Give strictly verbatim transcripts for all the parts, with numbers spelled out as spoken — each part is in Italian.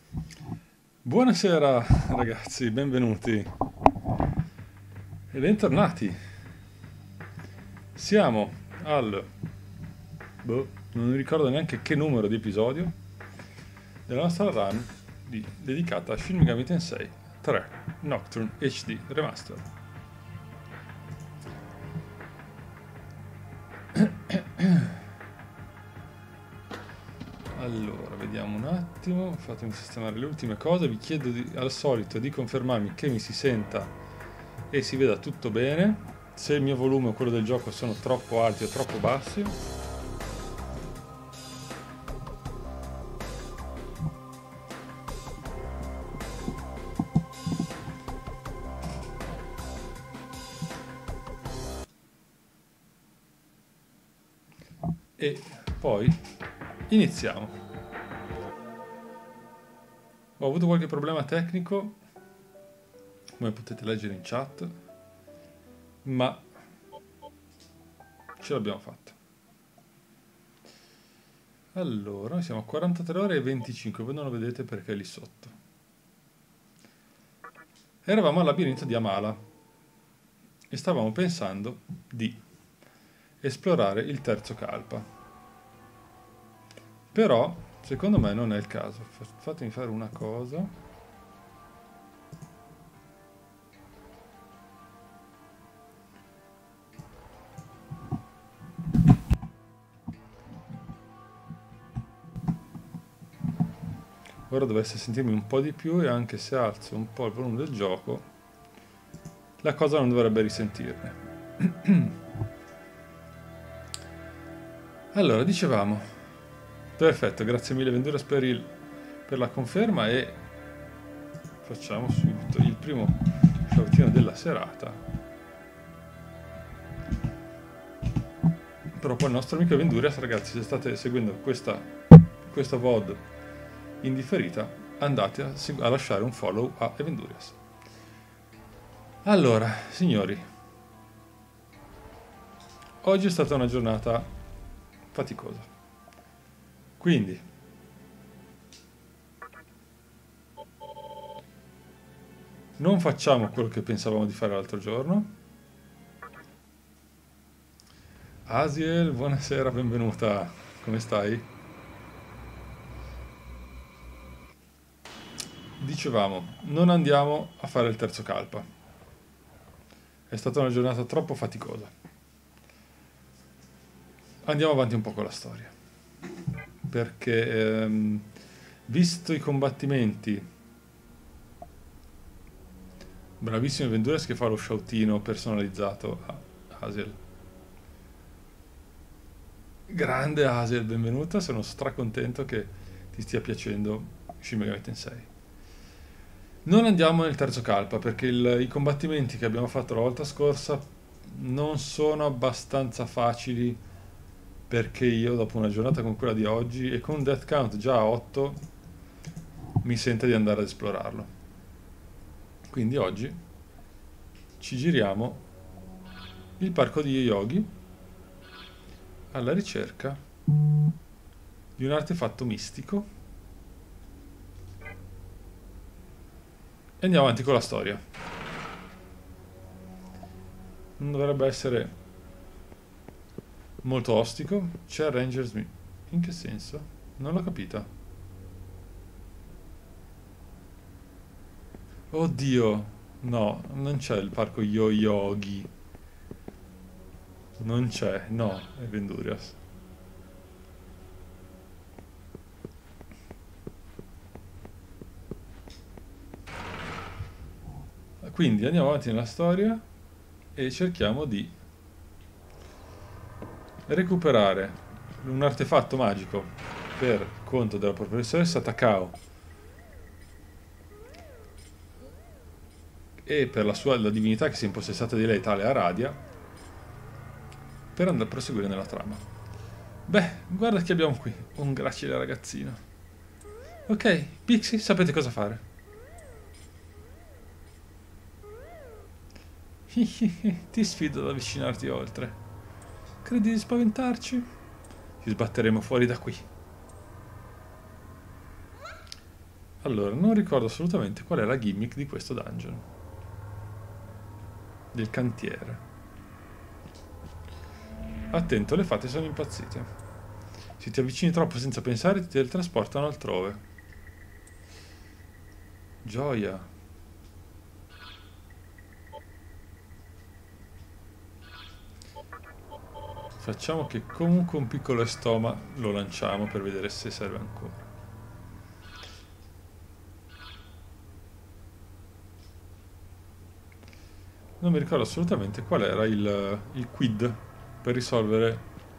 Buonasera ragazzi, benvenuti e bentornati. Siamo al... boh, non mi ricordo neanche che numero di episodio della nostra run di, dedicata a Shin Megami Tensei tre Nocturne H D Remastered. Allora, vediamo un attimo, fatemi sistemare le ultime cose, vi chiedo di, al solito di confermarmi che mi si senta e si veda tutto bene, se il mio volume o quello del gioco sono troppo alti o troppo bassi. E poi iniziamo. Ho avuto qualche problema tecnico, come potete leggere in chat, ma ce l'abbiamo fatta. Allora, noi siamo a quarantatré ore e venticinque, voi non lo vedete perché è lì sotto. Eravamo al labirinto di Amala e stavamo pensando di esplorare il terzo Kalpa. Però, secondo me non è il caso. Fatemi fare una cosa. Ora dovesse sentirmi un po' di più e anche se alzo un po' il volume del gioco, la cosa non dovrebbe risentirne. Allora, dicevamo, perfetto, grazie mille Venduras per, il, per la conferma e facciamo subito il primo shoutino della serata. Però poi il nostro amico Vendurias, ragazzi, se state seguendo questa, questa V O D in differita, andate a, a lasciare un follow a Vendurias. Allora, signori, oggi è stata una giornata faticosa, quindi non facciamo quello che pensavamo di fare l'altro giorno. Asiel, buonasera, benvenuta, come stai? Dicevamo, non andiamo a fare il terzo Kalpa. È stata una giornata troppo faticosa. Andiamo avanti un po' con la storia. Perché, ehm, visto i combattimenti, bravissimo Venduras che fa lo shoutino personalizzato a Asiel. Grande Asiel, benvenuta, sono stracontento che ti stia piacendo Shin Megami Tensei. Non andiamo nel terzo Kalpa perché il, i combattimenti che abbiamo fatto la volta scorsa non sono abbastanza facili, perché io dopo una giornata come quella di oggi e con un death count già a otto mi sento di andare ad esplorarlo. Quindi oggi ci giriamo il parco di Yogi alla ricerca di un artefatto mistico e andiamo avanti con la storia. Non dovrebbe essere molto ostico. C'è Rangers... in che senso? Non l'ho capita. Oddio, no, non c'è il parco Yo-Yogi. Non c'è, no, è Vendurias. Quindi andiamo avanti nella storia e cerchiamo di recuperare un artefatto magico per conto della professoressa Takao e per la sua la divinità che si è impossessata di lei, tale Aradia, per andare a proseguire nella trama. Beh, guarda che abbiamo qui, un gracile ragazzino. Ok, Pixie, sapete cosa fare. Ti sfido ad avvicinarti oltre. Credi di spaventarci? Ti sbatteremo fuori da qui. Allora, non ricordo assolutamente qual è la gimmick di questo dungeon. Del cantiere. Attento, le fate sono impazzite. Se ti avvicini troppo senza pensare ti teletrasportano altrove. Gioia. Facciamo che comunque un piccolo estoma lo lanciamo per vedere se serve ancora. Non mi ricordo assolutamente qual era il, il quid per risolvere...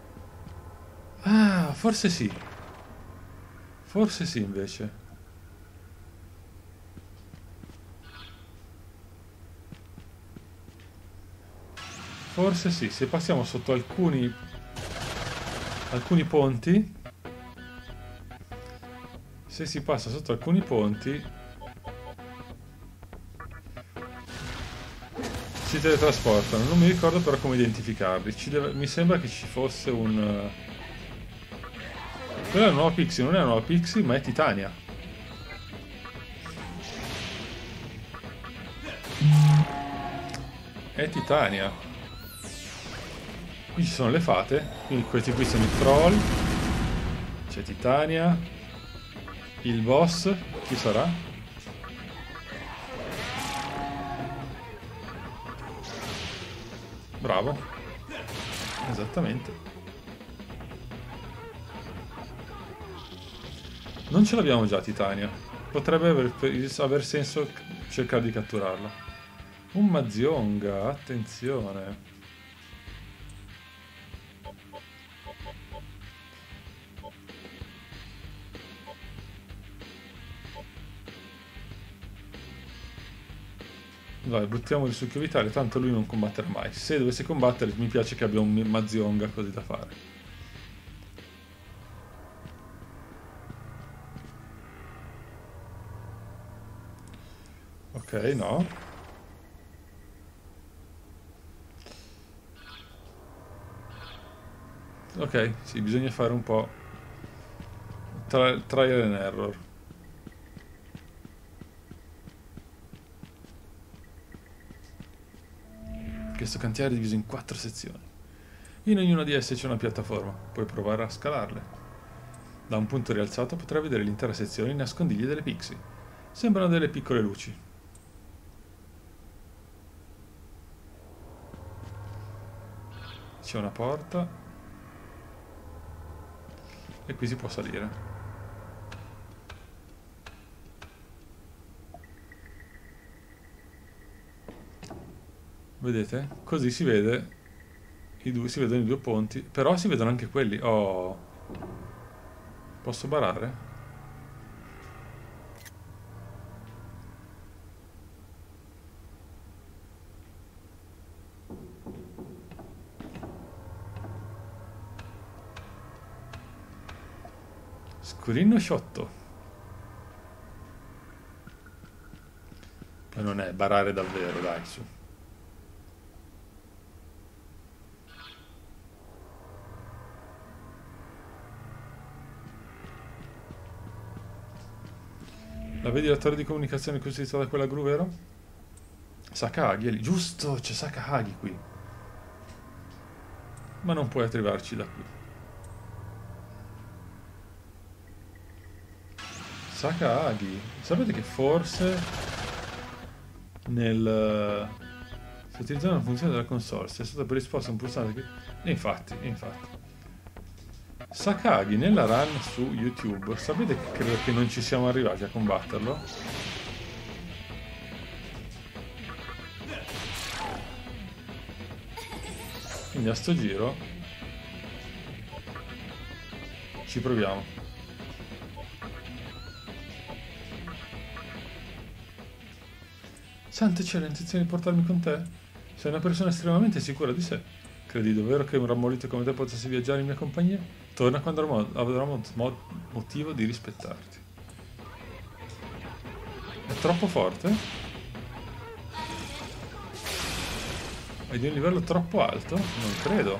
Ah, forse sì. Forse sì, invece. Forse sì, se passiamo sotto alcuni... alcuni ponti... Se si passa sotto alcuni ponti... si teletrasportano. Non mi ricordo però come identificarli. Ci deve... Mi sembra che ci fosse un... Quella è una nuova Pixie, non è una nuova Pixie, ma è Titania. È Titania. Qui ci sono le fate, quindi questi qui sono i troll. C'è Titania. Il boss, chi sarà? Bravo. Esattamente. Non ce l'abbiamo già Titania. Potrebbe aver, aver senso cercare di catturarla. Un Mazionga, attenzione. Vai, buttiamo il succhio vitale, tanto lui non combatterà mai. Se dovesse combattere mi piace che abbia un Mazionga così da fare. Ok, no. Ok, sì, bisogna fare un po' tra trial and error. Questo cantiere è diviso in quattro sezioni. In ognuna di esse c'è una piattaforma. Puoi provare a scalarle. Da un punto rialzato potrai vedere l'intera sezione in nascondigli delle pixie. Sembrano delle piccole luci. C'è una porta. E qui si può salire. Vedete? Così si vede i due, si vedono i due ponti. Però si vedono anche quelli. Oh. Posso barare? Scurino sciotto. Poi non è barare davvero, dai, su. La vedi la torre di comunicazione costituita da quella gru, vero? Sakagi è lì. Giusto, c'è Sakagi qui. Ma non puoi arrivarci da qui. Sakagi. Sapete che forse nel... se utilizzando una funzione della console se è stata predisposta un pulsante che... E infatti, e infatti. Sakagi nella run su YouTube, sapete che credo che non ci siamo arrivati a combatterlo? Quindi a sto giro ci proviamo. Santo cielo, hai intenzione di portarmi con te? Sei una persona estremamente sicura di sé. Credi davvero che un rammolito come te potesse viaggiare in mia compagnia? Torna quando avrò motivo di rispettarti. È troppo forte? Hai di un livello troppo alto? Non credo.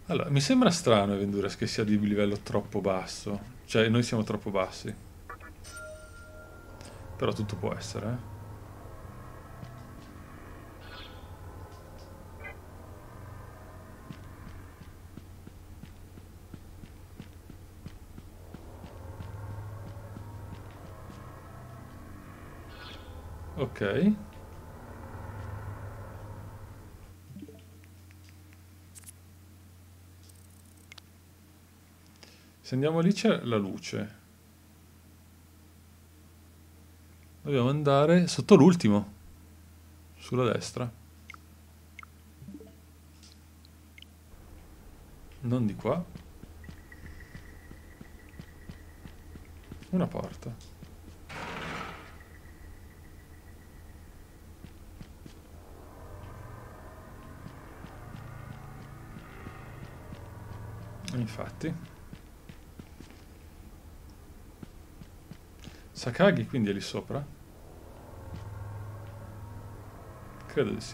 Allora, mi sembra strano Evendures che sia di livello troppo basso. Cioè, noi siamo troppo bassi. Però tutto può essere, eh. Ok. Se andiamo lì c'è la luce. Dobbiamo andare sotto l'ultimo. Sulla destra. Non di qua. Una porta. Infatti. Sakagi quindi è lì sopra? Credo di sì.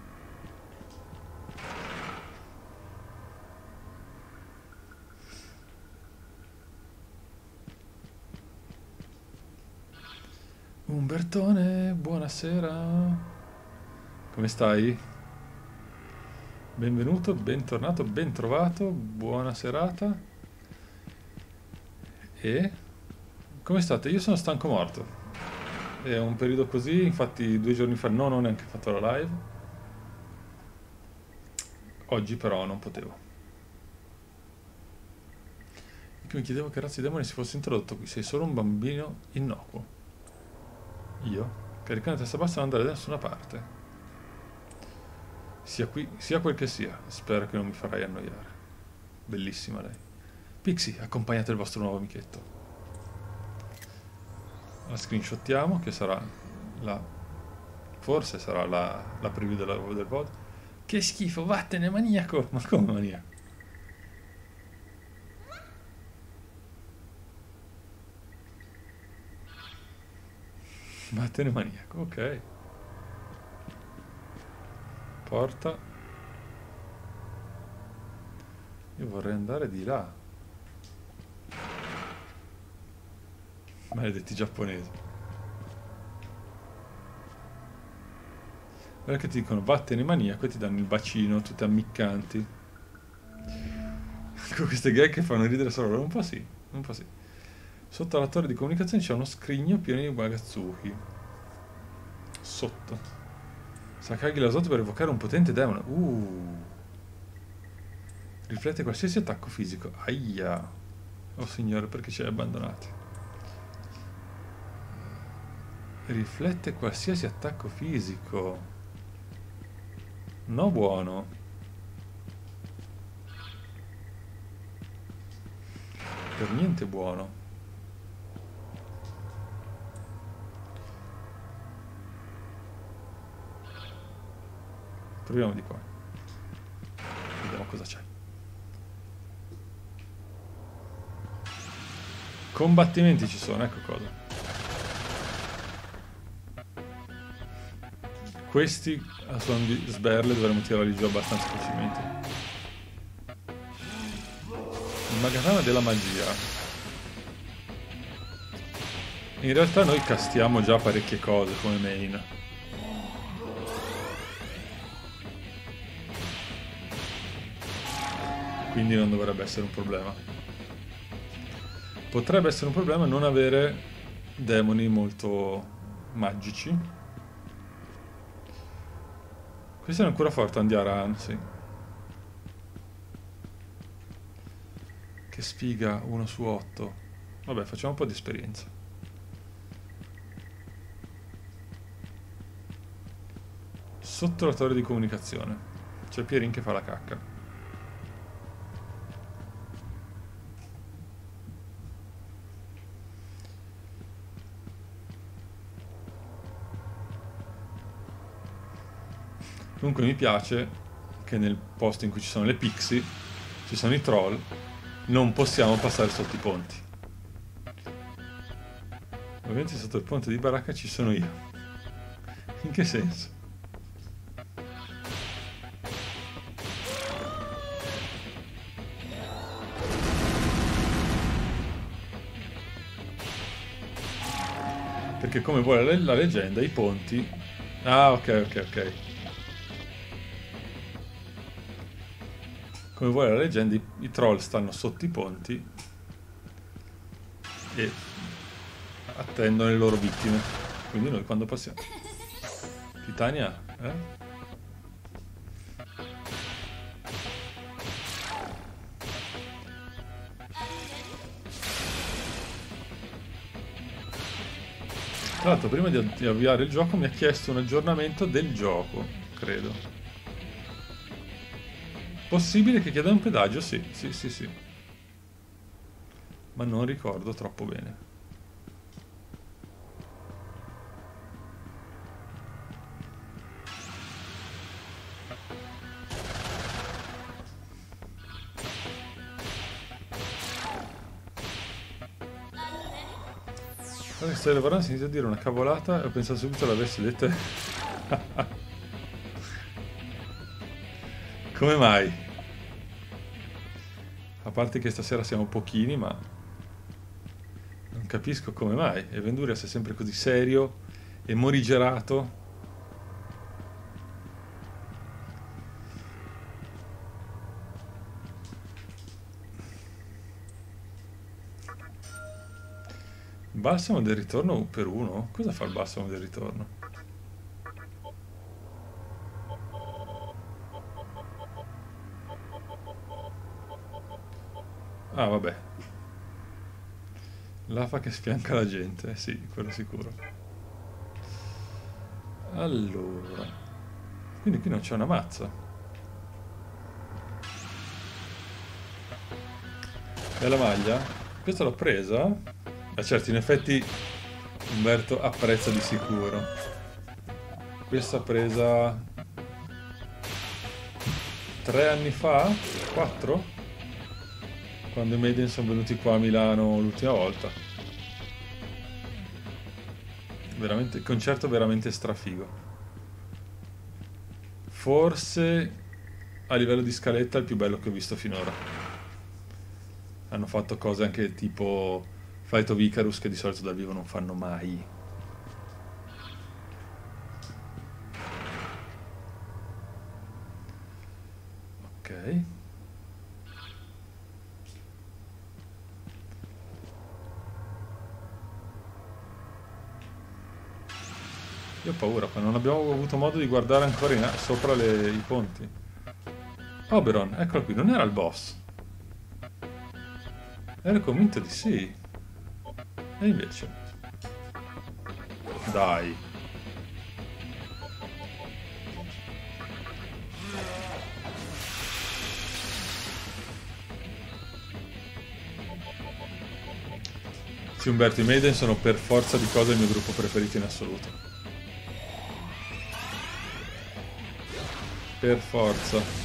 Umbertone, buonasera. Come stai? Benvenuto, bentornato, bentrovato, buona serata. E come state? Io sono stanco morto. È un periodo così, infatti due giorni fa non ho neanche fatto la live. Oggi però non potevo. E mi chiedevo che razza di demone si fosse introdotto qui. Sei solo un bambino innocuo. Io? Caricare la testa bassa e non andare da nessuna parte. Sia qui, sia quel che sia. Spero che non mi farai annoiare. Bellissima lei. Pixie, accompagnate il vostro nuovo amichetto. La screenshottiamo, che sarà la... forse sarà la, la preview della, del pod. Che schifo, vattene maniaco! Ma come maniaco? Vattene maniaco, ok. Porta. Io vorrei andare di là. Maledetti giapponesi. Guarda che ti dicono vattene maniaco e ti danno il bacino, tutti ammiccanti. Con queste gag che fanno ridere solo loro. Un po' sì, un po' sì. Sotto la torre di comunicazione c'è uno scrigno pieno di Wagatsuki. Sotto. Sakagi l'ha usato per evocare un potente demone. Uh. Riflette qualsiasi attacco fisico. Aia. Oh signore, perché ci hai abbandonati? Riflette qualsiasi attacco fisico. No buono. Per niente buono. Proviamo di qua. Vediamo cosa c'è. Combattimenti ci sono, ecco cosa. Questi a suon di sberle dovremmo tirarli giù abbastanza facilmente. Il Magatama della magia. In realtà noi castiamo già parecchie cose come main. Quindi non dovrebbe essere un problema. Potrebbe essere un problema non avere demoni molto magici. Questo è ancora forte, Andiaran, sì. Che sfiga, uno su otto. Vabbè, facciamo un po' di esperienza. Sotto la torre di comunicazione. C'è Pierin che fa la cacca. Comunque mi piace che nel posto in cui ci sono le pixie, ci sono i troll, non possiamo passare sotto i ponti. Ovviamente sotto il ponte di baracca ci sono io. In che senso? Perché come vuole la, la leggenda, i ponti... Ah, ok, ok, ok. Come vuole la leggenda, i, i troll stanno sotto i ponti e attendono le loro vittime. Quindi noi quando passiamo... Titania, eh? Tra l'altro prima di, di avviare il gioco mi ha chiesto un aggiornamento del gioco, credo. Possibile che chieda un pedaggio? Sì, sì, sì, sì. Ma non ricordo troppo bene. Quando stai lavorando si inizia a dire una cavolata e ho pensato subito l'avessi detta. Come mai? A parte che stasera siamo pochini, ma non capisco come mai. E Venduria sei sempre così serio e morigerato. Balsamo del ritorno per uno? Cosa fa il balsamo del ritorno? Ah, vabbè. L'afa che sfianca la gente, sì, quello sicuro. Allora. Quindi qui non c'è una mazza. Bella maglia? Questa l'ho presa? Ma certo, in effetti Umberto apprezza di sicuro. Questa presa tre anni fa? Quattro? Quando i Maiden sono venuti qua a Milano l'ultima volta. Veramente, concerto veramente strafigo. Forse a livello di scaletta il più bello che ho visto finora. Hanno fatto cose anche tipo Flight of Icarus che di solito dal vivo non fanno mai. Ok. Io ho paura, ma non abbiamo avuto modo di guardare ancora in sopra le, i ponti. Oberon, eccolo qui, non era il boss. Ero convinto di sì. E invece... Dai. Sì, Umberto, i Maiden sono per forza di cose il mio gruppo preferito in assoluto. Per forza.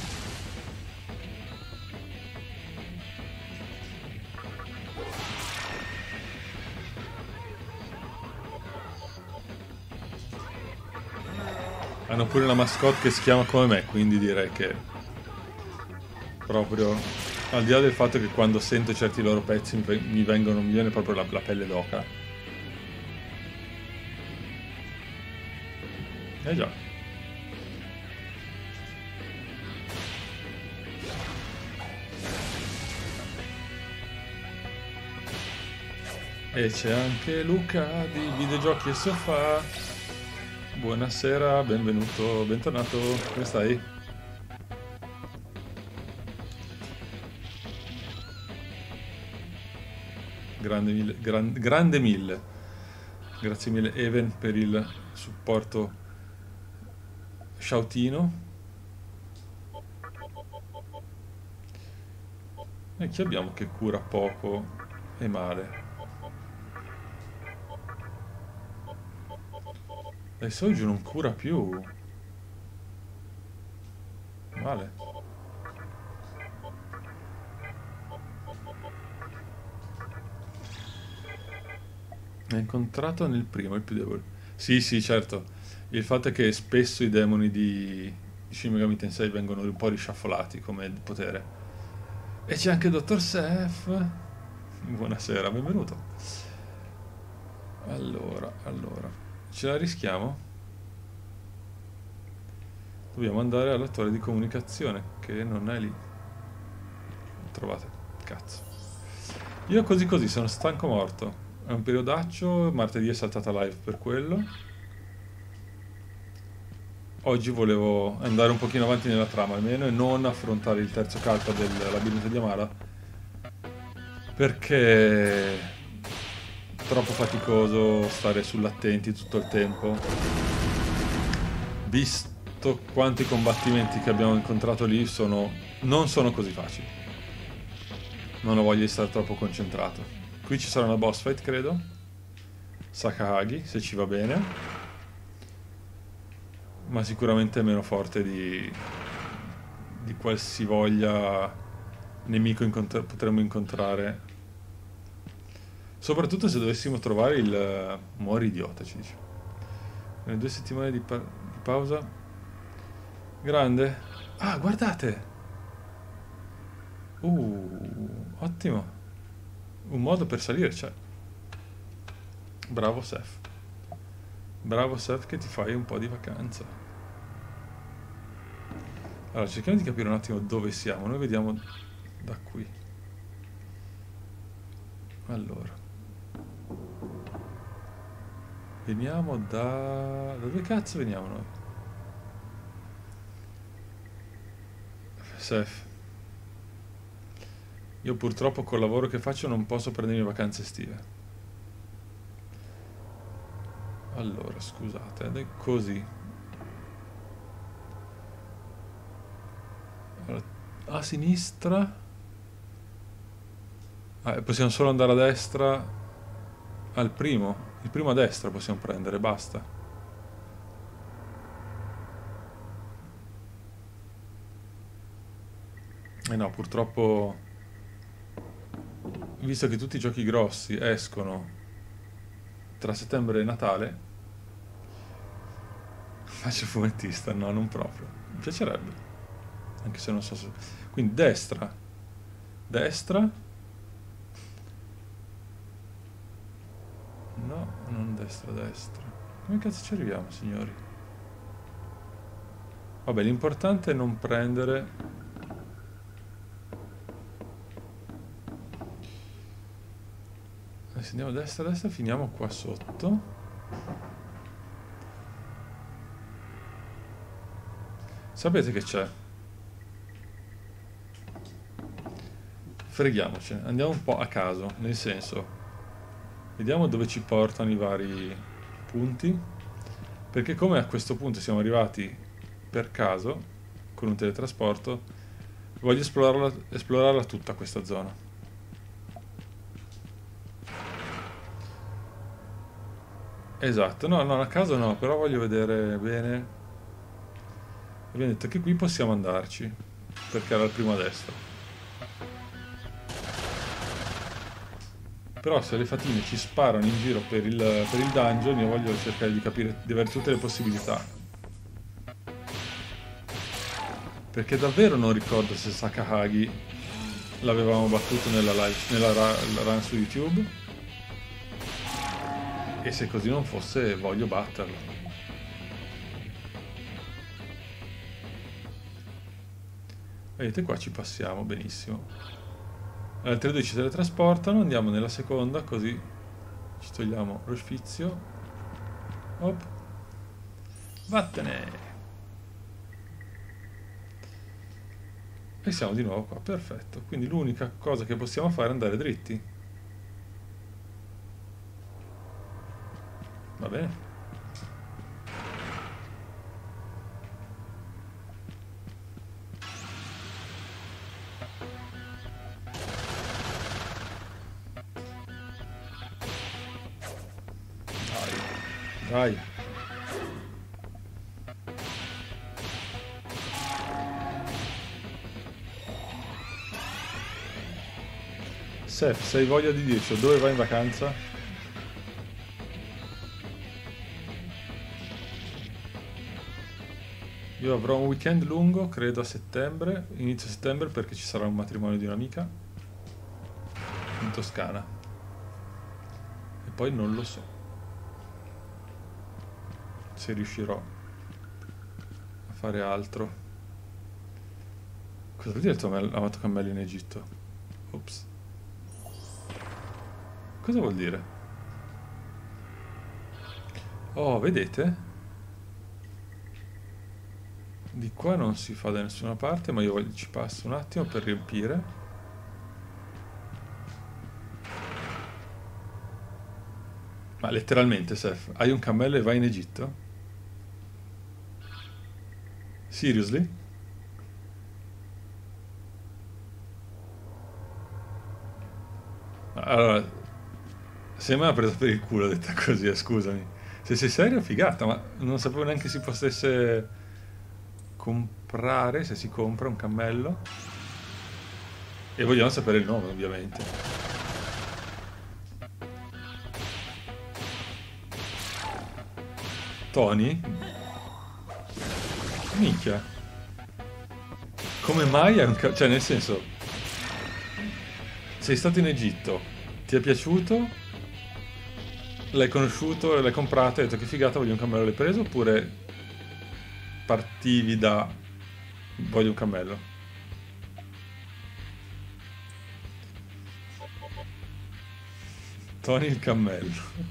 Hanno pure una mascotte che si chiama come me, quindi direi che proprio al di là del fatto che quando sento certi loro pezzi mi, mi vengono, mi viene proprio la, la pelle d'oca. Eh già. E c'è anche Luca di Videogiochi e Sofà. Buonasera, benvenuto, bentornato, come stai? Grande mille, gran, grande mille. Grazie mille Even per il supporto sciautino. E chi abbiamo che cura poco e male? E Soju non cura più. Male. È incontrato nel primo, il più debole. Sì, sì, certo. Il fatto è che spesso i demoni di Shin Megami Tensei vengono un po' risciaffolati come potere. E c'è anche Dottor Seth. Buonasera, benvenuto. Allora, allora, ce la rischiamo? Dobbiamo andare alla torre di comunicazione, che non è lì. Trovate, cazzo. Io così così sono stanco morto. È un periodaccio, martedì è saltata live per quello. Oggi volevo andare un pochino avanti nella trama almeno e non affrontare il terzo calco del labirinto di Amara, perché è troppo faticoso stare sull'attenti tutto il tempo, visto quanti combattimenti che abbiamo incontrato lì sono, non sono così facili. Non ho voglia di stare troppo concentrato. Qui ci sarà una boss fight, credo. Sakahagi, se ci va bene. Ma sicuramente è meno forte di, di qualsivoglia nemico incontra- potremmo incontrare. Soprattutto se dovessimo trovare il... Muori idiota, ci dice. Nelle due settimane di, pa- di pausa. Grande. Ah, guardate! Uh, ottimo. Un modo per salire c'è. Bravo Seth. Bravo Seth che ti fai un po' di vacanza. Allora, cerchiamo di capire un attimo dove siamo. Noi vediamo da qui. Allora. Veniamo da... Da dove cazzo veniamo noi? Seth. Io purtroppo col lavoro che faccio non posso prendermi vacanze estive. Allora, scusate, ed è così. Allora, a sinistra. Ah, e possiamo solo andare a destra al primo. Il primo a destra possiamo prendere, basta. Eh no, purtroppo, visto che tutti i giochi grossi escono tra settembre e Natale, faccio fumettista, no, non proprio. Mi piacerebbe, anche se non so se... Quindi destra, destra, no, non destra, destra. Come cazzo ci arriviamo, signori? Vabbè, l'importante è non prendere... Se andiamo a destra, a destra, finiamo qua sotto. Sapete che c'è? Freghiamocene, andiamo un po' a caso, nel senso, vediamo dove ci portano i vari punti, perché come a questo punto siamo arrivati per caso, con un teletrasporto, voglio esplorarla, esplorarla tutta questa zona. Esatto, no, no, a caso no, però voglio vedere bene. Abbiamo detto che qui possiamo andarci, perché era il primo a destra. Però se le fatine ci sparano in giro per il, per il dungeon, io voglio cercare di capire, di avere tutte le possibilità. Perché davvero non ricordo se Sakahagi l'avevamo battuto nella, live, nella ra, run su YouTube. E se così non fosse, voglio batterlo. Vedete, qua ci passiamo benissimo. Le altre due ci teletrasportano, andiamo nella seconda, così ci togliamo lo sfizio. Hop. Vattene! E siamo di nuovo qua, perfetto. Quindi l'unica cosa che possiamo fare è andare dritti. Va bene? Dai. Seth, se hai voglia di dirci dove vai in vacanza? Io avrò un weekend lungo, credo a settembre, inizio settembre, perché ci sarà un matrimonio di un'amica in Toscana. E poi non lo so. se riuscirò a fare altro. Cosa vuol dire il tuo amato cammello in Egitto? Ops. Cosa vuol dire? Oh, vedete? Di qua non si fa da nessuna parte, ma io voglio- ci passo un attimo per riempire. Ma letteralmente, Seth, hai un cammello e vai in Egitto? Seriously? Allora, se me l'ha presa per il culo detta così, eh, scusami. Se sei serio, figata, ma non sapevo neanche si potesse comprare, se si compra un cammello. E vogliamo sapere il nome, ovviamente. Tony? Minchia. Come mai hai un cammello? Cioè, nel senso, sei stato in Egitto, ti è piaciuto, l'hai conosciuto, l'hai comprato e hai detto che figata, voglio un cammello, l'hai preso oppure partivi da voglio un cammello? Tony il cammello.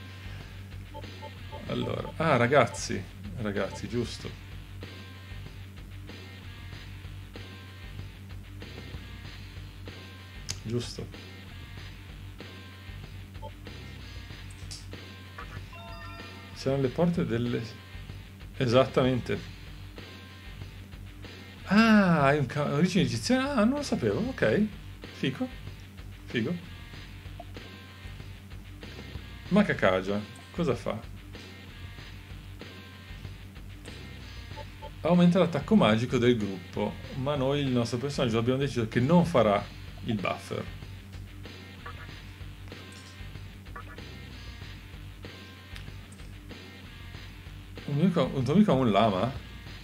Allora, ah ragazzi, ragazzi, giusto. Giusto. C'erano le porte delle... Esattamente. Ah, hai un ca- origine egiziana? Ah, non lo sapevo, ok. Figo. Figo. Ma Kakaja, cosa fa? Aumenta l'attacco magico del gruppo, ma noi, il nostro personaggio, abbiamo deciso che non farà il buffer. Un, mio amico- un tuo amico ha un lama?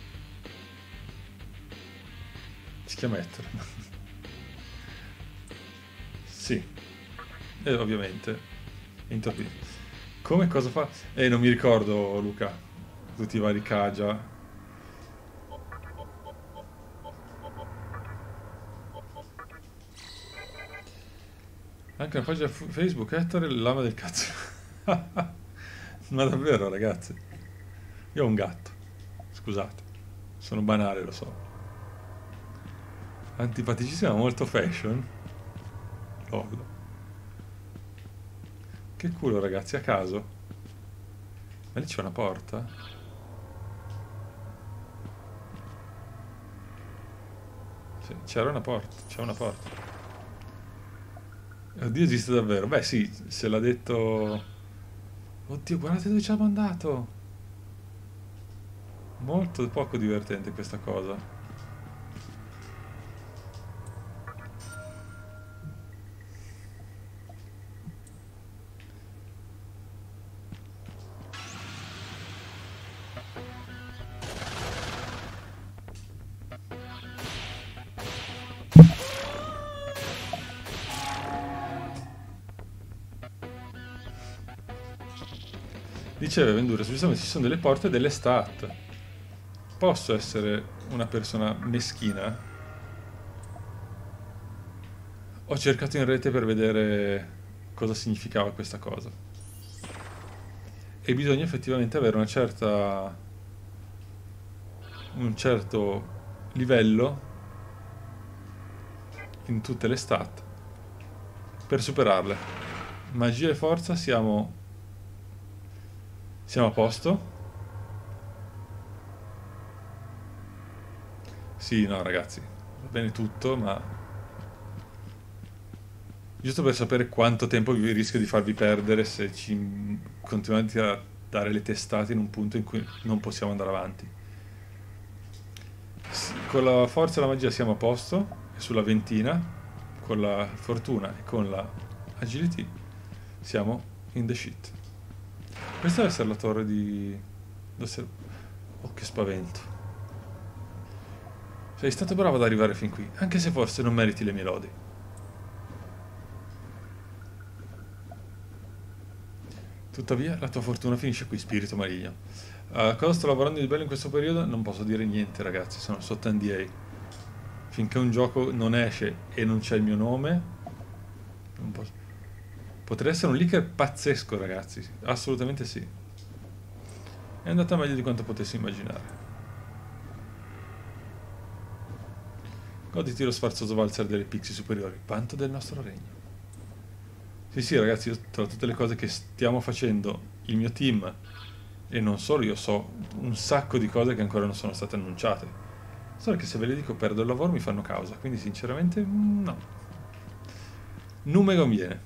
Si chiama Ettore. Sì, eh, ovviamente. Interpi- Come cosa fa? Eh, non mi ricordo, Luca. Tutti i vari Kaja. Anche una pagina fu- Facebook, Ettore, il lama del cazzo. Ma davvero, ragazzi. Io ho un gatto. Scusate. Sono banale, lo so. Antipaticissima, molto fashion. Lol. Che culo, ragazzi, a caso. Ma lì c'è una porta? Sì, c'era una porta, c'è una porta. Oddio, esiste davvero. Beh, sì, se l'ha detto... Oddio, guardate dove ci ha mandato. Molto poco divertente questa cosa. Diceva Vendura, giustamente ci sono delle porte e delle stat. Posso essere una persona meschina? Ho cercato in rete per vedere cosa significava questa cosa. E bisogna effettivamente avere una certa, un certo livello in tutte le stat per superarle. Magia e forza siamo, siamo a posto? Sì, no ragazzi, va bene tutto, ma giusto per sapere quanto tempo vi rischio di farvi perdere se ci continuate a dare le testate in un punto in cui non possiamo andare avanti. S- Con la forza e la magia siamo a posto, e sulla ventina, con la fortuna e con la agility siamo in the shit. Questa deve essere la torre di... deve essere- Oh, che spavento. Sei stato bravo ad arrivare fin qui, anche se forse non meriti le mie lodi. Tuttavia, la tua fortuna finisce qui, spirito maligno. Uh, cosa sto lavorando di bello in questo periodo? Non posso dire niente, ragazzi, sono sotto N D A. Finché un gioco non esce e non c'è il mio nome, non posso. Potrei essere un leaker pazzesco, ragazzi, assolutamente sì. È andata meglio di quanto potessi immaginare. Goditi lo sfarzoso valzer delle pixie superiori, vanto del nostro regno. Sì, sì, ragazzi, io, tra tutte le cose che stiamo facendo, il mio team, e non solo, io so un sacco di cose che ancora non sono state annunciate. Solo che se ve le dico perdo il lavoro mi fanno causa, quindi sinceramente no. Non mi conviene.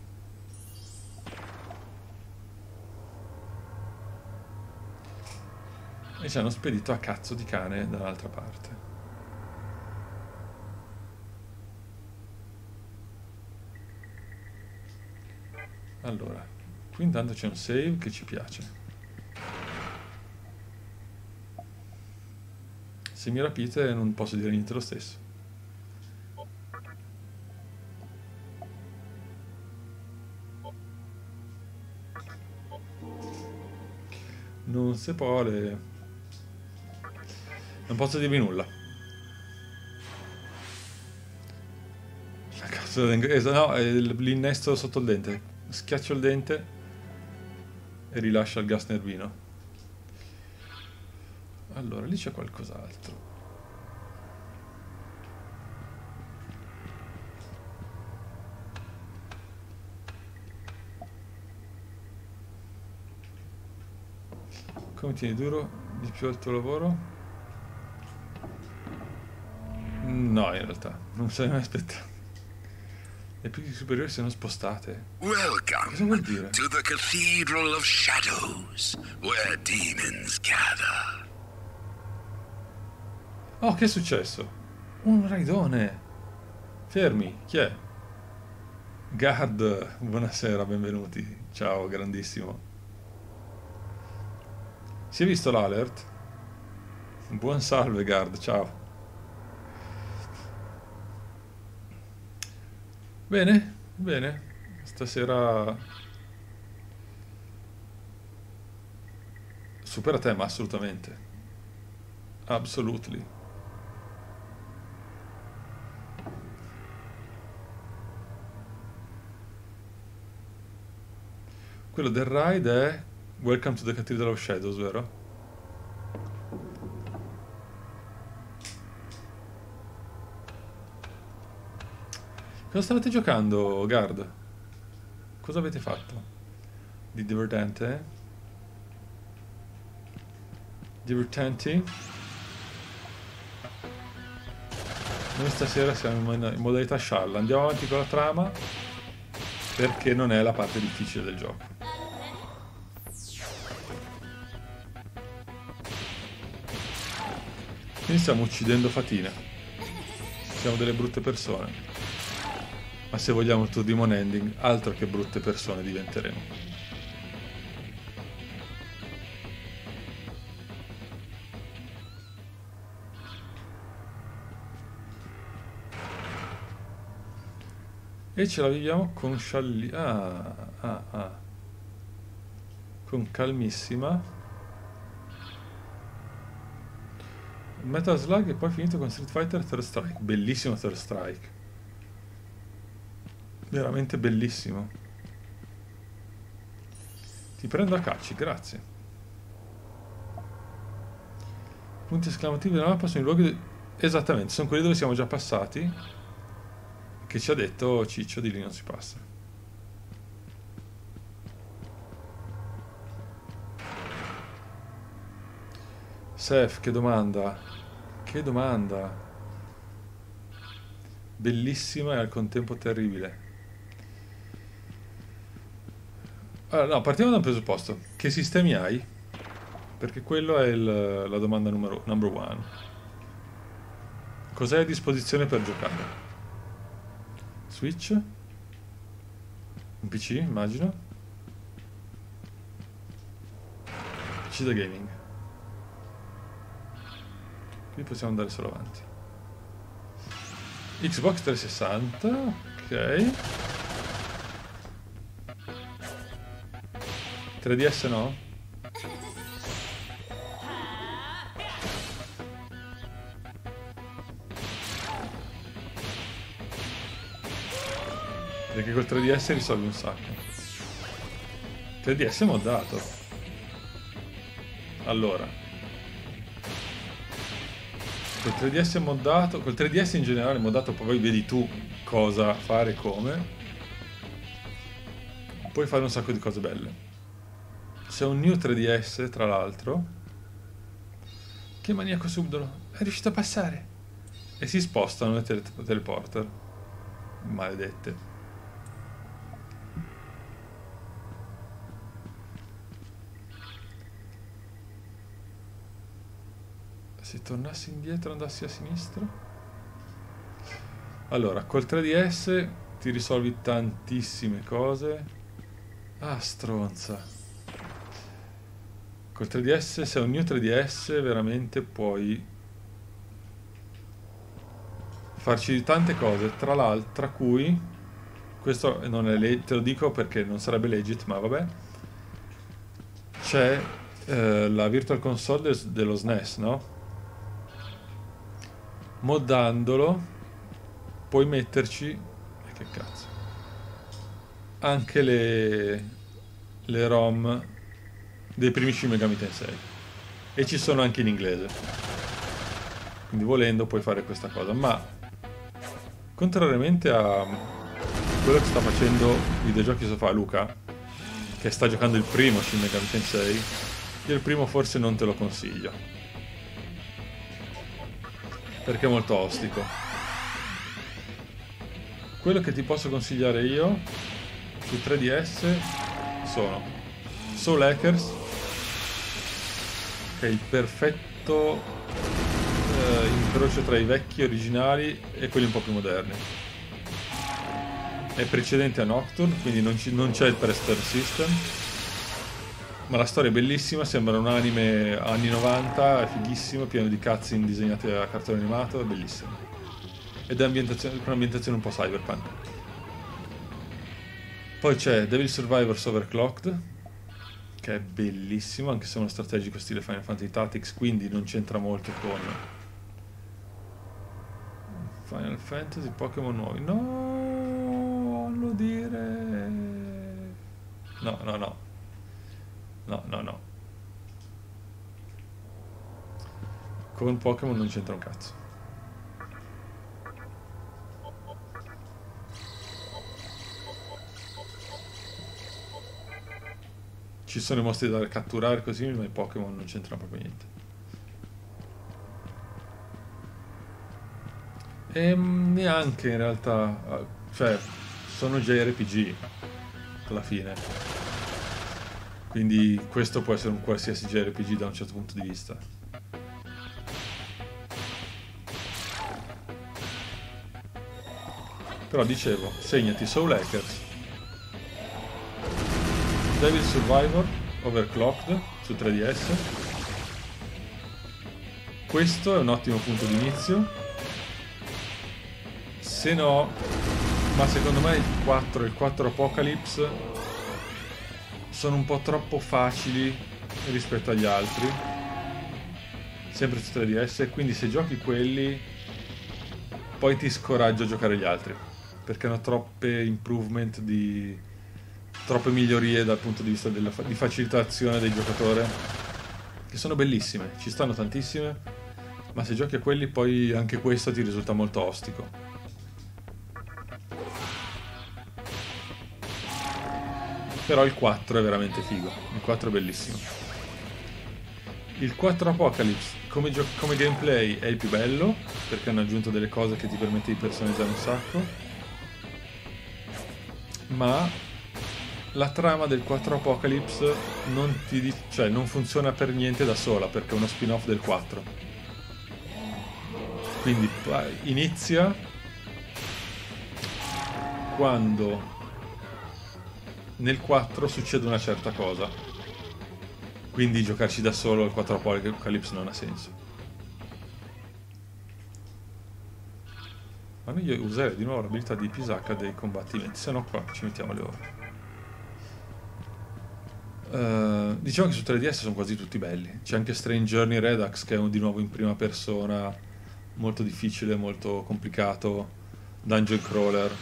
E ci hanno spedito a cazzo di cane dall'altra parte. Allora, qui intanto c'è un save che ci piace. Se mi rapite non posso dire niente lo stesso. Non si può le... Non posso dirvi nulla. La cazzo no, è l'innesto sotto il dente. Schiaccio il dente e rilascia il gas nervino. Allora, lì c'è qualcos'altro. Come tieni duro di più al tuo lavoro? No, in realtà, non sarei mai aspettato. Le pixie superiori sono spostate. Cosa vuol dire? To the Cathedral of Shadows, where demons gather. Oh, che è successo? Un raidone! Fermi, chi è? Guard, buonasera, benvenuti. Ciao, grandissimo. Si è visto l'alert? Buon salve, Guard, ciao. Bene, bene. Stasera... Supera te, ma assolutamente. Absolutely. Quello del ride è Welcome to the Cathedral of Shadows, vero? Cosa stavate giocando, Guard? Cosa avete fatto? Di divertente? Divertenti? Noi stasera siamo in modalità scialla. Andiamo avanti con la trama perché non è la parte difficile del gioco. Quindi stiamo uccidendo Fatina. Siamo delle brutte persone. Ma se vogliamo il tuo demon ending, altro che brutte persone diventeremo. E ce la viviamo con scialli... Ah, ah, ah. Con calmissima. Metal Slug e poi finito con Street Fighter Third Strike. Bellissimo Third Strike. Veramente bellissimo. Ti prendo a calci, grazie. Punti esclamativi della mappa sono i luoghi... Esattamente, sono quelli dove siamo già passati. Che ci ha detto Ciccio di lì non si passa. Sef, che domanda. Che domanda. Bellissima e al contempo terribile. Allora, no, partiamo da un presupposto. Che sistemi hai? Perché quello è il, la domanda numero number one. Cos'hai a disposizione per giocare? Switch? Un P C, immagino. P C da gaming. Qui possiamo andare solo avanti. Xbox trecentosessanta, ok. tre D S no? Perché col tre D S risolvi un sacco. tre D S è moddato. Allora, col tre D S è moddato, col tre D S in generale è moddato, poi vedi tu cosa fare e come. Puoi fare un sacco di cose belle. C'è un new tre D S, tra l'altro. Che maniaco subdolo, è riuscito a passare. E si spostano le tele teleporter. Maledette. Se tornassi indietro, andassi a sinistra. Allora, col tre D S ti risolvi tantissime cose. Ah, stronza. Col tre D S, se è un new tre D S, veramente puoi farci tante cose, tra l'altro, tra cui, questo non è legit, te lo dico perché non sarebbe legit, ma vabbè, c'è eh, la Virtual Console del, dello S N E S, no? Moddandolo puoi metterci, eh, che cazzo, anche le, le ROM dei primi Shin Megami Tensei, e ci sono anche in inglese, quindi volendo puoi fare questa cosa. Ma contrariamente a quello che sta facendo videogiochi sofà Luca, che sta giocando il primo Shin Megami Tensei, io il primo forse non te lo consiglio perché è molto ostico. Quello che ti posso consigliare io su tre D S sono Soul Hackers, che è il perfetto eh, incrocio tra i vecchi originali e quelli un po' più moderni. È precedente a Nocturne, quindi non, non c'è il Prester System, ma la storia è bellissima, sembra un anime anni novanta, è fighissimo, pieno di cutscene disegnate a cartone animato, è bellissimo. Ed è ambientazione, con un'ambientazione un po' cyberpunk. Poi c'è Devil Survivors Overclocked, che è bellissimo, anche se è uno strategico stile Final Fantasy Tactics, quindi non c'entra molto con Final Fantasy, Pokémon nuovi. No, non lo dire. No, no, no. No, no, no. Con Pokémon non c'entra un cazzo. Ci sono i mostri da catturare così, ma i Pokémon non c'entrano proprio niente. E neanche in realtà, cioè, sono J R P G alla fine. Quindi questo può essere un qualsiasi J R P G da un certo punto di vista. Però dicevo, segnati Soul Hackers, Devil Survivor Overclocked su tre D S. Questo è un ottimo punto di inizio. Se no, ma secondo me il quattro e il quattro Apocalypse sono un po' troppo facili rispetto agli altri, sempre su tre D S, quindi se giochi quelli poi ti scoraggio a giocare gli altri, perché hanno troppe improvement, di troppe migliorie dal punto di vista della fa di facilitazione del giocatore, che sono bellissime, ci stanno tantissime, ma se giochi a quelli poi anche questo ti risulta molto ostico. Però il quattro è veramente figo, il quattro è bellissimo. Il quattro Apocalypse come, come gameplay è il più bello, perché hanno aggiunto delle cose che ti permette di personalizzare un sacco, ma la trama del quattro Apocalypse non, ti, cioè, non funziona per niente da sola, perché è uno spin-off del quattro. Quindi inizia quando nel quattro succede una certa cosa, quindi giocarci da solo al quattro Apocalypse non ha senso. Ma meglio usare di nuovo l'abilità di Pisacca dei combattimenti, se no qua ci mettiamo le ore. Uh, diciamo che su tre D S sono quasi tutti belli. C'è anche Strange Journey Redux, che è un, di nuovo in prima persona, molto difficile, molto complicato, dungeon crawler.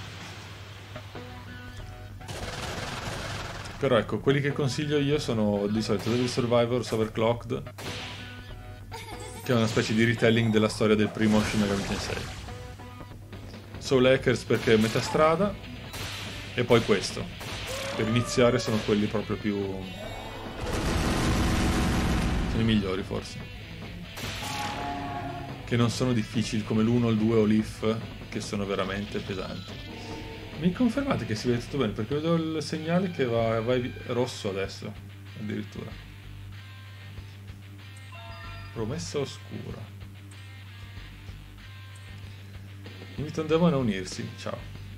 Però ecco, quelli che consiglio io sono di solito Devil Survivor, Overclocked, che è una specie di retelling della storia del primo Shin Megami Tensei. Soul Hackers perché è metà strada, e poi questo. Per iniziare sono quelli proprio più... sono i migliori forse. Che non sono difficili come l'uno, il due o l'If, che sono veramente pesanti. Mi confermate che si vede tutto bene? Perché vedo il segnale che va, va rosso adesso, addirittura. Promessa oscura. Invito un demone a unirsi. Ciao.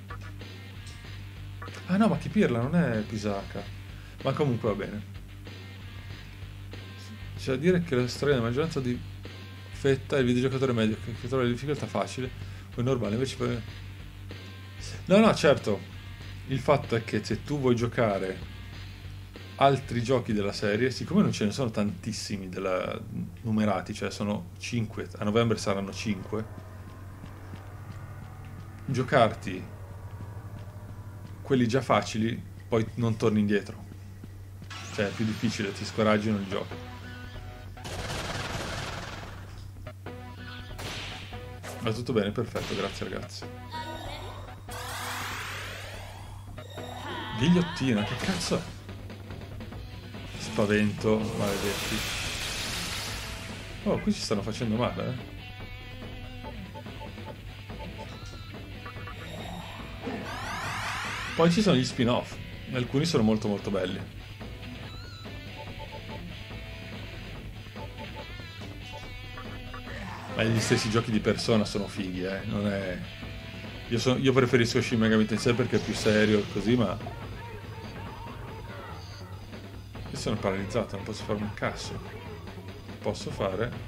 Ah no, ma chi pirla non è Pisaka. Ma comunque va bene. C'è da dire che la storia della maggioranza di fetta è il videogiocatore medio che trova le difficoltà facili o è normale, invece poi... No, no, certo. Il fatto è che se tu vuoi giocare altri giochi della serie, siccome non ce ne sono tantissimi della... numerati, cioè sono cinque, a novembre saranno cinque, giocarti quelli già facili, poi non torni indietro. Cioè è più difficile, ti scoraggino il gioco. Va tutto bene, perfetto, grazie ragazzi. Ghigliottina, che cazzo è? Spavento, maledetti. Oh, qui ci stanno facendo male, eh. Poi ci sono gli spin-off. Alcuni sono molto molto belli. Ma gli stessi giochi di Persona sono fighi, eh. Non è... Io, so... Io preferisco Shin Megami Tensei perché è più serio così, ma... Io sono paralizzato, non posso fare un cazzo. Posso fare...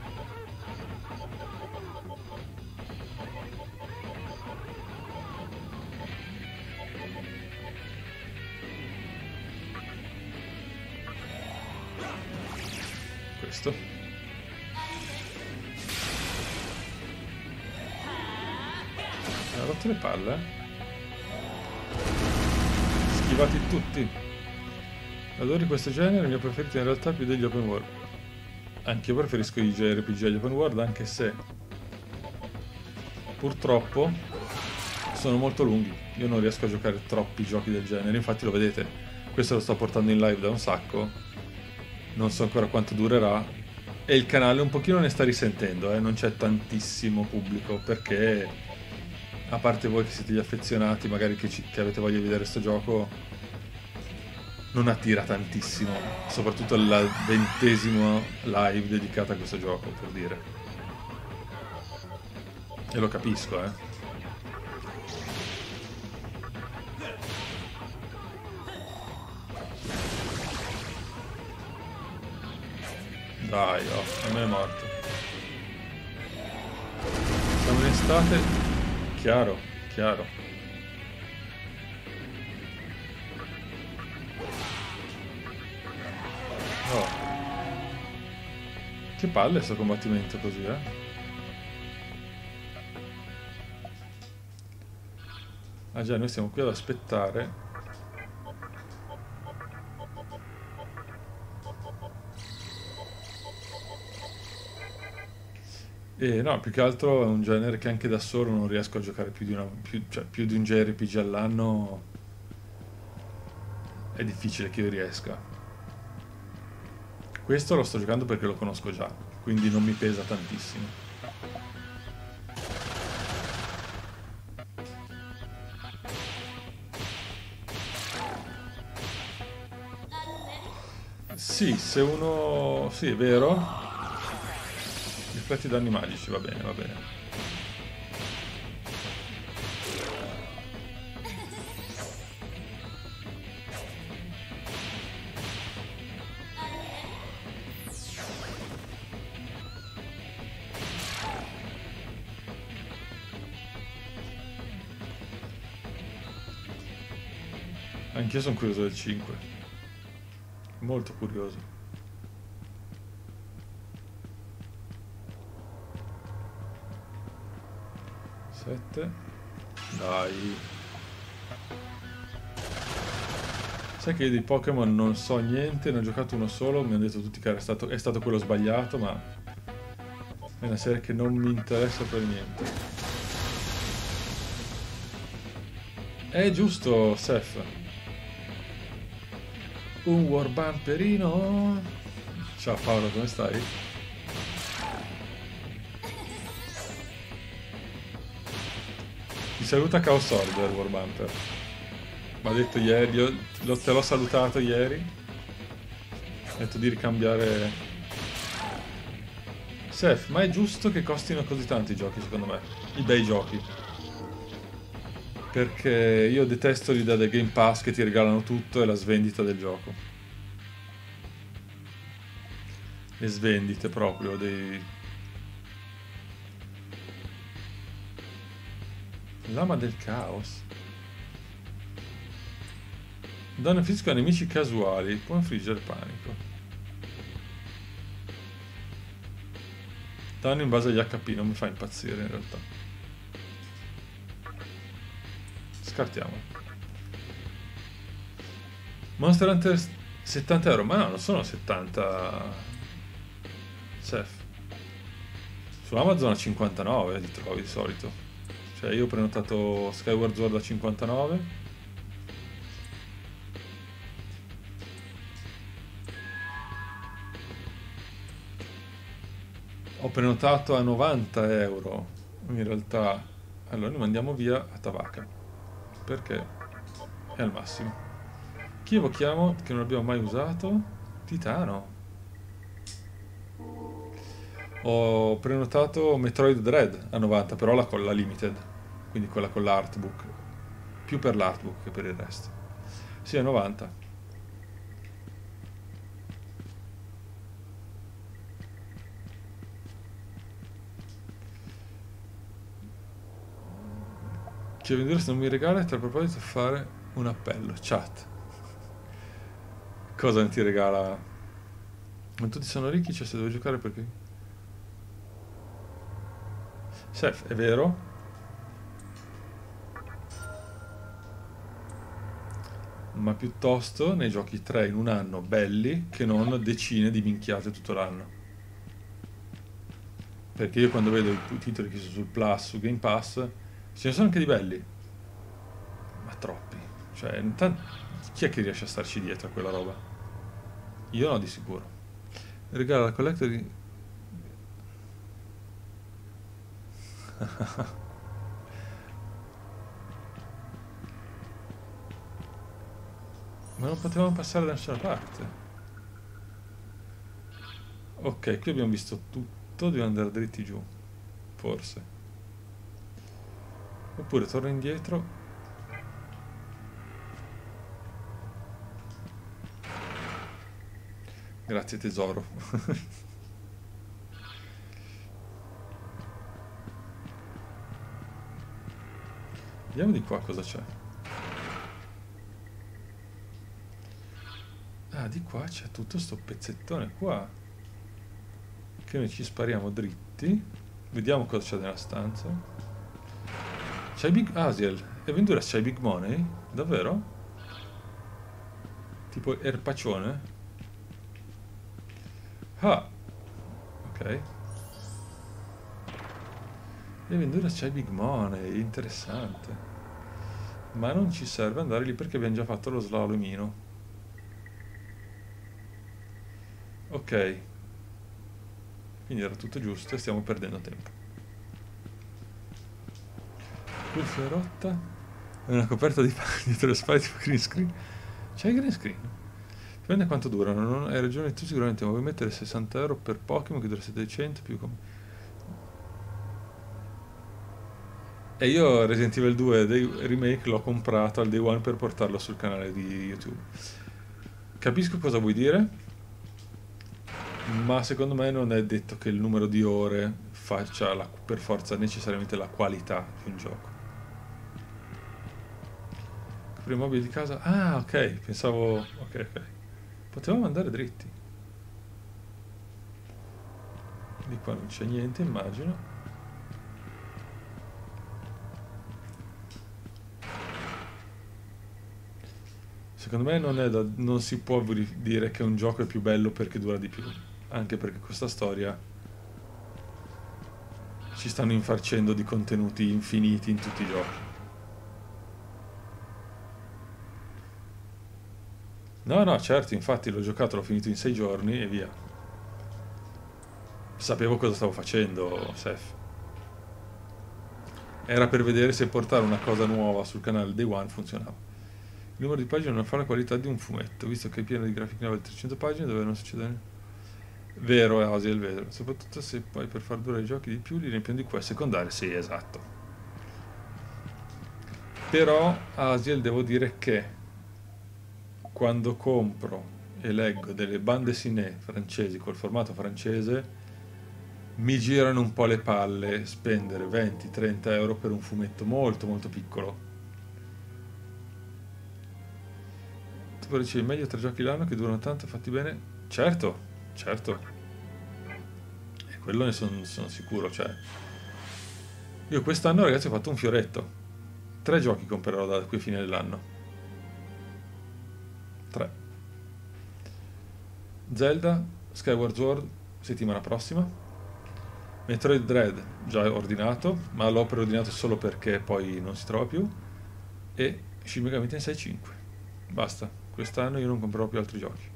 questo. Mi ha rotto le palle. Schivati tutti. Adori questo genere, il mio preferito in realtà è più degli open world. Anche io preferisco i J R P G agli open world, anche se purtroppo sono molto lunghi. Io non riesco a giocare troppi giochi del genere, infatti lo vedete, questo lo sto portando in live da un sacco, non so ancora quanto durerà, e il canale un pochino ne sta risentendo, eh? Non c'è tantissimo pubblico, perché a parte voi che siete gli affezionati, magari che, ci, che avete voglia di vedere sto gioco, non attira tantissimo, soprattutto la ventesima live dedicata a questo gioco, per dire. E lo capisco, eh. Dai, oh, non è morto. Siamo in estate. Chiaro, chiaro. Oh. Che palle sto combattimento così, eh? Ah già, noi stiamo qui ad aspettare. E no, più che altro è un genere che anche da solo non riesco a giocare più di, una, più, cioè, più di un J R P G all'anno. È difficile che io riesca. Questo lo sto giocando perché lo conosco già, quindi non mi pesa tantissimo. Sì, se uno... sì, è vero. Rifletti danni magici, va bene, va bene. Anch'io sono curioso del cinque. molto curioso. Sette. Dai. Sai che io di Pokémon non so niente, ne ho giocato uno solo, mi hanno detto tutti che era stato, è stato quello sbagliato, ma è una serie che non mi interessa per niente. È giusto, Seth. Un Warbumperino. Ciao Paolo, come stai? Ti saluta Chaos Order, Warbumper. Mi ha detto ieri, io lo- te l'ho salutato ieri. Ho detto di ricambiare. Seth, ma è giusto che costino così tanto i giochi, secondo me? I bei giochi. Perché io detesto l'idea del Game Pass che ti regalano tutto e la svendita del gioco. Le svendite proprio dei... Lama del caos. Danno fisico a nemici casuali. Può infliggere panico. Danno in base agli H P, non mi fa impazzire in realtà. Scartiamo. Monster Hunter settanta euro. Ma no, non sono settanta. Seth. Su Amazon a cinquantanove li trovi di solito. Cioè io ho prenotato Skyward Sword a cinquantanove. Ho prenotato a novanta euro. In realtà, allora noi mandiamo via a Tavaka perché è al massimo. Chi evochiamo che non abbiamo mai usato? Titano. Ho prenotato Metroid Dread a novanta, però la con la limited, quindi quella con l'artbook, più per l'artbook che per il resto. Sì, a novanta. Che vendere se non mi regala e tra proposito fare un appello. Chat. Cosa non ti regala? Ma tutti sono ricchi, cioè se devo giocare perché... Chef, è vero? Ma piuttosto ne giochi tre in un anno belli che non decine di minchiate tutto l'anno. Perché io quando vedo i titoli che sono sul Plus, su Game Pass, ce ne sono anche di belli. Ma troppi. Cioè, intanto, chi è che riesce a starci dietro a quella roba? Io no, di sicuro. Regala la collector di... Ma non potevamo passare da nessuna parte. Ok, qui abbiamo visto tutto, dobbiamo andare dritti giù. Forse. Oppure torno indietro. Grazie tesoro. Vediamo di qua cosa c'è. Ah, di qua c'è tutto sto pezzettone qua. Che noi ci spariamo dritti. Vediamo cosa c'è nella stanza. C'hai Big Asiel. E Ventura c'hai Big Money? Davvero? Tipo erpacione? Ah! Ok. E Ventura c'hai Big Money. Interessante. Ma non ci serve andare lì perché abbiamo già fatto lo slalomino. Ok. Quindi era tutto giusto e stiamo perdendo tempo. Cuffia rotta. È una coperta di pane dietro le spalle tipo green screen. C'è il green screen? Dipende quanto durano. Non hai ragione tu sicuramente, ma vuoi mettere sessanta euro per Pokémon che dura settecento più come... E io Resident Evil due Day Remake l'ho comprato al day one per portarlo sul canale di YouTube. Capisco cosa vuoi dire, ma secondo me non è detto che il numero di ore faccia la, per forza necessariamente la qualità di un gioco. Per i mobili di casa? Ah, ok, pensavo... ok, ok. Potevamo andare dritti. Di qua non c'è niente, immagino. Secondo me non, è da, non si può dire che un gioco è più bello perché dura di più. Anche perché questa storia ci stanno infarcendo di contenuti infiniti in tutti i giochi. No, no, certo, infatti l'ho giocato, l'ho finito in sei giorni e via. Sapevo cosa stavo facendo, Seth. Era per vedere se portare una cosa nuova sul canale Day One funzionava. Il numero di pagine non fa la qualità di un fumetto, visto che è pieno di graphic novel trecento pagine dove non succede niente. Vero, è Asia il vero. Soprattutto se poi per far durare i giochi di più li riempiono di quest secondarie. Sì, esatto. Però Asiel devo dire che quando compro e leggo delle bande dessinée francesi col formato francese mi girano un po' le palle spendere venti trenta euro per un fumetto molto molto piccolo. Tu poi dici meglio tre giochi l'anno che durano tanto e fatti bene? Certo, certo. E quello ne sono son sicuro, cioè. Io quest'anno ragazzi ho fatto un fioretto. Tre giochi comprerò da qui a fine dell'anno. Tre. Zelda, Skyward Sword, settimana prossima. Metroid Dread, già ordinato, ma l'ho preordinato solo perché poi non si trova più. E Shin Megami Tensei cinque. Basta, quest'anno io non comprerò più altri giochi.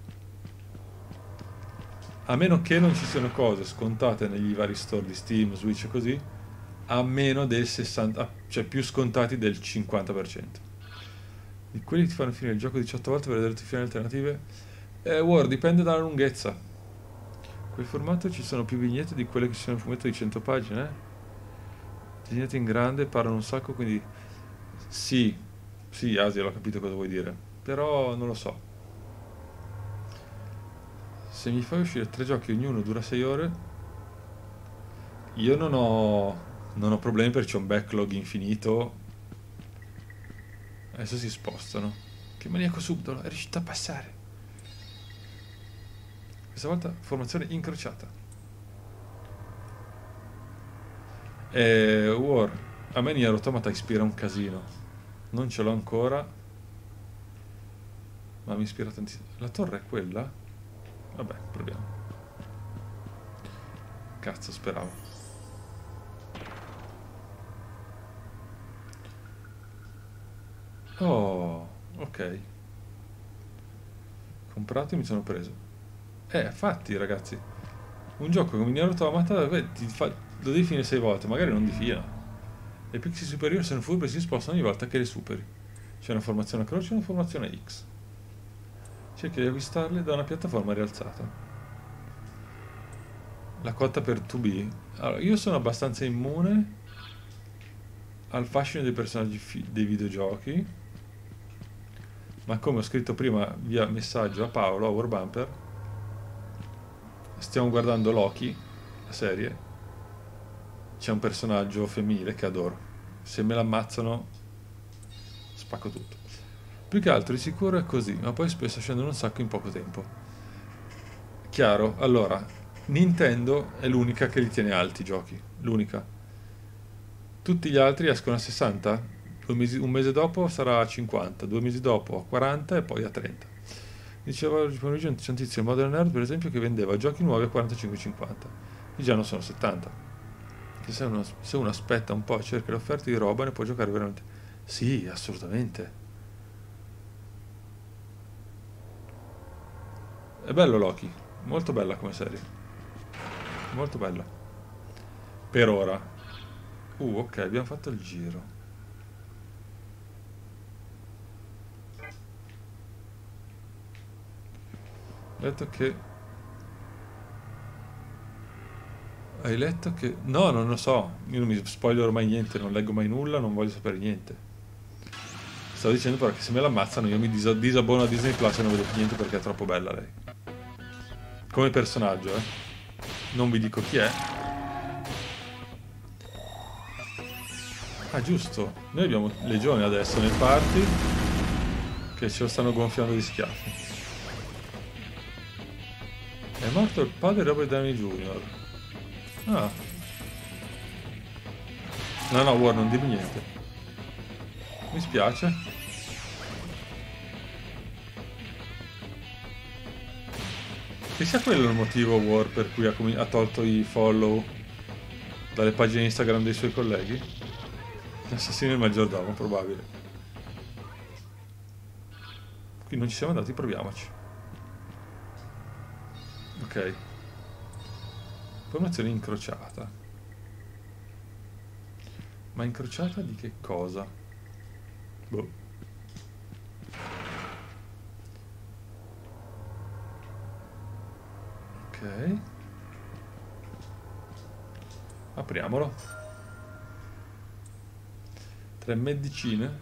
A meno che non ci siano cose scontate negli vari store di Steam, Switch e così, a meno del sessanta, cioè più scontati del cinquanta per cento. Di quelli che ti fanno finire il gioco diciotto volte per vedere tutte le finali alternative? Eh, War, dipende dalla lunghezza. Quel formato ci sono più vignette di quelle che ci sono in fumetto di cento pagine, eh? Disegnate in grande, parlano un sacco, quindi... Sì, sì, Asia, l'ho capito cosa vuoi dire. Però non lo so. Se mi fai uscire tre giochi ognuno dura sei ore, io non ho... non ho problemi perché c'è un backlog infinito. Adesso si spostano. Che maniaco subdolo, è riuscito a passare. Questa volta formazione incrociata. E War, a me Nier Automata ispira un casino. Non ce l'ho ancora, ma mi ispira tantissimo. La torre è quella? Vabbè, proviamo. Cazzo, speravo. Oh, ok. Comprato e mi sono preso. Eh, infatti, ragazzi, un gioco come Nier Automata beh, ti fa, lo devi finire sei volte, magari non di fila. Le pixie superiori sono furbe e si spostano ogni volta che le superi. C'è una formazione a croce e una formazione X. Cerchi di acquistarle da una piattaforma rialzata. La cotta per due B. Allora, io sono abbastanza immune al fascino dei personaggi dei videogiochi. Ma come ho scritto prima via messaggio a Paolo, a Warbumper, stiamo guardando Loki, la serie. C'è un personaggio femminile che adoro. Se me l'ammazzano, spacco tutto. Più che altro di sicuro è così, ma poi spesso scendono un sacco in poco tempo. Chiaro, allora, Nintendo è l'unica che li tiene alti i giochi, l'unica. Tutti gli altri escono a sessanta? Un mese dopo sarà a cinquanta, due mesi dopo a quaranta e poi a trenta. Diceva oggi pomeriggio c'è un tizio Modern Nerd per esempio che vendeva giochi nuovi a quarantacinque cinquanta e già non sono settanta. Che se uno, se uno aspetta un po' e cerca le offerte di roba ne può giocare veramente. Sì, assolutamente. È bello Loki, molto bella come serie, molto bella. Per ora. Uh, ok, abbiamo fatto il giro. Ho letto che... Hai letto che... No, non lo so. Io non mi spoilerò mai niente, non leggo mai nulla, non voglio sapere niente. Stavo dicendo però che se me l'ammazzano io mi dis disabbono a Disney Plus e non vedo più niente perché è troppo bella lei. Come personaggio, eh. Non vi dico chi è. Ah, giusto. Noi abbiamo Legione adesso nel party che ce lo stanno gonfiando di schiaffi. È morto il padre di Robert Downey Junior Ah. No, no, War, non dirmi niente. Mi spiace. Che sia quello il motivo, War, per cui ha, ha tolto i follow dalle pagine Instagram dei suoi colleghi? L'assassino del maggiordomo, probabile. Qui non ci siamo andati, proviamoci. Ok. Formazione incrociata. Ma incrociata di che cosa? Boh. Ok. Apriamolo. Tre medicine.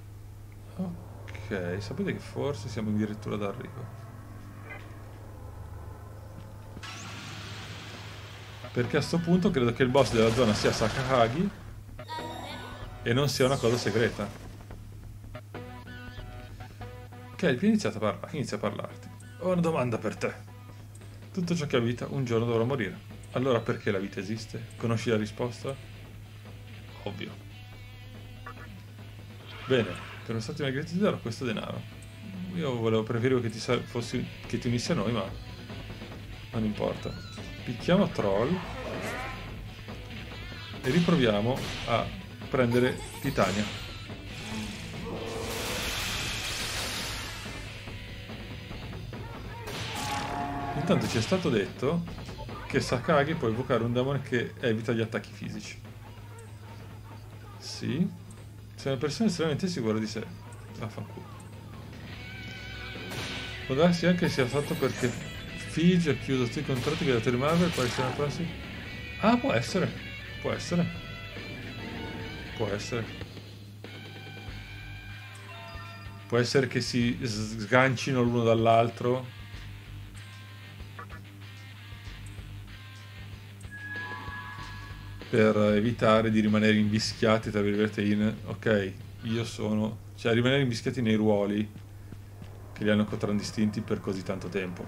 Ok, sapete che forse siamo addirittura d'arrivo. Perché a sto punto credo che il boss della zona sia Sakahagi e non sia una cosa segreta. Ok, hai iniziato a parlare, inizia a parlarti. Ho una domanda per te. Tutto ciò che ha vita un giorno dovrà morire. Allora perché la vita esiste? Conosci la risposta? Ovvio. Bene, per una statima gratitudine ti darò questo denaro. Io volevo, preferivo che ti, fossi, che ti unissi a noi, ma non importa. Picchiamo Troll e riproviamo a prendere Titania. Intanto ci è stato detto che Sakagi può evocare un demone che evita gli attacchi fisici. Sì. Sei una persona estremamente sicura di sé. Vaffanculo. Può darsi anche sia fatto perché Fige ha chiuso tutti i contratti con i datori Marvel per essere prossimi. Ah, può essere. Può essere. Può essere. Può essere che si sgancino l'uno dall'altro. Per evitare di rimanere invischiati, tra virgolette, in... Ok, io sono... Cioè, rimanere invischiati nei ruoli che li hanno contraddistinti per così tanto tempo.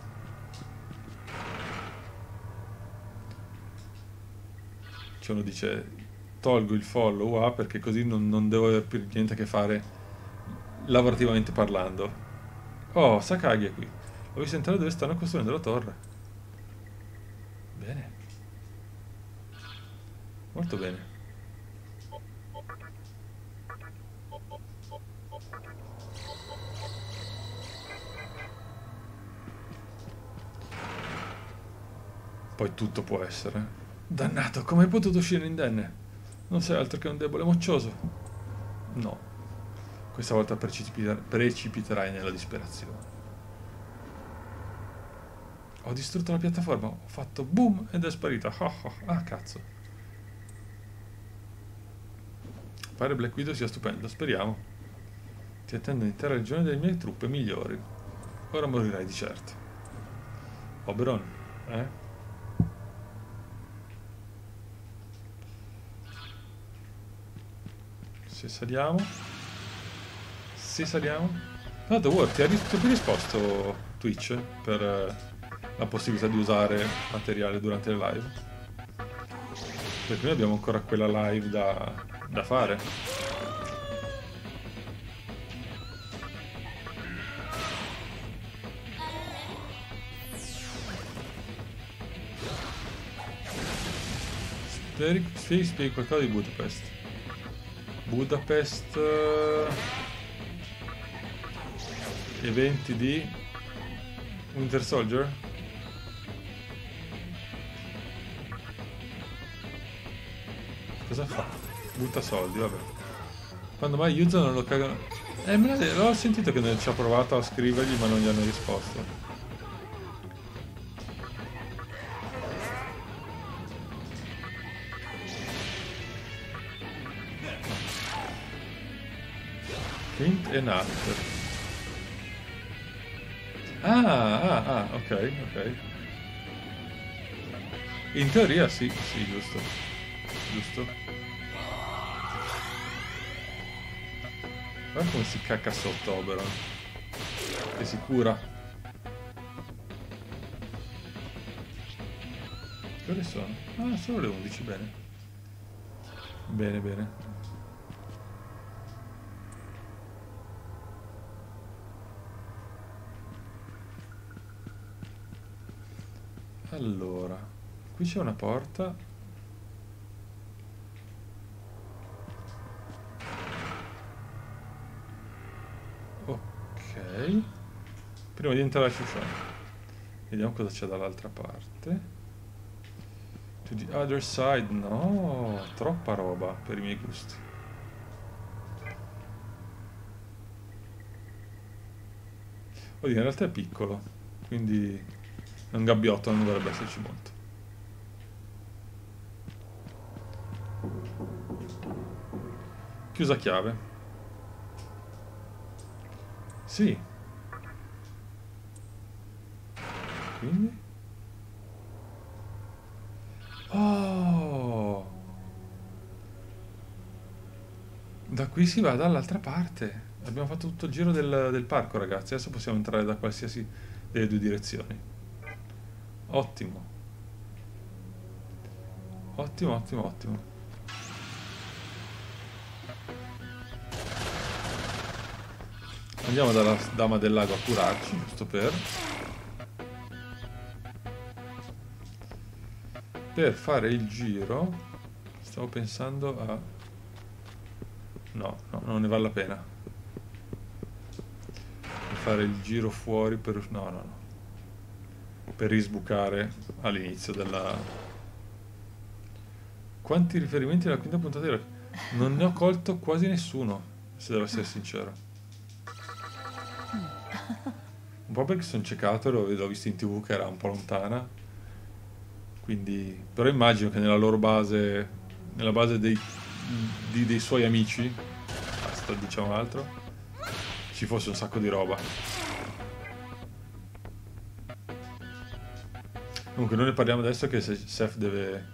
Cioè uno dice, tolgo il follow A perché così non, non devo avere più niente a che fare lavorativamente parlando. Oh, Sakagi è qui. Ho visto entrare dove stanno costruendo la torre. Bene. Molto bene. Poi tutto può essere. Dannato, come hai potuto uscire indenne? Non sei altro che un debole moccioso. No. Questa volta precipiter- precipiterai nella disperazione. Ho distrutto la piattaforma, ho fatto boom ed è sparita. Ah, ah, ah cazzo. Pare Black Widow sia stupendo, speriamo. Ti attende l'intera legione delle mie truppe migliori. Ora morirai di certo. Oberon, eh? Se saliamo. Se saliamo. Tanto War, ti ha ris- ti ha risposto Twitch per eh, la possibilità di usare materiale durante le live? Perché noi abbiamo ancora quella live da, da fare. Spieghi, spieghi, spieghi qualcosa di Budapest. Budapest... Uh, eventi di Winter Soldier? Cosa fa? Butta soldi, vabbè. Quando mai Yuzo non lo cagano... Eh, me l'ha- l'ho sentito che ci ha provato a scrivergli ma non gli hanno risposto. Clint e Nat. Ah, ah, ah, ok, ok. In teoria sì, sì, giusto. Giusto. Guarda come si cacca sotto Oberon. Che si cura. che ore sono? Ah, solo le undici, bene. Bene, bene. Allora, qui c'è una porta. Ok. Prima di entrare al Shushan, vediamo cosa c'è dall'altra parte. To the other side, no, troppa roba per i miei gusti. Oddio, in realtà è piccolo, quindi un gabbiotto non dovrebbe esserci molto. Chiusa a chiave. Sì. Quindi? Oh! Da qui si va dall'altra parte. Abbiamo fatto tutto il giro del, del parco, ragazzi. Adesso possiamo entrare da qualsiasi delle due direzioni. Ottimo. Ottimo, ottimo, ottimo. Andiamo dalla Dama del Lago a curarci, giusto per... Per fare il giro... Stavo pensando a... No, no, non ne vale la pena. Per fare il giro fuori per... No, no, no. Per risbucare all'inizio della... Quanti riferimenti alla quinta puntata di... Non ne ho colto quasi nessuno, se devo essere sincero. Un po' perché sono ciecato e l'ho visto in tv che era un po' lontana. Quindi... Però immagino che nella loro base... Nella base dei, di, dei suoi amici... Basta, diciamo altro... Ci fosse un sacco di roba. Comunque noi ne parliamo adesso che se Seth deve...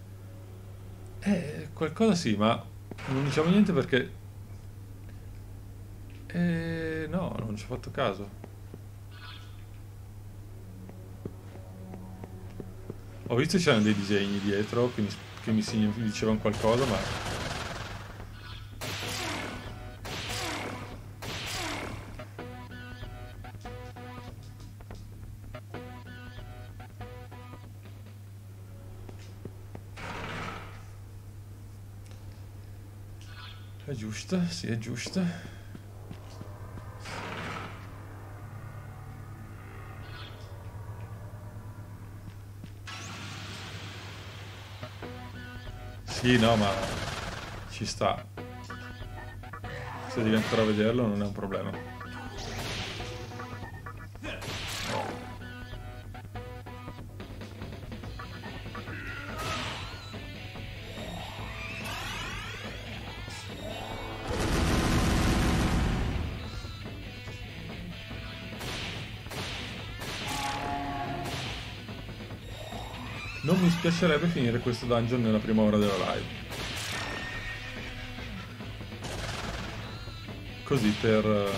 Eh, qualcosa sì, ma... Non diciamo niente perché... Eh, no, non ci ho fatto caso. Ho visto che c'erano dei disegni dietro che mi, che mi, segn- mi dicevano qualcosa, ma... È giusta, sì, è giusta. Sì, no, ma ci sta. Se devi ancora vederlo non è un problema. Non mi spiacerebbe finire questo dungeon nella prima ora della live. Così per uh,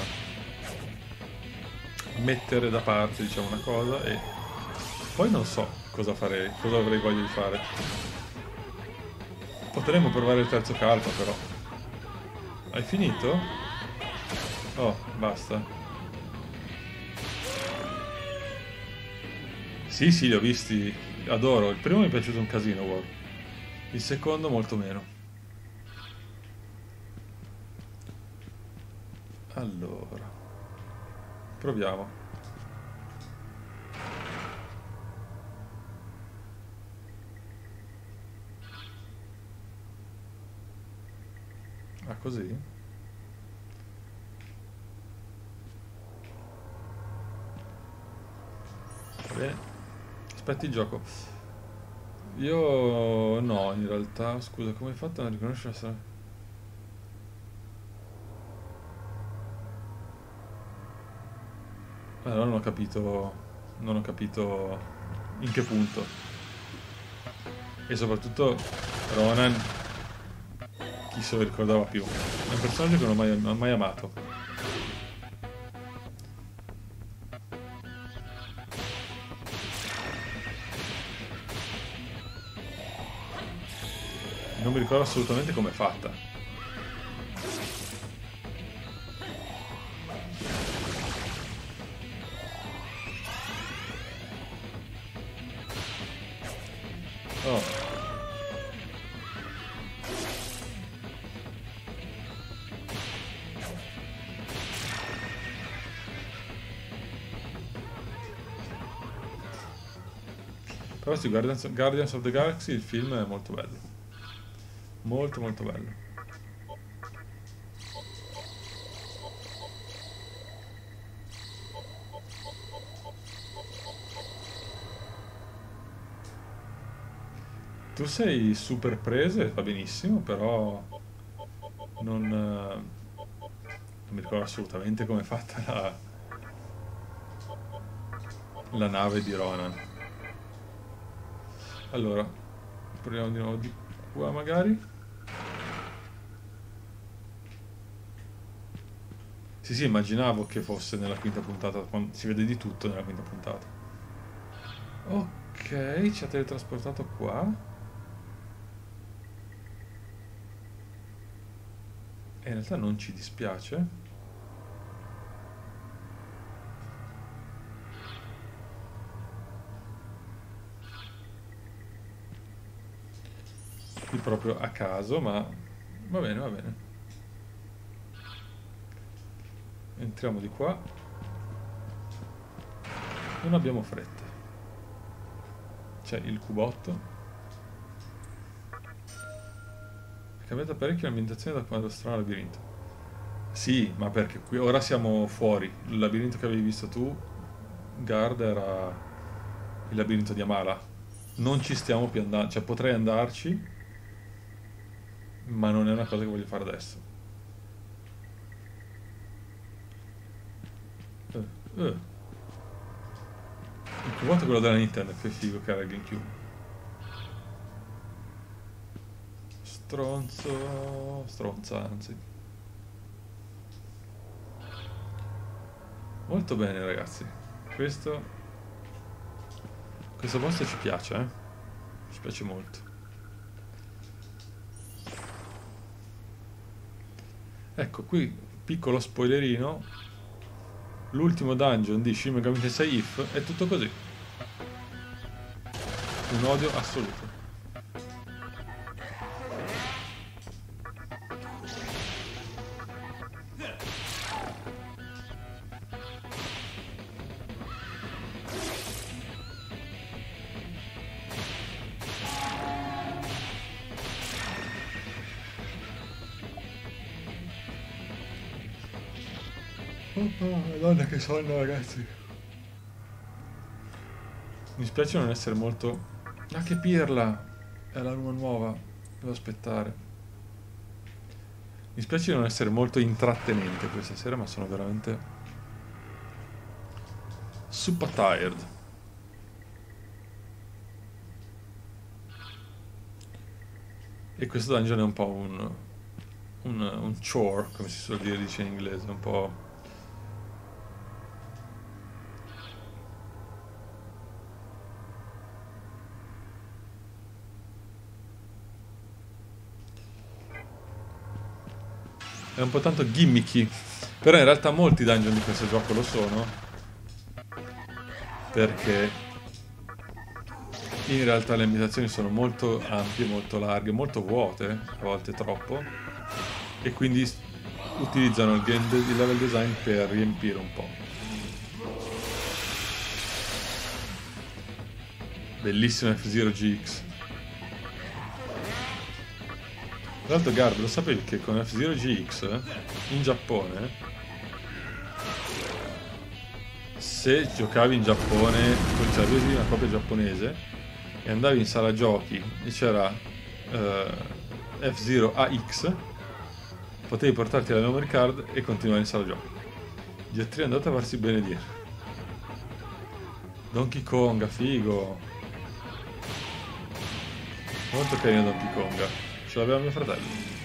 mettere da parte, diciamo, una cosa e poi non so cosa farei, cosa avrei voglia di fare. Potremmo provare il terzo calpa, però. Hai finito? Oh, basta. Sì, sì, li ho visti. Adoro. Il primo mi è piaciuto un casino, wow. Il secondo molto meno. Allora. Proviamo. Ah, così? Va bene. Aspetti il gioco. Io no, in realtà, scusa, come hai fatto a non riconoscere la strada? Allora non ho capito, non ho capito in che punto. E soprattutto Ronan, chi se lo ricordava più? È un personaggio che non ho mai, non ho mai amato. Non mi ricordo assolutamente com'è fatta. Oh. Però sì, Guardians, Guardians of the Galaxy, il film è molto bello. Molto molto bello. Tu sei super prese, va benissimo, però non, eh, non mi ricordo assolutamente come è fatta la, la nave di Ronan. Allora, proviamo di nuovo di qua magari. Sì, sì, immaginavo che fosse nella quinta puntata, quando si vede di tutto nella quinta puntata. Ok, ci ha teletrasportato qua. E in realtà non ci dispiace. Qui proprio a caso, ma va bene, va bene. Entriamo di qua. Non abbiamo fretta. C'è il cubotto. È cambiata parecchio l'ambientazione da quando strano labirinto. Sì, ma perché qui ora siamo fuori. Il labirinto che avevi visto tu, Guard, era il labirinto di Amala. Non ci stiamo più andando, cioè potrei andarci, ma non è una cosa che voglio fare adesso. Eh, eh. Il cubotto è quello della Nintendo, che figo che era il GameCube. Stronzo, stronza anzi. Molto bene ragazzi. Questo Questo posto ci piace, eh? Ci piace molto. Ecco qui, piccolo spoilerino. L'ultimo dungeon di Shin Megami Tensei If è tutto così. Un odio assoluto. Oh, madonna che sonno ragazzi. Mi spiace non essere molto... Ah che pirla! È la luna nuova. Devo aspettare. Mi spiace non essere molto intrattenente questa sera, ma sono veramente super tired. E questo dungeon è un po' un, un, un chore, come si suol dire, dice in inglese, un po'... È un po' tanto gimmicky, però in realtà molti dungeon di questo gioco lo sono, perché in realtà le ambientazioni sono molto ampie, molto larghe, molto vuote, a volte troppo, e quindi utilizzano il, game de- il level design per riempire un po'. Bellissimo F-Zero G X. Tra l'altro, Gard, lo sapevi che con F-Zero G X in Giappone, se giocavi in Giappone, cioè avevi una copia giapponese e andavi in sala giochi e c'era eh, F-Zero A X, potevi portarti la memory card e continuare in sala giochi. Gettri è andato a farsi benedire. Donkey Konga, figo. Molto carino Donkey Konga. Ce l'aveva mio fratello.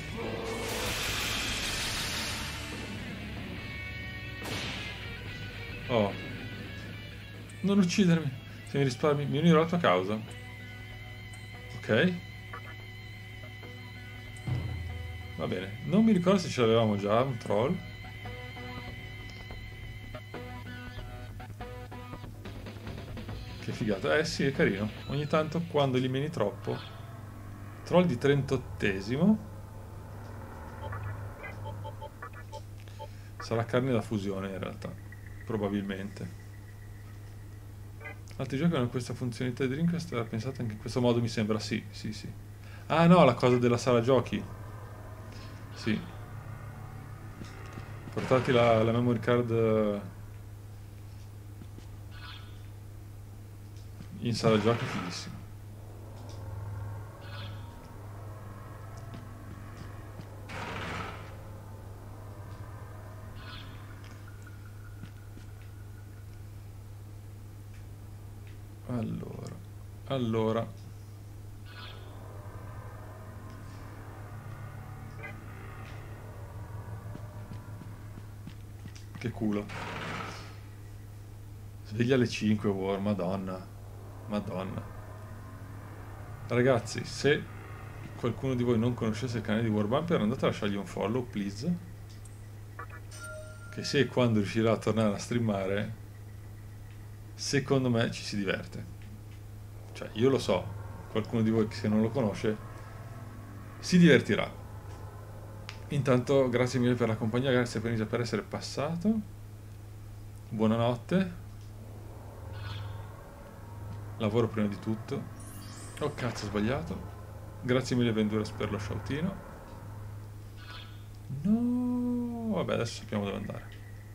Oh. Non uccidermi. Se mi risparmi, mi unirò alla tua causa. Ok. Va bene, non mi ricordo se ce l'avevamo già un troll. Che figata. Eh sì, è carino. Ogni tanto quando li meni troppo. Troll di trentottesimo. Sarà carne da fusione in realtà. Probabilmente. Altri giochi hanno questa funzionalità di Dreamcast, era pensata anche in questo modo, mi sembra. Sì, sì, sì. Ah no, la cosa della sala giochi. Sì. Portati la, la memory card in sala giochi, fighissimo. Allora, allora. Che culo. Sveglia alle cinque, War, madonna. Madonna. Ragazzi, se qualcuno di voi non conoscesse il canale di Warbumper, andate a lasciargli un follow, please. Che se e quando riuscirà a tornare a streamare, secondo me ci si diverte. Cioè, io lo so, qualcuno di voi che se non lo conosce si divertirà. Intanto grazie mille per la compagnia, grazie per, per essere passato. Buonanotte. Lavoro prima di tutto. Oh cazzo, ho sbagliato. Grazie mille Venduras per lo shoutino. No, vabbè, adesso sappiamo dove andare.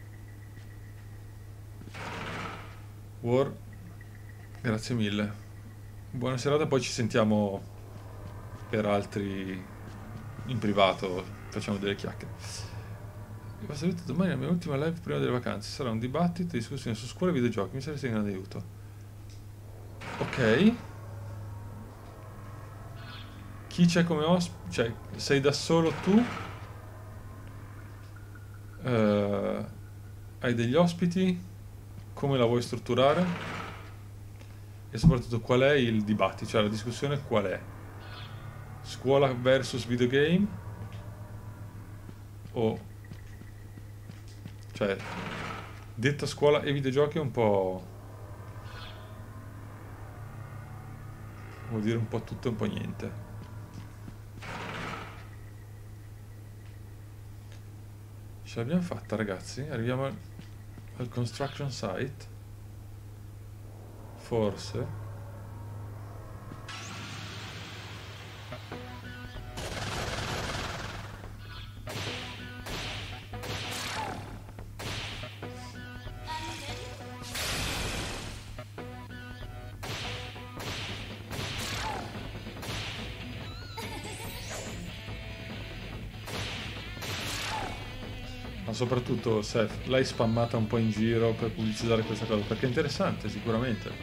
War, grazie mille. Buona serata, poi ci sentiamo per altri in privato, facciamo delle chiacchiere. Vi posso dire domani la mia ultima live prima delle vacanze, sarà un dibattito, discussione su scuola e videogiochi, mi sareste in grande aiuto. Ok. Chi c'è come ospite? Cioè, sei da solo tu? Uh, hai degli ospiti? Come la vuoi strutturare? E soprattutto qual è il dibattito? Cioè la discussione qual è? Scuola versus videogame? O... Cioè, detta scuola e videogiochi è un po'... vuol dire un po' tutto e un po' niente. Ce l'abbiamo fatta, ragazzi? Arriviamo al, al construction site? Forse? Ma soprattutto, Seth, l'hai spammata un po' in giro per pubblicizzare questa cosa, perché è interessante, sicuramente.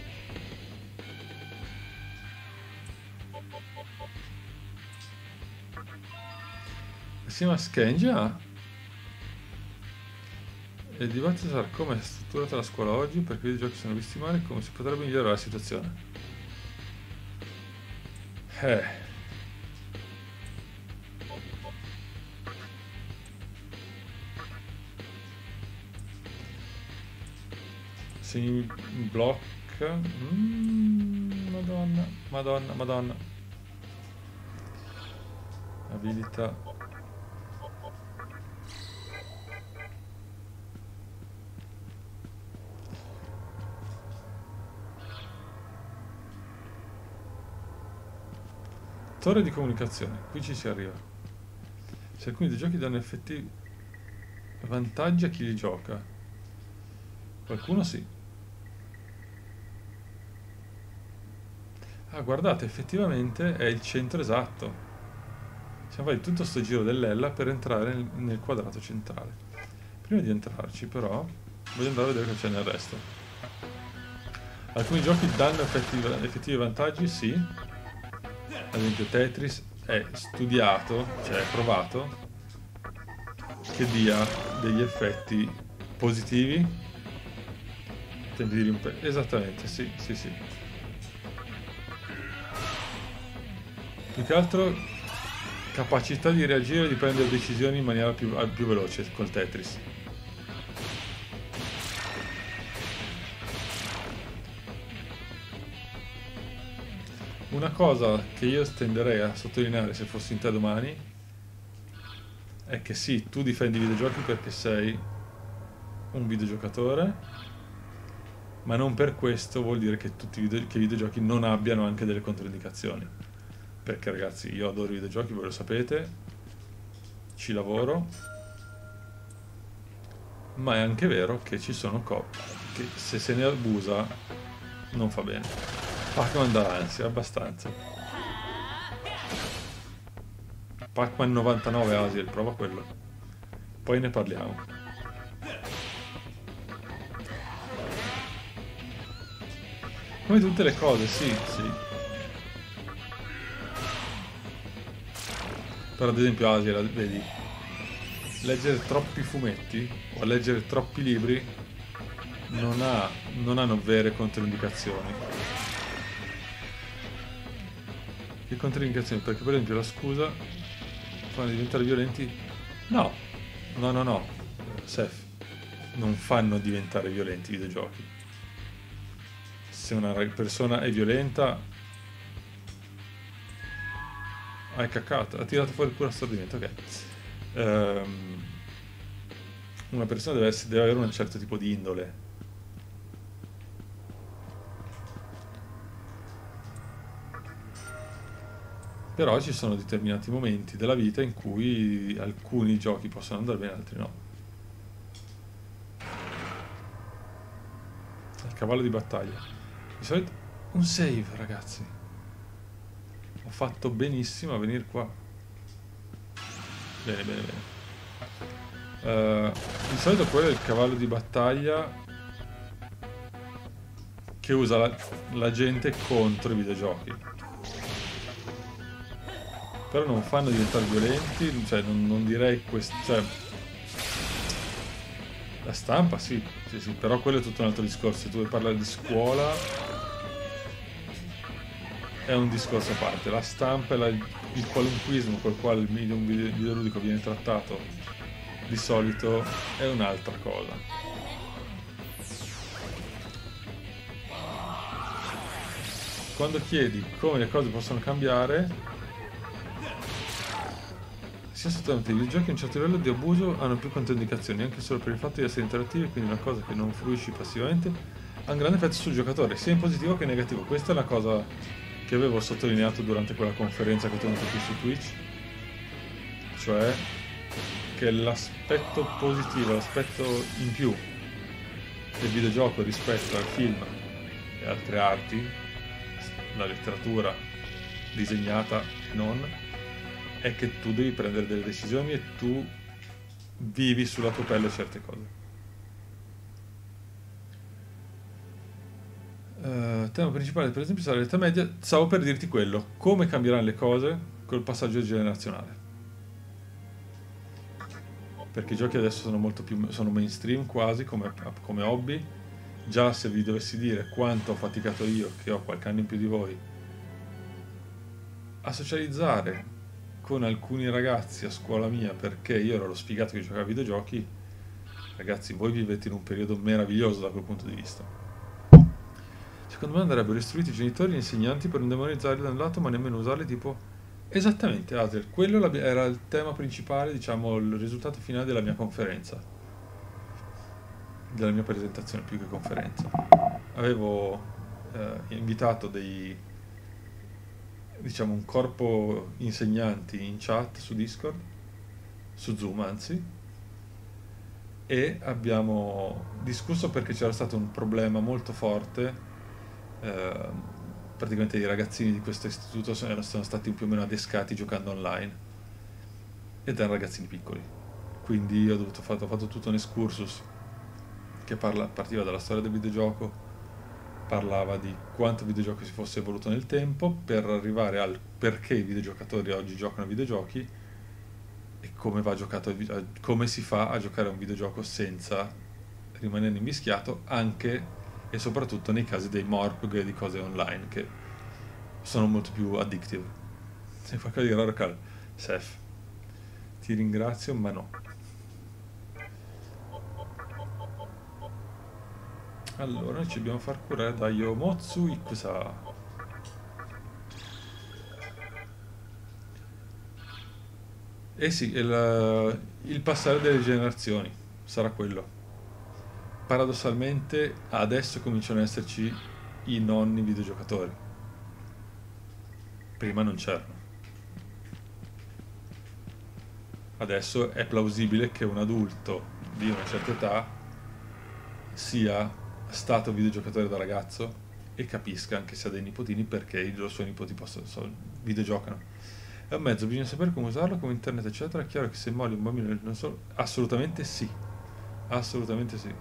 Assieme a Skenja, il dibattito sarà come è strutturata la scuola oggi, perché i videogiochi sono visti male, come si potrebbe migliorare la situazione. Eh... Si blocca. Mm, madonna, madonna, madonna. Abilità. Torre di comunicazione, qui ci si arriva. Se alcuni dei giochi danno effettivi vantaggi a chi li gioca. Qualcuno sì. Ah, guardate, effettivamente è il centro esatto. Siamo fatti tutto sto giro dell'Ella per entrare nel, nel quadrato centrale. Prima di entrarci, però, voglio andare a vedere cosa c'è nel resto. Alcuni giochi danno effettivi, effettivi vantaggi, sì. Ad esempio Tetris è studiato, cioè è provato, che dia degli effetti positivi. Tempi di rimpe- Esattamente, sì, sì, sì. Più che altro capacità di reagire e di prendere decisioni in maniera più, più veloce col Tetris. Una cosa che io tenderei a sottolineare se fossi in te domani è che sì, tu difendi i videogiochi perché sei un videogiocatore, ma non per questo vuol dire che tutti i, video, che i videogiochi non abbiano anche delle controindicazioni. Perché ragazzi, io adoro i videogiochi, voi lo sapete, ci lavoro, ma è anche vero che ci sono cose che se se ne abusa non fa bene. Pac-Man dà l'ansia, abbastanza. Pac-Man novantanove Asiel, prova quello. Poi ne parliamo. Come tutte le cose, sì, sì. Però ad esempio Asiel, vedi, leggere troppi fumetti o leggere troppi libri non, ha, non hanno vere controindicazioni. Che controindicazioni? Perché per esempio la scusa fanno diventare violenti? No, no, no, no, Seth, non fanno diventare violenti i videogiochi. Se una persona è violenta, hai caccato, ha tirato fuori pure stordimento, ok. Um, una persona deve, essere, deve avere un certo tipo di indole. Però ci sono determinati momenti della vita in cui alcuni giochi possono andare bene, altri no. Il cavallo di battaglia. Di solito un save, ragazzi. Ho fatto benissimo a venire qua. Bene, bene, bene. Uh, di solito quello è il cavallo di battaglia che usa la, la gente contro i videogiochi. Però non fanno diventare violenti, cioè non, non direi questo, cioè la stampa sì, sì, sì, però quello è tutto un altro discorso. Se tu vuoi parlare di scuola è un discorso a parte. La stampa e la, il qualunquismo col quale il medium videoludico viene trattato di solito è un'altra cosa. Quando chiedi come le cose possono cambiare, sia assolutamente i videogiochi a un certo livello di abuso hanno più controindicazioni, anche solo per il fatto di essere interattivi, quindi una cosa che non fruisci passivamente ha un grande effetto sul giocatore, sia in positivo che in negativo. Questa è la cosa che avevo sottolineato durante quella conferenza che ho tenuto qui su Twitch, cioè che l'aspetto positivo, l'aspetto in più del videogioco rispetto al film e altre arti, la letteratura disegnata e non, è che tu devi prendere delle decisioni e tu vivi sulla tua pelle certe cose. Uh, tema principale per esempio sarà l'età media. Stavo per dirti quello, come cambieranno le cose col passaggio generazionale, perché i giochi adesso sono molto più sono mainstream quasi come, come hobby. Già se vi dovessi dire quanto ho faticato io, che ho qualche anno in più di voi, a socializzare con alcuni ragazzi a scuola mia, perché io ero lo sfigato che giocava a videogiochi, ragazzi, voi vivete in un periodo meraviglioso da quel punto di vista. Secondo me andrebbero istruiti i genitori e gli insegnanti per non demonizzarli da un lato, ma nemmeno usarli tipo... Esattamente, Adel, quello era il tema principale, diciamo, il risultato finale della mia conferenza, della mia presentazione più che conferenza. Avevo eh, invitato dei... diciamo un corpo insegnanti in chat su Discord, su Zoom anzi, e abbiamo discusso perché c'era stato un problema molto forte. Eh, praticamente i ragazzini di questo istituto sono, sono stati più o meno adescati giocando online ed erano ragazzini piccoli, quindi io ho dovuto fare, ho fatto tutto un excursus che parla, partiva dalla storia del videogioco, parlava di quanto il videogioco si fosse evoluto nel tempo per arrivare al perché i videogiocatori oggi giocano ai videogiochi e come va giocato, come si fa a giocare a un videogioco senza rimanere invischiato, anche e soprattutto nei casi dei morpg e di cose online che sono molto più addictive. Se fa qualcosa di raro, Seth, ti ringrazio, ma no. Allora, ci dobbiamo far curare da Yomotsu Ikusa. Eh sì, il, il passare delle generazioni sarà quello. Paradossalmente, adesso cominciano ad esserci i nonni videogiocatori. Prima non c'erano. Adesso è plausibile che un adulto di una certa età sia stato videogiocatore da ragazzo e capisca, anche se ha dei nipotini, perché i loro suoi nipoti possono, so, videgiocano. È un mezzo, bisogna sapere come usarlo, come internet, eccetera. È chiaro che se molli un bambino non so, assolutamente sì. Assolutamente sì.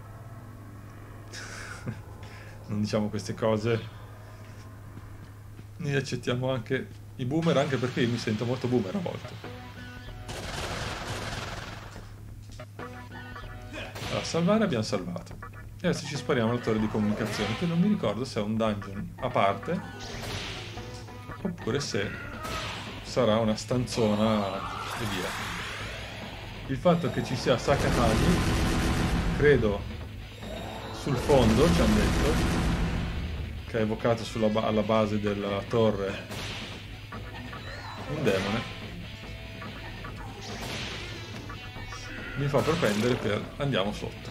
Non diciamo queste cose. Noi accettiamo anche i boomer, anche perché io mi sento molto boomer a volte. Allora, salvare abbiamo salvato. E adesso ci spariamo alla torre di comunicazione, che non mi ricordo se è un dungeon a parte oppure se sarà una stanzona e via. Il fatto che ci sia Sakatagi, credo sul fondo, ci hanno detto, che ha evocato sulla ba- alla base della torre un demone, mi fa propendere per andiamo sotto.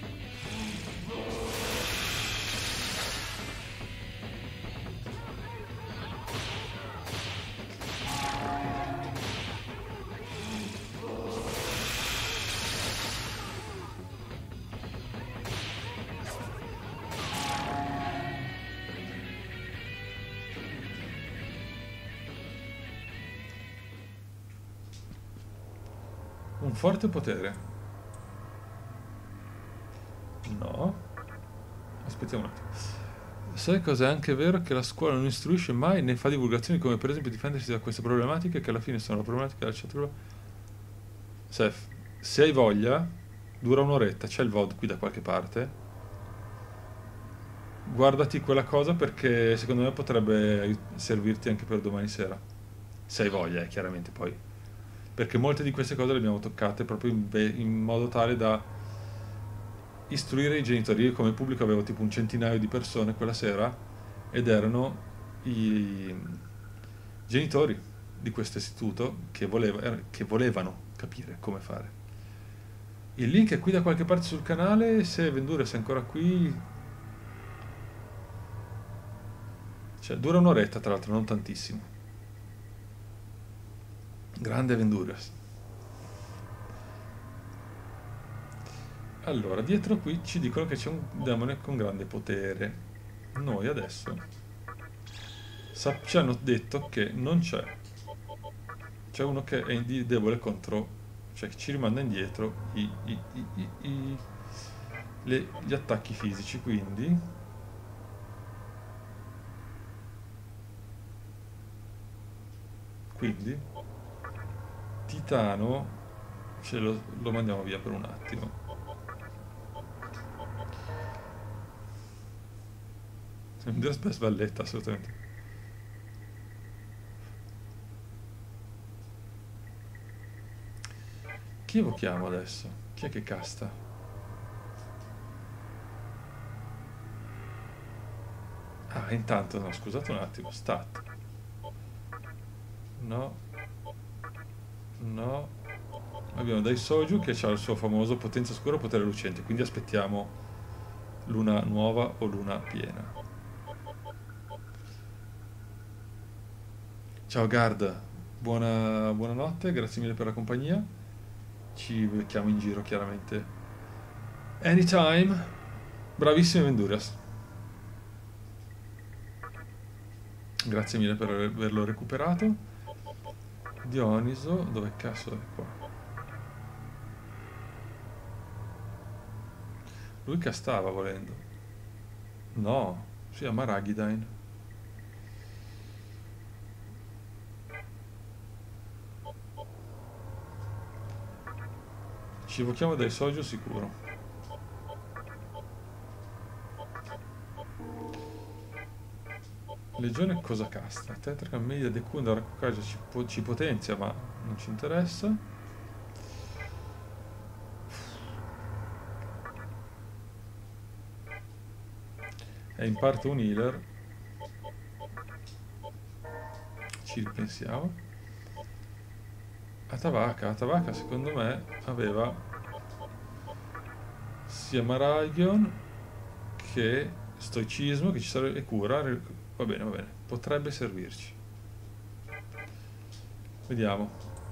Un forte potere. No. Aspettiamo un attimo. Sai cos'è anche vero? Che la scuola non istruisce mai né fa divulgazioni come per esempio difendersi da queste problematiche, che alla fine sono la problematica della ciatura. Sef, se hai voglia, dura un'oretta, c'è il V O D qui da qualche parte. Guardati quella cosa perché secondo me potrebbe ai- servirti anche per domani sera. Se hai voglia, eh, chiaramente poi. Perché molte di queste cose le abbiamo toccate proprio in, be- in modo tale da istruire i genitori. Io come pubblico avevo tipo un centinaio di persone quella sera ed erano i genitori di questo istituto che, voleva- er- che volevano capire come fare. Il link è qui da qualche parte sul canale, se Vendure sei ancora qui. Cioè, dura un'oretta tra l'altro, non tantissimo. Grande Vendures. Allora, dietro qui ci dicono che c'è un demone con grande potere. Noi adesso sap- ci hanno detto che non c'è. C'è uno che è indi- debole contro, cioè che ci rimanda indietro i- i- i- i- i- le- gli attacchi fisici, quindi quindi Titano ce lo, lo mandiamo via per un attimo. Vendures beh, svalletta assolutamente. Chi evochiamo adesso? Chi è che casta? Ah, intanto, no, scusate un attimo, stat. No, no. Abbiamo dai Soju che ha il suo famoso potenza scura, potere lucente, quindi aspettiamo luna nuova o luna piena. Ciao Gard, buona, buonanotte, grazie mille per la compagnia. Ci becchiamo in giro chiaramente. Anytime. Bravissime Vendurias. Grazie mille per averlo recuperato. Dioniso, dove cazzo è qua? Lui castava volendo. No, si chiama Ragidine. Ci evochiamo dai Soju sicuro. Legione cosa casta? Tetraca media decunda raccocaggio ci, po- ci potenzia, ma non ci interessa. È in parte un healer. Ci ripensiamo. Atavaka, Atavaka secondo me aveva sia Maragion che stoicismo che ci sarebbe, e cura. Va bene, va bene, potrebbe servirci. Vediamo.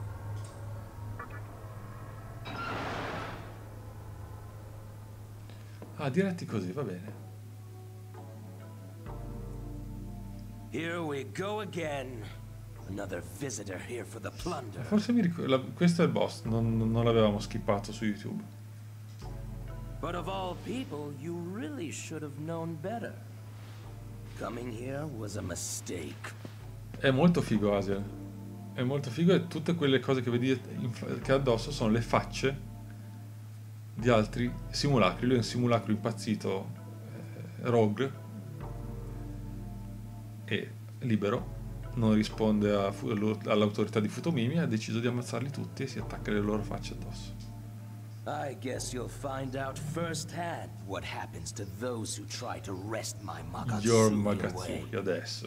Ah, diretti così, va bene. Here we go again. Another visitor here for the plunder. Forse mi ricordo, questo è il boss, non, non l'avevamo skippato su YouTube. But of all people, you really should have known better. Coming here was a mistake. È molto figo Asiel. È molto figo e tutte quelle cose che vedi che addosso sono le facce di altri simulacri. Lui è un simulacro impazzito, eh, rogue e libero. Non risponde a, all'autorità di Futomimi, ha deciso di ammazzarli tutti e si attacca le loro facce addosso. I guess you'll find out firsthand what happens to those who try to wrest my Magatsuki Your away. Magatsuki adesso.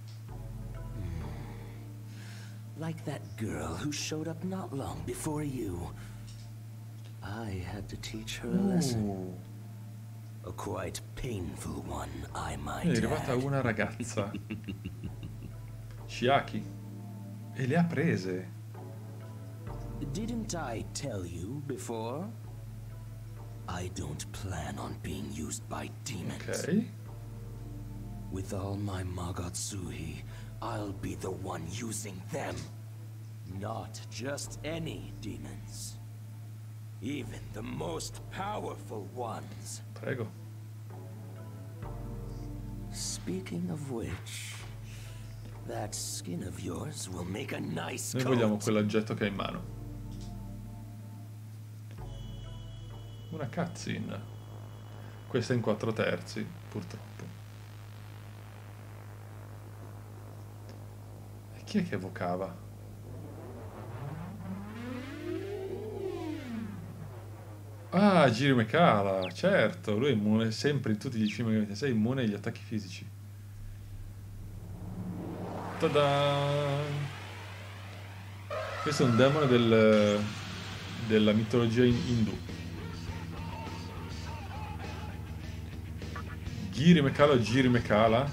Like that girl who showed up not long before you. I had to teach her a lesson. A quite painful one, I might È arrivata add. una ragazza. Shiaki. E le ha prese. Didn't I tell you before? I don't plan on being used by demons. Ok. With all my Magatsuhi, I'll be the one using them. Not just any demons. Even the most powerful ones. Prego. Speaking of which, that skin of yours will make a nice Noi coat. vogliamo quell'oggetto che ha in mano. Una cutscene. Questa in quattro terzi, purtroppo. E chi è che evocava? Ah, Jiri Mekala, certo, lui è immune sempre in tutti gli Shin Megami Tensei, è immune agli attacchi fisici. Ta-da! Questo è un demone del, della mitologia indù. Jiri Mekala o Jiri Mekala?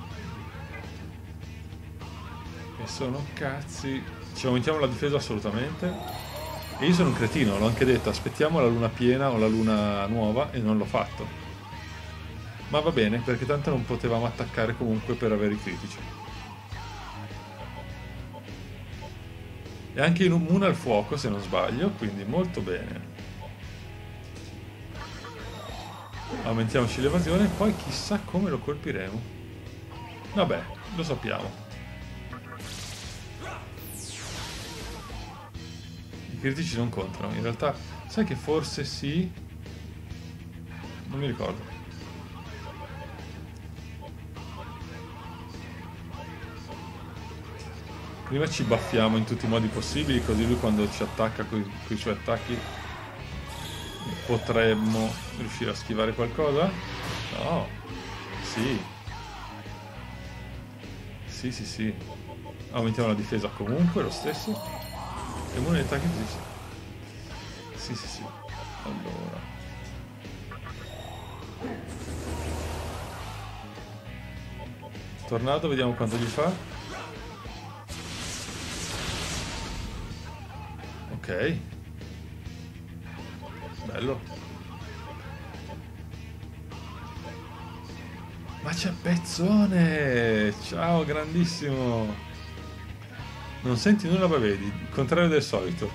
E sono cazzi. Ci aumentiamo la difesa assolutamente. E io sono un cretino, l'ho anche detto, aspettiamo la luna piena o la luna nuova e non l'ho fatto. Ma va bene, perché tanto non potevamo attaccare comunque per avere i critici. E anche immune al fuoco se non sbaglio, quindi molto bene. Aumentiamoci l'evasione e poi chissà come lo colpiremo. Vabbè, lo sappiamo. I critici non contano, in realtà sai che forse sì, non mi ricordo. Prima ci baffiamo in tutti i modi possibili, così lui quando ci attacca con i suoi attacchi potremmo riuscire a schivare qualcosa? No, sì, sì sì sì, aumentiamo la difesa comunque lo stesso. E uno degli attacchi fisici. Sì, sì, sì. Allora. Tornado, vediamo quanto gli fa. Ok. Bello. Ma c'è Pezzone! Ciao, grandissimo! Non senti nulla ma vedi, il contrario del solito.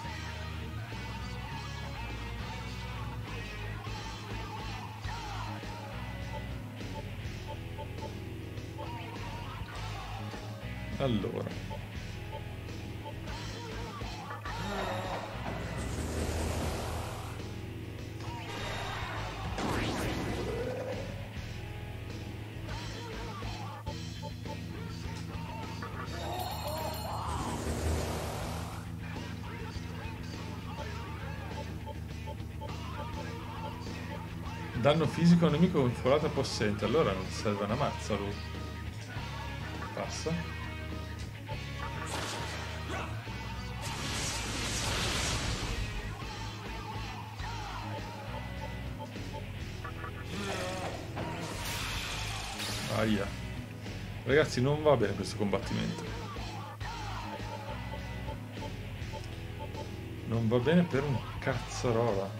Allora. danno fisico a un nemico con folata possente. Allora non serve una mazza lui. Passa. Aia. Ragazzi, non va bene questo combattimento. Non va bene per un cazzarola.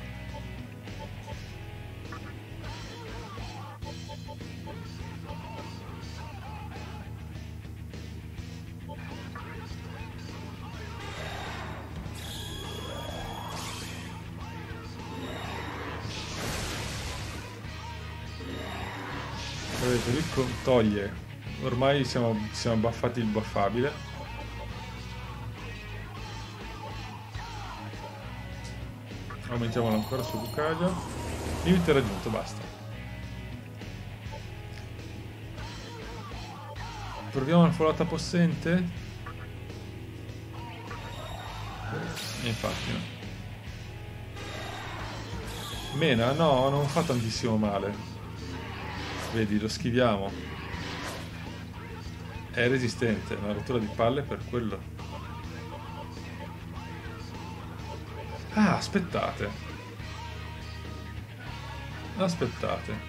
Vedete, lui toglie. Ormai siamo, siamo abbaffati il buffabile. Aumentiamolo ancora su Lucario. Limite raggiunto, basta. Proviamo una folata possente. E infatti no. Mena, no, non fa tantissimo male. Vedi, lo schiviamo. È resistente, una rottura di palle per quello. Ah, aspettate. Aspettate.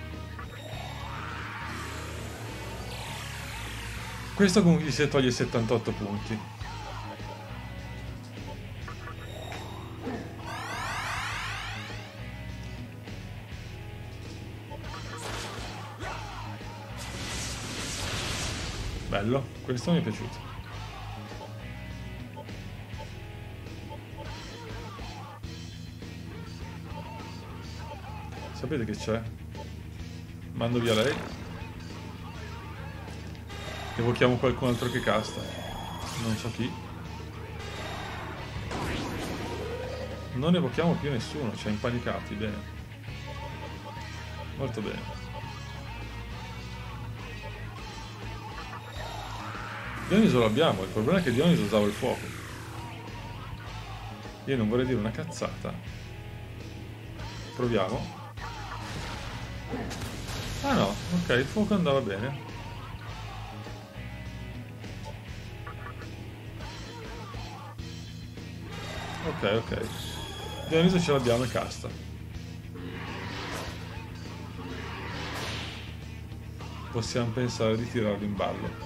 Questo comunque gli si toglie settantotto punti. Bello, questo mi è piaciuto. Sapete che c'è? Mando via lei. Evochiamo qualcun altro che casta. Non so chi. Non evochiamo più nessuno, ci ha impanicati, bene. Molto bene. Dioniso lo abbiamo, il problema è che Dioniso usava il fuoco. Io non vorrei dire una cazzata. Proviamo. Ah no, ok, il fuoco andava bene. Ok, ok. Dioniso ce l'abbiamo e casta. Possiamo pensare di tirarlo in ballo.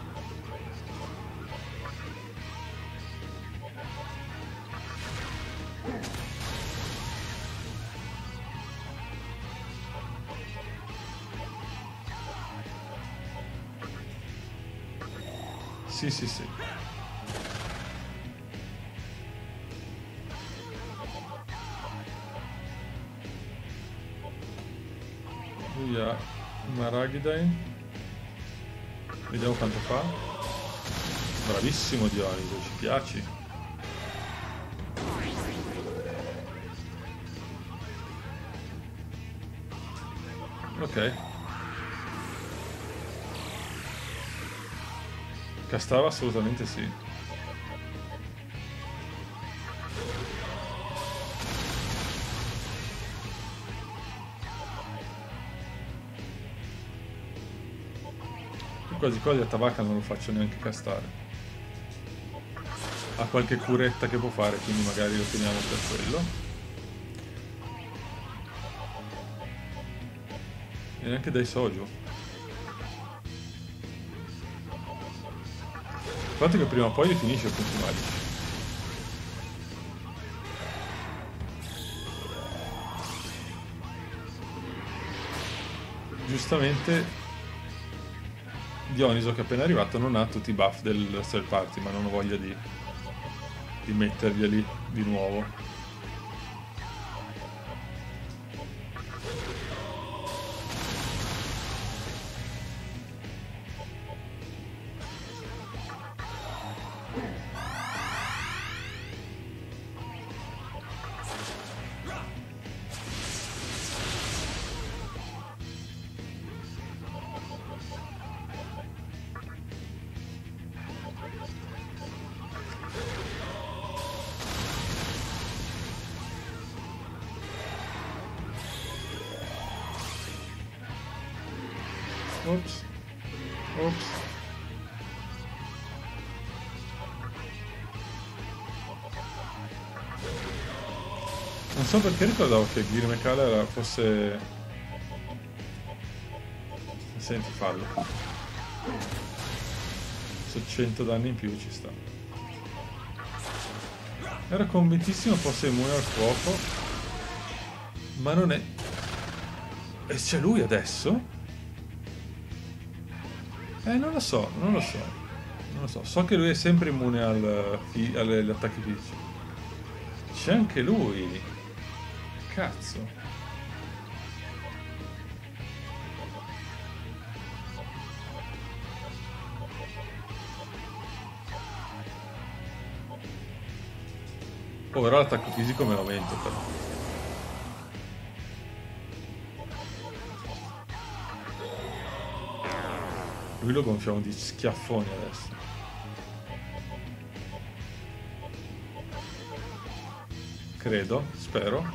Sì, sì, sì. Lui ha Maragidain. Vediamo quanto fa. Bravissimo Dioniso, ci piaci. Ok. Castava assolutamente sì. E quasi quasi a Tabaka non lo faccio neanche castare. Ha qualche curetta che può fare, quindi magari lo teniamo per quello. E neanche dai Soju. Il fatto è che prima o poi li finisce i punti magici. Giustamente Dioniso, che è appena arrivato, non ha tutti i buff del third party, ma non ho voglia di, di metterglieli di nuovo. Ops. Ops. Non so perché ricordavo che Gear Mechala fosse... Senti, fallo. Su cento danni in più ci sta. Era convintissimo fosse immune al fuoco, ma non è. E c'è lui adesso? Eh, non lo so, non lo so. Non lo so. So che lui è sempre immune al, agli attacchi fisici. C'è anche lui. Cazzo. Ora l'attacco fisico me lo aumento però. Lui lo gonfiamo di schiaffoni adesso. Credo, spero.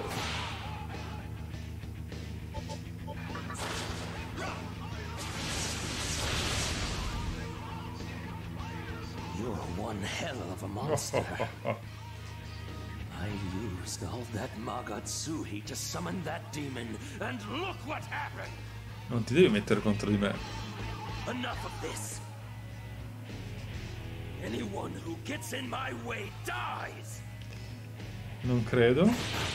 You're one hell of a monster. I used all that Magatsuhi to summon that demon, and look what happened! Non ti devi mettere contro di me. Enough of this! Anyone who gets in my way dies! Non credo.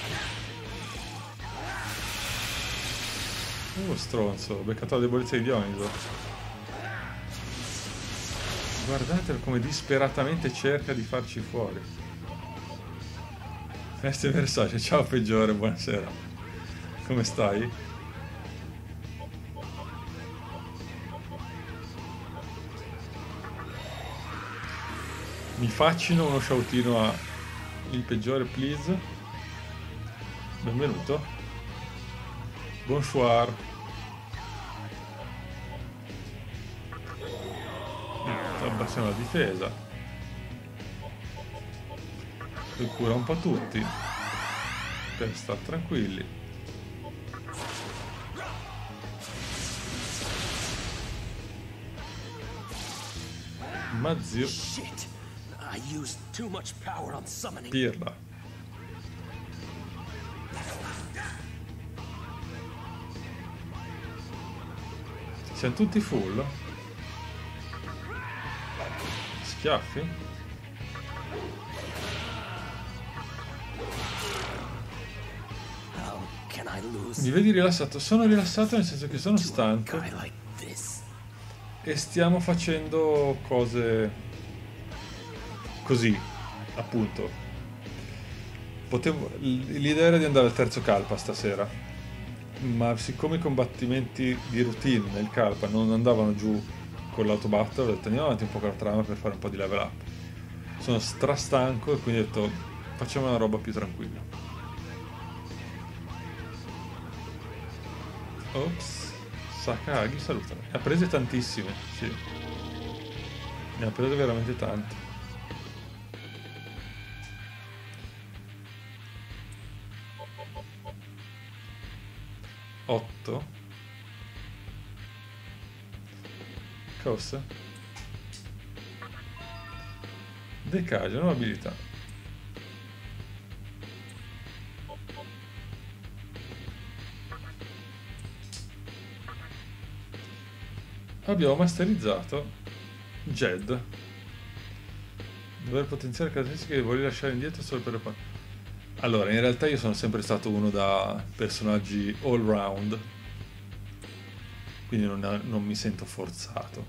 Uh, stronzo, ho beccato la debolezza di Dioniso. Guardatelo come disperatamente cerca di farci fuori. Feste Versace, ciao peggiore, buonasera. Come stai? Mi faccino uno shoutino a il peggiore, please. Benvenuto. Bonsoir. Abbassiamo la difesa. Cura un po' tutti per stare tranquilli. Ma zio Pirla. Siamo tutti full. Schiaffi. Mi vedi rilassato? Sono rilassato nel senso che sono stanco e stiamo facendo cose così, appunto. Potevo... L'idea era di andare al terzo Kalpa stasera, ma siccome i combattimenti di routine nel Kalpa non andavano giù con l'autobattle, ho detto andiamo avanti un po' con la trama per fare un po' di level up. Sono strastanco e quindi ho detto facciamo una roba più tranquilla. Ops, Sakagi saluta. Ne ha prese tantissime, sì. Ne ha prese veramente tante. Otto. Cosa? Decaggio, nuova abilità. Abbiamo masterizzato Jed. Dover potenziare caratteristiche che vuoi lasciare indietro solo per le pa- Allora, in realtà io sono sempre stato uno da personaggi all round, quindi non, non mi sento forzato.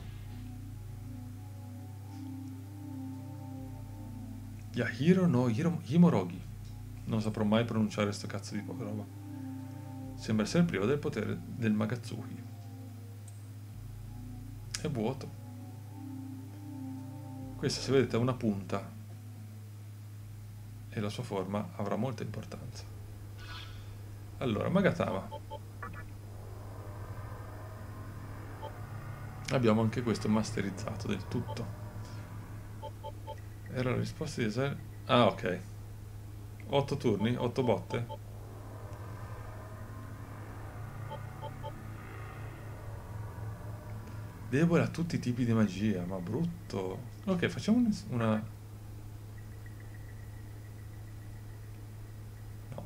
Yahiro no Hiro, Himorogi. Non saprò mai pronunciare sto cazzo di roba. Sembra essere privo del potere del Magatsuhi. È vuoto. Questa, se vedete, è una punta e la sua forma avrà molta importanza. Allora, Magatama. Abbiamo anche questo masterizzato del tutto. Era la risposta di Esael. Ah, ok. otto turni, otto botte. Debole a tutti i tipi di magia, ma brutto. Ok, facciamo un- una... No.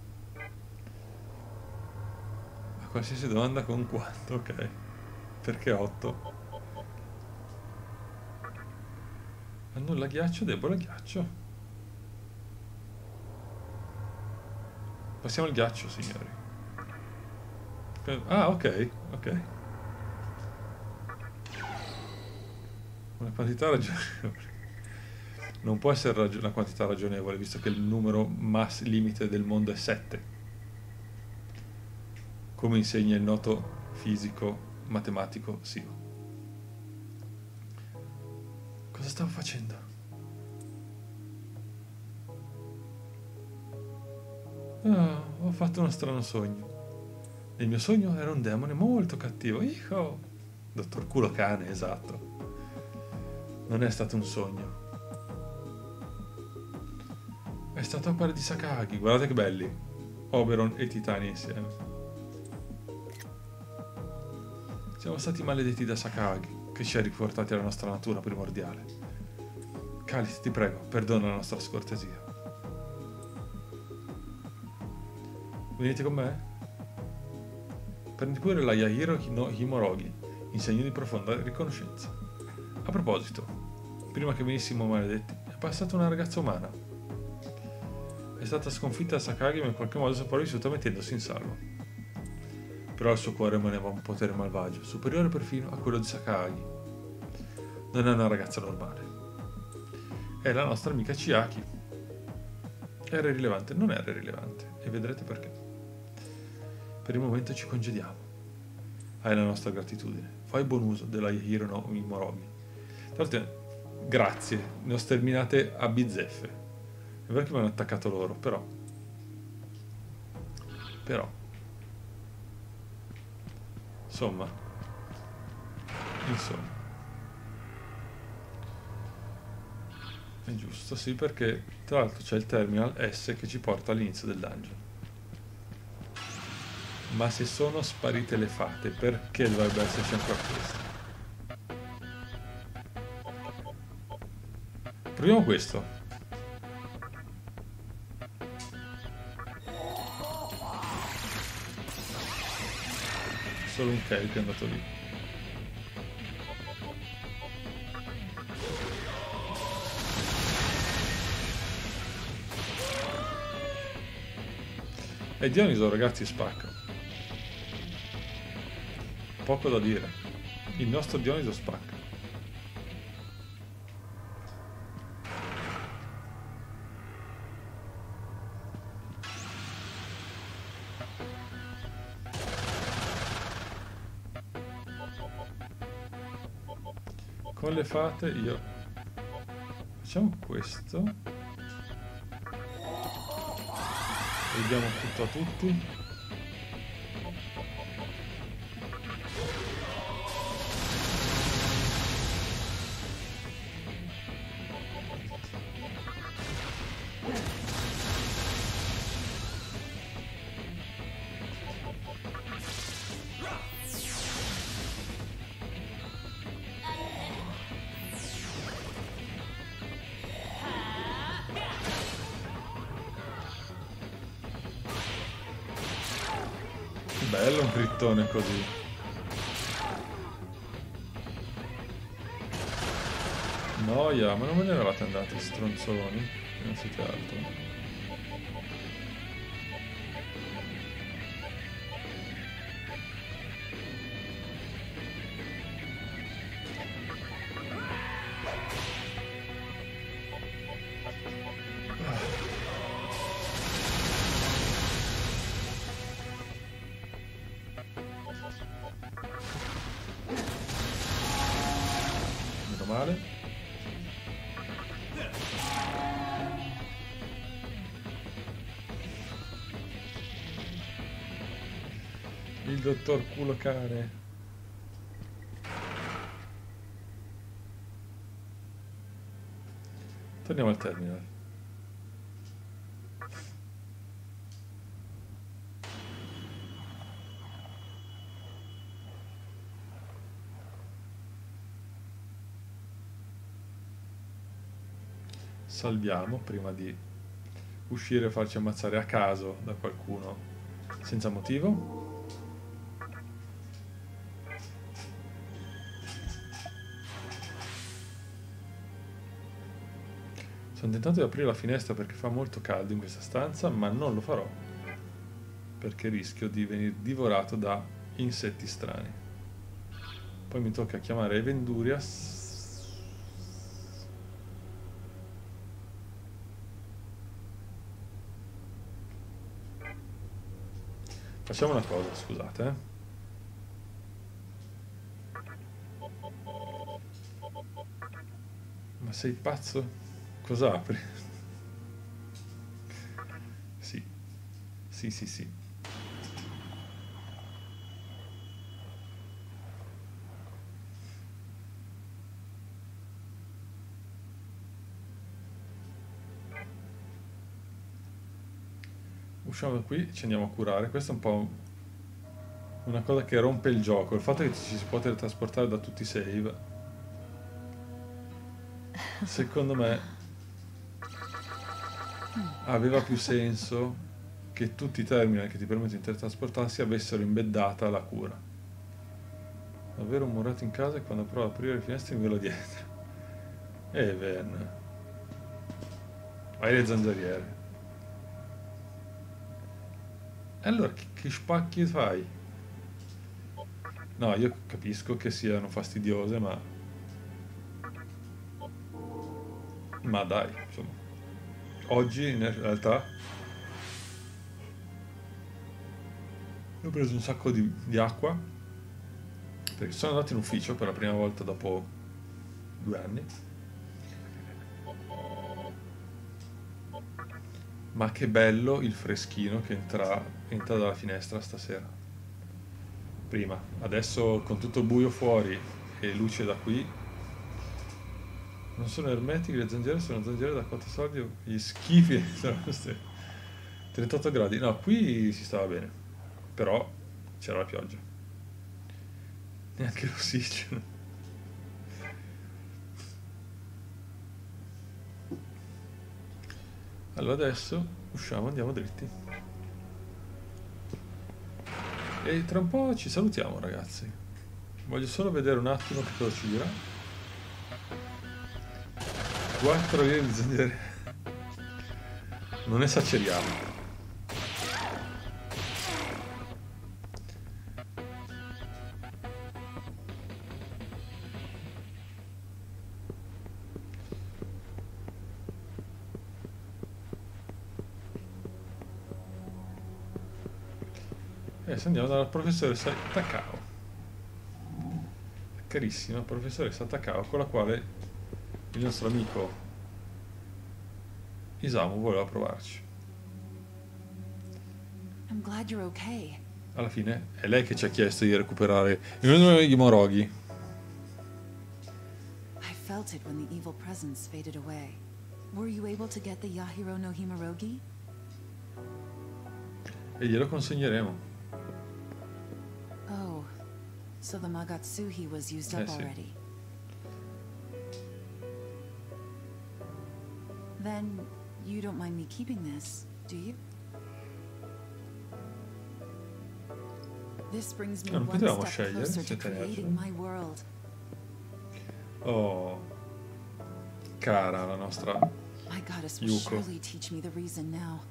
A qualsiasi domanda con quanto, ok. Perché otto? Annulla ghiaccio, debole ghiaccio. Passiamo al ghiaccio, signori. Ah, ok, ok. Una quantità ragionevole. Non può essere ragio- una quantità ragionevole, visto che il numero mass limite del mondo è sette. Come insegna il noto fisico matematico Sio. Cosa stavo facendo? Ah, ho fatto uno strano sogno. Nel mio sogno era un demone molto cattivo. Iho! Dottor culo cane, esatto. Non è stato un sogno. È stato a parer di Sakagi. Guardate che belli. Oberon e Titania insieme. Siamo stati maledetti da Sakagi, che ci ha riportati alla nostra natura primordiale. Calith, ti prego, perdona la nostra scortesia. Venite con me? Prendi pure la Yahiro no Himorogi, in segno di profonda riconoscenza. A proposito, prima che venissimo maledetti, è passata una ragazza umana. È stata sconfitta da Sakagi, ma in qualche modo è sopravvissuta mettendosi in salvo. Però il suo cuore emanava un potere malvagio, superiore perfino a quello di Sakagi. Non è una ragazza normale. È la nostra amica Chiaki. Era irrilevante? Non era irrilevante, e vedrete perché. Per il momento ci congediamo. Hai la nostra gratitudine. Fai buon uso della Yahiro no Himorogi. Tra l'altro, grazie, ne ho sterminate a bizzeffe. È vero che mi hanno attaccato loro, però... Però... Insomma... Insomma... È giusto, sì, perché tra l'altro c'è il terminal S che ci porta all'inizio del dungeon. Ma se sono sparite le fate, perché dovrebbe esserci ancora questo? Proviamo questo. Solo un Kelp è andato lì. E Dioniso, ragazzi, spacca. Poco da dire. Il nostro Dioniso spacca. Con le fate io... Facciamo questo. Vediamo tutto a tutti. Bello un crittone così. Noia, ma non me ne eravate andati stronzoni? Non siete altro. Meno male. Il dottor culo cane. Torniamo al terminal. salviamo prima di uscire e farci ammazzare a caso da qualcuno senza motivo. Sono tentato di aprire la finestra perché fa molto caldo in questa stanza, ma non lo farò perché rischio di venire divorato da insetti strani. Poi mi tocca chiamare Evendurias. Facciamo una cosa, scusate, eh. Ma sei pazzo? Cosa apri? Sì, sì, sì, sì. Usciamo da qui, ci andiamo a curare. Questa è un po' una cosa che rompe il gioco, il fatto che ci si può teletrasportare da tutti i save. Secondo me aveva più senso che tutti i terminal che ti permettono di teletrasportarsi avessero imbeddata la cura. Davvero un murato in casa e quando provo ad aprire le finestre mi velo dietro. Even. Hai le zanzariere. E allora che, che spacchi fai? No, io capisco che siano fastidiose, ma... Ma dai, insomma. Oggi in realtà ho preso un sacco di, di acqua, perché sono andato in ufficio per la prima volta dopo due anni. Ma che bello il freschino che entra, entra dalla finestra stasera. Prima, adesso con tutto il buio fuori e luce da qui. Non sono ermetiche, le zanzariere sono zanzariere da quattro soldi, gli schifi sono queste. trentotto gradi, no, qui si stava bene, però c'era la pioggia. Neanche l'ossigeno. Allora adesso usciamo, andiamo dritti. E tra un po' ci salutiamo, ragazzi. Voglio solo vedere un attimo che cosa ci dirà. quattro lire di zanzariere. Non esageriamo. Adesso andiamo dalla professoressa Takao, carissima professoressa Takao, con la quale il nostro amico Isamu voleva provarci. I'm glad you're okay. Alla fine è lei che ci ha chiesto di recuperare i Moroghi. I felt it when the evil presence faded away. Were you able to get the Yahiro no Himorogi? E glielo consegneremo. Oh, so the Magatsuhi was used Eh up sì. already. Then you don't mind me keeping this, do you? This brings me Non one potevamo step scegliere closer se to tenerlo. creating my world. Oh, cara la nostra My goddess will Yuko. surely teach me the reason now.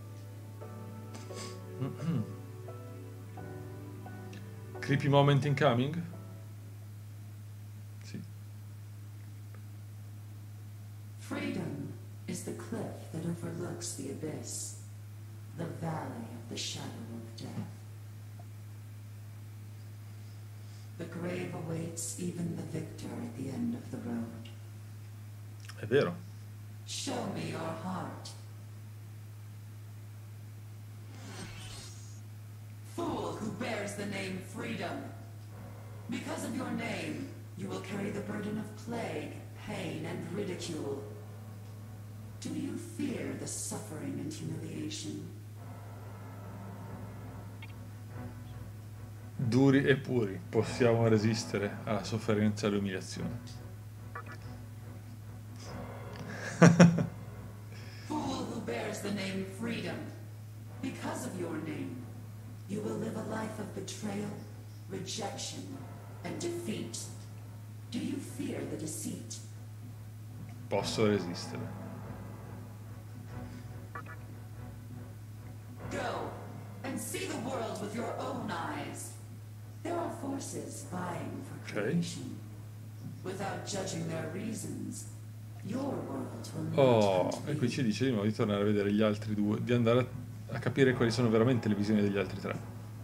Creepy moment incoming? Sì. Freedom is the cliff that overlooks the abyss, the valley of the shadow of death. The grave awaits even the victor at the end of the road. È vero. Show me your heart. Fool who bears the name Freedom. Because of your name, you will carry the burden of plague, pain, and ridicule. Do you fear the suffering and humiliation? Duri e puri, possiamo resistere alla sofferenza e all'umiliazione. freedom. Because of your name, you will live a life of betrayal, rejection, and defeat. Do you fear the deceit? Posso resistere. Go and see the world with your own eyes. There are forces vying for Okay. creation. Without judging their reasons, your world will not Oh, come to e qui be. ci dice di nuovo di tornare a vedere gli altri due, di andare a, a capire quali sono veramente le visioni degli altri tre.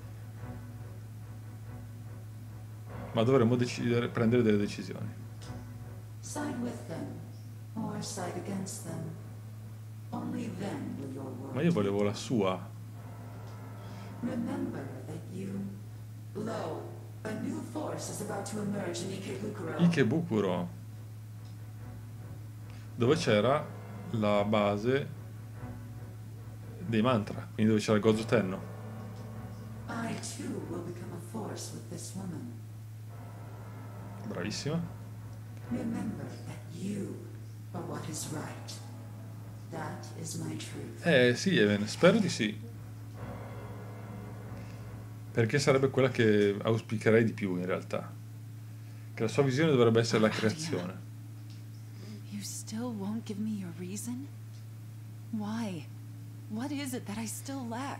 Ma dovremmo decidere, prendere delle decisioni. Side with them, or side against them. Only then will your world. Ma io volevo la sua. Remember that you. Lo, a new force is about to emerge in Ikebukuro. Ikebukuro, dove c'era la base dei mantra, quindi dove c'era il Gozo Tenno. I too will become a force with this woman. Bravissima. Remember that you are what is right. That is my truth. Eh sì, Even, spero di sì. Perché sarebbe quella che auspicherei di più in realtà. Che la sua visione dovrebbe essere la creazione. You still won't give me your reason? Why? What is it that I still lack?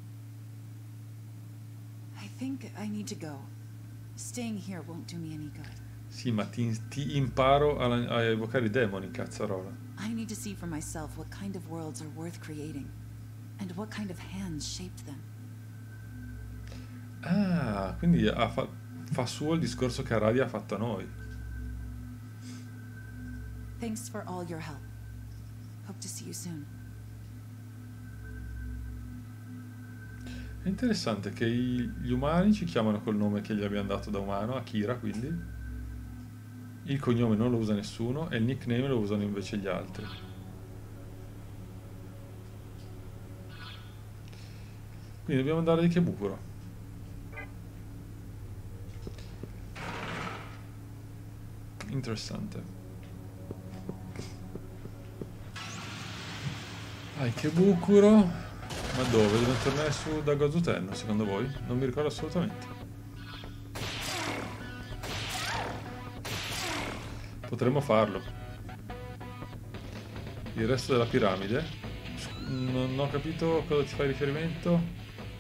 I think I need to go. Staying here won't do me any good. Sì, ma ti, ti imparo a, a evocare i demoni, cazzarola. I need to see for myself what kind of worlds are worth creating, and what kind of hands shaped them. Ah, quindi ha fa, fa suo il discorso che Aradia ha fatto a noi. Thanks for all your help. Hope to see you soon. È interessante che i- gli umani ci chiamano col nome che gli abbiamo dato da umano, Akira, quindi. Il cognome non lo usa nessuno e il nickname lo usano invece gli altri. Quindi dobbiamo andare di Ikebukuro. Interessante. Ah, Ikebukuro. Ma dove? Dobbiamo tornare su da Gozo Tenno, secondo voi? Non mi ricordo assolutamente. Potremmo farlo. Il resto della piramide. Non ho capito a cosa ti fai riferimento.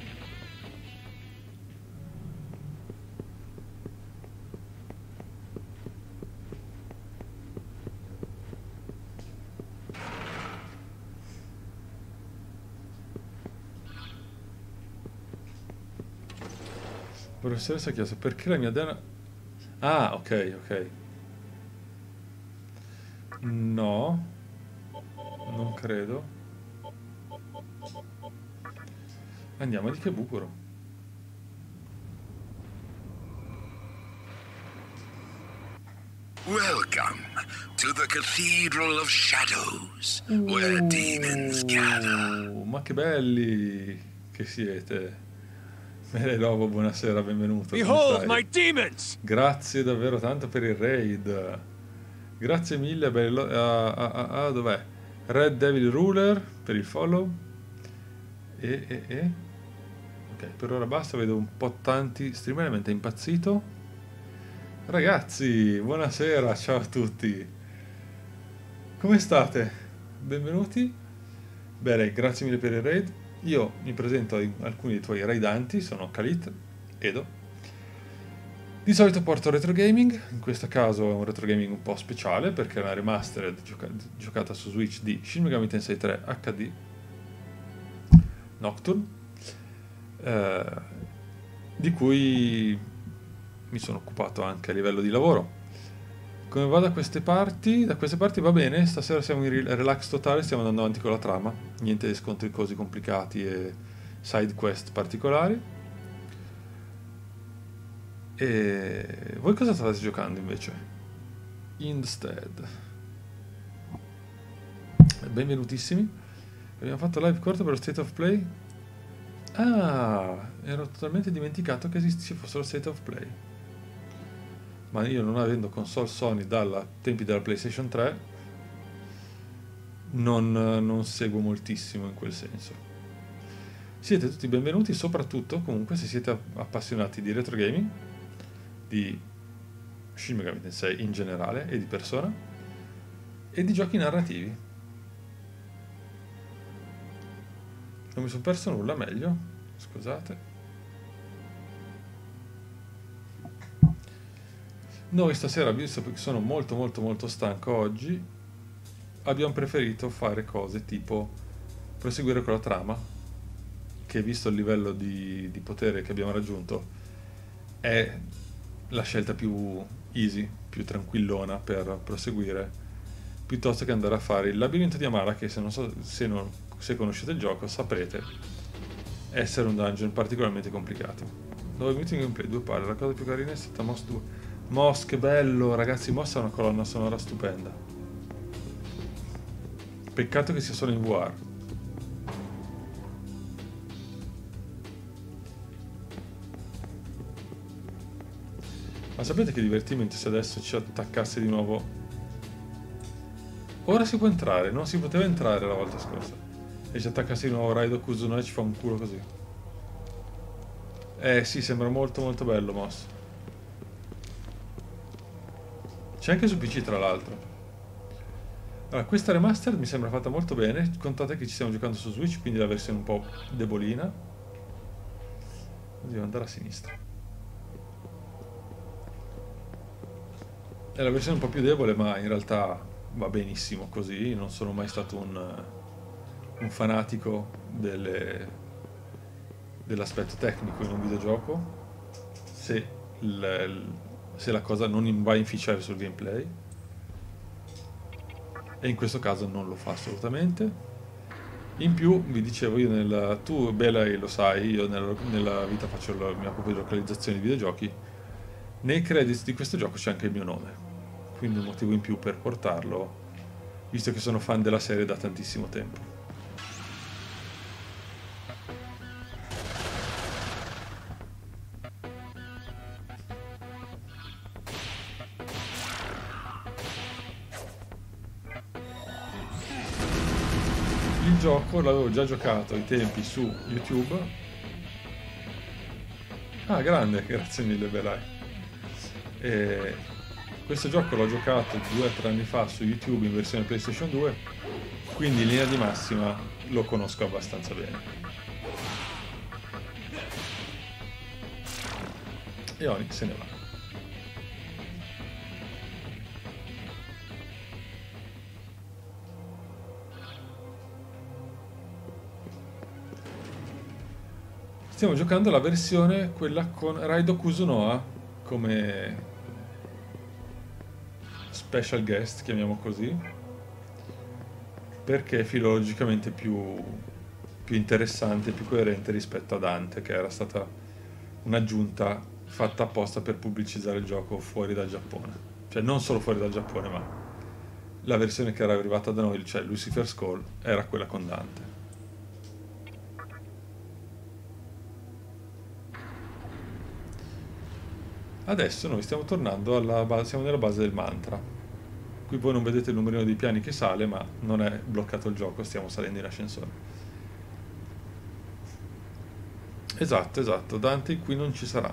Professoressa ha chiesto perché la mia donna... Ah, ok, ok. No, non credo. Andiamo di Ikebukuro. Welcome to the Cathedral of Shadows, where demons gather. Uh, ma che belli che siete. Mele Lobo, buonasera, benvenuto. come Behold stai? my demons! Grazie davvero tanto per il raid. Grazie mille, bello. Ah, ah, ah, ah, dov'è? Red Devil Ruler per il follow. E, e, e. Ok, per ora basta, vedo un po' tanti streamer, è impazzito. Ragazzi, buonasera, ciao a tutti. Come state? Benvenuti. Bene, grazie mille per il raid. Io mi presento a alcuni dei tuoi raidanti, sono Khalid, Edo. Di solito porto retro gaming, in questo caso è un retro gaming un po' speciale perché è una remastered gioca- giocata su Switch di Shin Megami Tensei tre acca di Nocturne, eh, di cui mi sono occupato anche a livello di lavoro. Come va da queste parti? Da queste parti va bene, stasera siamo in relax totale, stiamo andando avanti con la trama, niente di scontri così complicati e side quest particolari. E voi cosa state giocando invece? Instead. Benvenutissimi. Abbiamo fatto live corto per lo State of Play. Ah, ero totalmente dimenticato che esist- ci fosse lo State of Play. Ma io non avendo console Sony dalla tempi della PlayStation tre non, non seguo moltissimo in quel senso. Siete tutti benvenuti, soprattutto comunque se siete appassionati di retro gaming, di Shin Megami Tensei in generale e di Persona, e di giochi narrativi. Non mi sono perso nulla, meglio, scusate. Noi stasera, visto che sono molto molto molto stanco oggi, abbiamo preferito fare cose tipo proseguire con la trama, che visto il livello di, di potere che abbiamo raggiunto è la scelta più easy, più tranquillona per proseguire, piuttosto che andare a fare il labirinto di Amara, che se, non so, se, non, se conoscete il gioco saprete essere un dungeon particolarmente complicato. nove minuti in gameplay, due palle, la cosa più carina è stata Moss due. Moss, che bello, ragazzi, Moss è una colonna sonora stupenda. Peccato che sia solo in V R. Ma sapete che divertimento se adesso ci attaccasse di nuovo? Ora si può entrare, non si poteva entrare la volta scorsa. E ci attaccasse di nuovo Raido Kuzuno e ci fa un culo così. Eh sì, sembra molto molto bello Moss. C'è anche su P C tra l'altro. Allora, questa remastered mi sembra fatta molto bene. Contate che ci stiamo giocando su Switch, quindi la versione un po' debolina. Devo andare a sinistra. È la versione un po' più debole, ma in realtà va benissimo così. Non sono mai stato un, un fanatico delle, dell'aspetto tecnico in un videogioco. Se il, se la cosa non va a inficiare sul gameplay, e in questo caso non lo fa assolutamente. In più vi dicevo, io nella, tu Bela lo sai, io nella, nella vita faccio la, mi occupo di localizzazione di videogiochi. Nei credits di questo gioco c'è anche il mio nome, quindi un motivo in più per portarlo, visto che sono fan della serie da tantissimo tempo. Il gioco l'avevo già giocato ai tempi su YouTube. Ah, grande, grazie mille Belai. E questo gioco l'ho giocato due o tre anni fa su YouTube in versione PlayStation due, quindi in linea di massima lo conosco abbastanza bene. E Onyx se ne va. Stiamo giocando la versione, quella con Raido Kuzunoha come special guest, chiamiamo così, perché è filologicamente più, più interessante, più coerente rispetto a Dante, che era stata un'aggiunta fatta apposta per pubblicizzare il gioco fuori dal Giappone. Cioè non solo fuori dal Giappone, ma la versione che era arrivata da noi, cioè Lucifer's Call, era quella con Dante. Adesso noi stiamo tornando alla base, siamo nella base del mantra. Qui voi non vedete il numerino dei piani che sale, ma non è bloccato il gioco, stiamo salendo in ascensore. Esatto, esatto, Dante qui non ci sarà.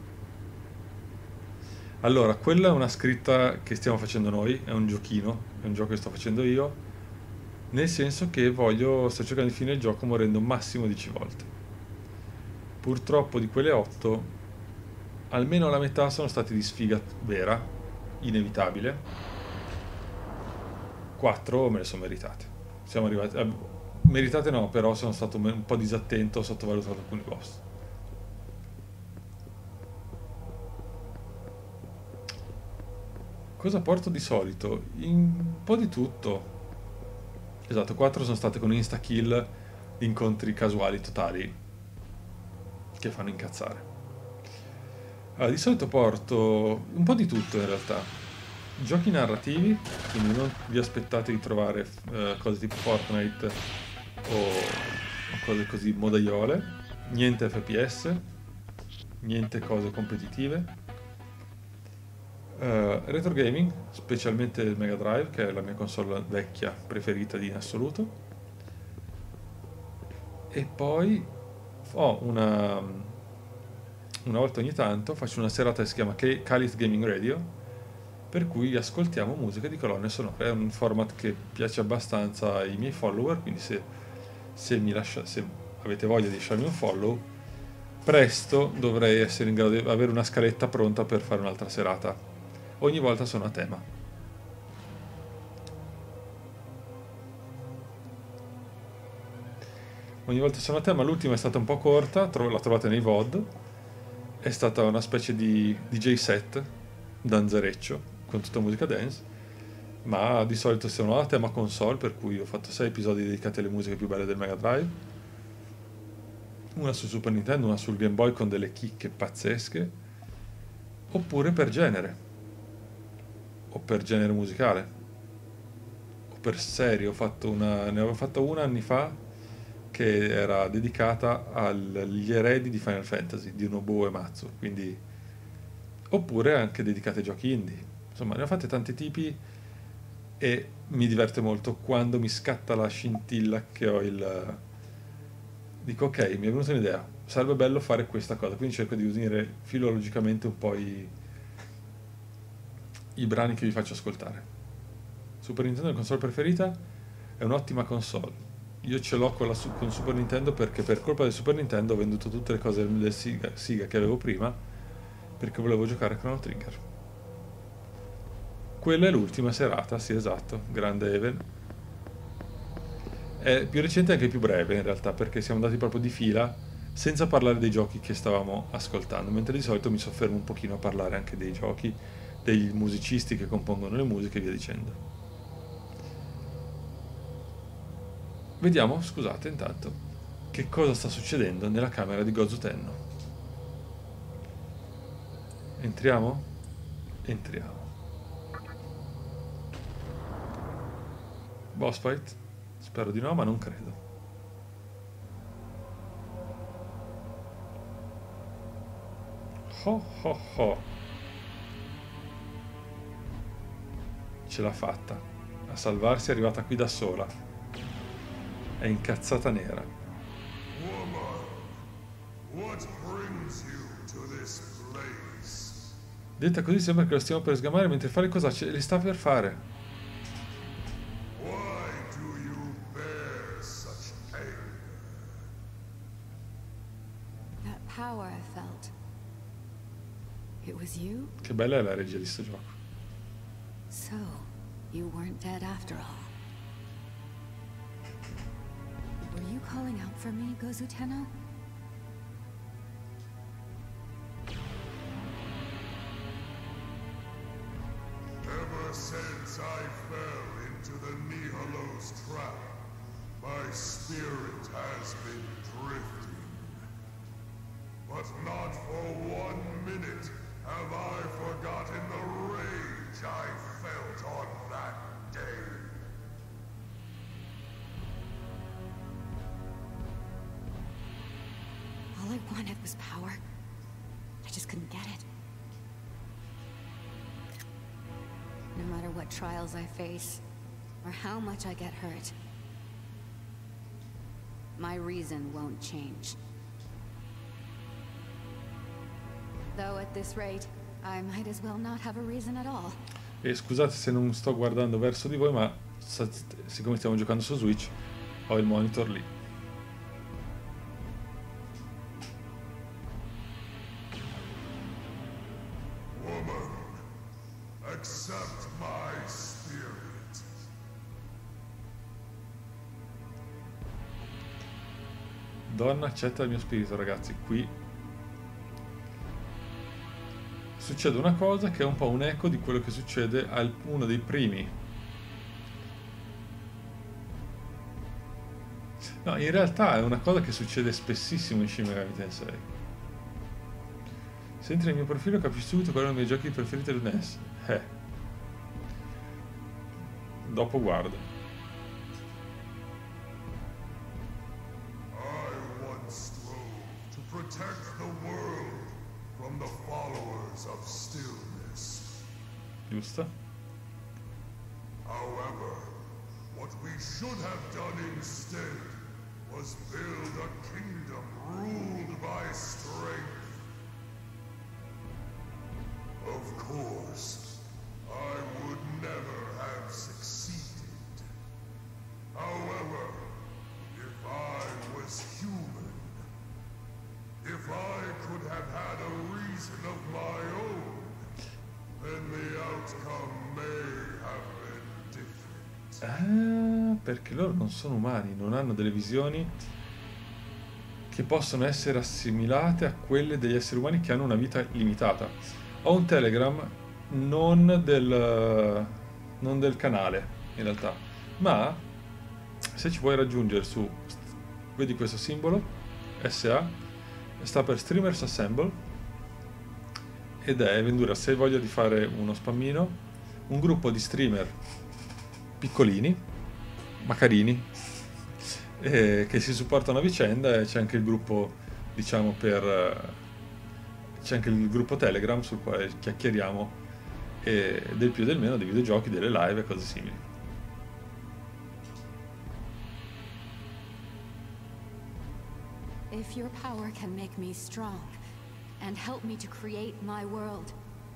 Allora, quella è una scritta che stiamo facendo noi, è un giochino, è un gioco che sto facendo io, nel senso che voglio, sto cercando di finire il gioco morendo massimo dieci volte. Purtroppo di quelle otto, almeno la metà sono stati di sfiga vera, inevitabile. quattro me le sono meritate. Siamo arrivati... Eh, meritate no, però sono stato un po' disattento, ho sottovalutato alcuni boss. Cosa porto di solito? Un po' di tutto. Esatto, quattro sono state con insta-kill, incontri casuali totali che fanno incazzare. Allora, di solito porto un po' di tutto in realtà. Giochi narrativi, quindi non vi aspettate di trovare eh, cose tipo Fortnite o, o cose così modaiole. Niente F P S, niente cose competitive. Uh, retro gaming, specialmente il Mega Drive, che è la mia console vecchia preferita di in assoluto. E poi ho una una volta ogni tanto faccio una serata che si chiama Calith Gaming Radio, per cui ascoltiamo musica di colonne sonore. È un format che piace abbastanza ai miei follower, quindi se, se mi lascia, se avete voglia di lasciarmi un follow, presto dovrei essere in grado di avere una scaletta pronta per fare un'altra serata. Ogni volta sono a tema. Ogni volta sono a tema. L'ultima è stata un po' corta, la trovate nei V O D. È stata una specie di D J set danzereccio con tutta musica dance, ma di solito sono a tema console, per cui ho fatto sei episodi dedicati alle musiche più belle del Mega Drive, una su Super Nintendo, una sul Game Boy con delle chicche pazzesche, oppure per genere, o per genere musicale, o per serie. Ho fatto una, ne avevo fatto una anni fa che era dedicata agli eredi di Final Fantasy di Nobuo Uematsu, quindi, oppure anche dedicate ai giochi indie. Insomma, ne ho fatte tanti tipi e mi diverte molto quando mi scatta la scintilla che ho il... dico ok, mi è venuta un'idea, sarebbe bello fare questa cosa, quindi cerco di unire filologicamente un po' i i brani che vi faccio ascoltare. Super Nintendo è la console preferita, è un'ottima console. Io ce l'ho con, la, con Super Nintendo perché per colpa del Super Nintendo ho venduto tutte le cose del Sega, Sega che avevo prima, perché volevo giocare a Chrono Trigger. Quella è l'ultima serata, sì, esatto, grande Even. È più recente e anche più breve in realtà, perché siamo andati proprio di fila senza parlare dei giochi che stavamo ascoltando, mentre di solito mi soffermo un pochino a parlare anche dei giochi, dei musicisti che compongono le musiche e via dicendo. Vediamo, scusate intanto, che cosa sta succedendo nella camera di Gozu Tenno. Entriamo? Entriamo. Boss fight? Spero di no, ma non credo. Ho ho ho. Ce l'ha fatta. A salvarsi è arrivata qui da sola. È incazzata nera. Detta così sembra che lo stiamo per sgamare, mentre fa le cosa ce le sta per fare. That power I felt. It was you? Che bella è la regia di sto gioco. So, you weren't dead after all. Were you calling out for me, Gozu Tenno? Ever since I fell into the Nihilo's trap, my spirit has been drifting. But not for one minute have I forgotten the rage I felt on that day. All I wanted was power. I just couldn't get it. No matter what trials I face, or how much I get hurt, my reason won't change. Though at this rate, I might as well not have a reason at all. E scusate se non sto guardando verso di voi, ma siccome stiamo giocando su Switch, ho il monitor lì. Woman, accept my spirit. Donna, accetta il mio spirito, ragazzi. Qui succede una cosa che è un po' un eco di quello che succede a uno dei primi. No, in realtà è una cosa che succede spessissimo in Shin Megami Tensei. Se entri nel mio profilo capisci subito qual è uno dei miei giochi preferiti del N E S. Eh. Dopo guardo. I once strove to protect the world from the followers of stillness. giusta. However, what we should have done instead was build a kingdom ruled by strength. Of course, I would never have succeeded. However, if I was human, if I could have had a reason of my own, then the outcome may have been different. Ah, perché loro non sono umani, non hanno delle visioni che possono essere assimilate a quelle degli esseri umani che hanno una vita limitata. Ho un Telegram non del, non del canale, in realtà, ma se ci vuoi raggiungere su, vedi questo simbolo, S A, sta per Streamers Assemble, ed è, Vendura, se hai voglia di fare uno spammino, un gruppo di streamer piccolini, ma carini, e che si supportano a vicenda, e c'è anche il gruppo, diciamo, per... c'è anche il gruppo Telegram sul quale chiacchieriamo e del più e del meno dei videogiochi, delle live e cose simili. If your power can make me strong and help me to create my world.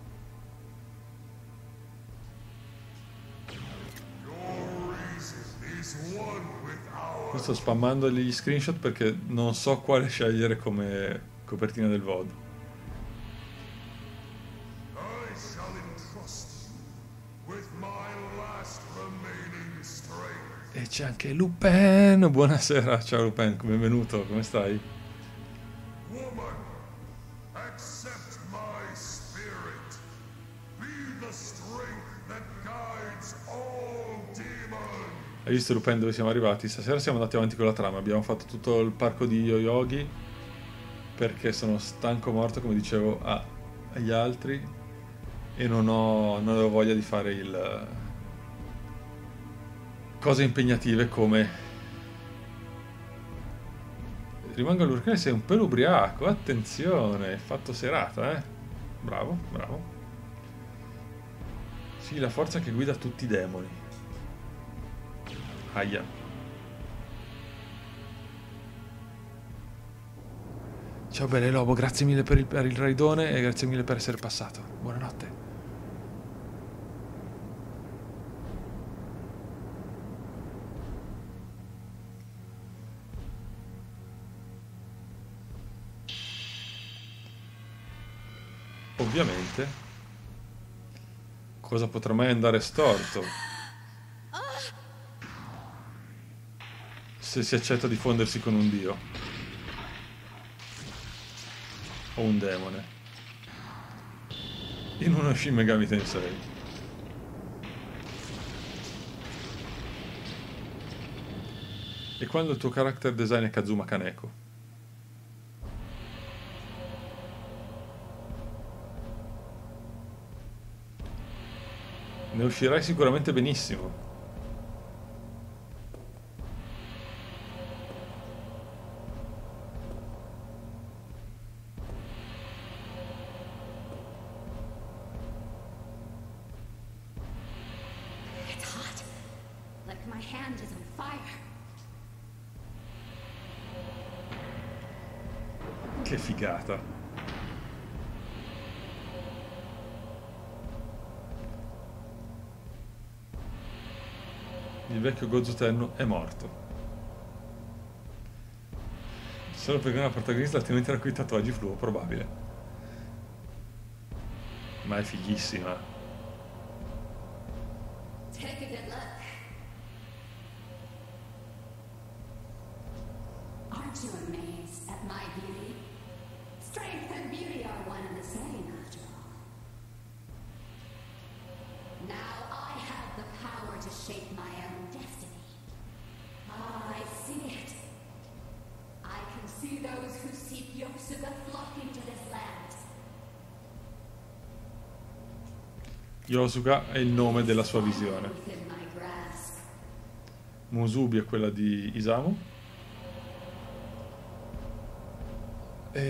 Your reason is one with Io ours. sto spammando gli screenshot perché non so quale scegliere come copertina del V O D. I shall entrust you with my last remaining strength. E c'è anche Lupin! Buonasera, ciao Lupin, benvenuto, come stai? Woman, accept my spirit. Be the strength that guides all demons. Hai visto Lupin dove siamo arrivati? Stasera siamo andati avanti con la trama, abbiamo fatto tutto il parco di Yoyogi perché sono stanco morto, come dicevo a, agli altri, e non ho non avevo voglia di fare il cose impegnative come rimango all'urcane, sei un pelo ubriaco, attenzione, hai fatto serata, eh? Bravo, bravo. Sì, la forza che guida tutti i demoni. Aia. Ciao belle Lobo, grazie mille per il, per il raidone e grazie mille per essere passato. Buonanotte. Ovviamente, cosa potrà mai andare storto se si accetta di fondersi con un dio o un demone in uno Shin Megami Tensei? E quando il tuo character design è Kazuma Kaneko? Ne uscirai sicuramente benissimo. It's hot. Like my hand is on fire. Che figata. Il vecchio Gozu Tenno è morto. Solo perché una protagonista altrimenti era qui tatuaggi fluo, probabile. Ma è fighissima. Take a good look. Aren't you amazed at my beauty? Strength and beauty are one and the same, after all. Now I have the power to shape my own destiny. I see it. I can see those who seek Yosuga flocking to this land. Yosuga è il nome della sua visione. Within my grasp. Musubi è quella di Isamu.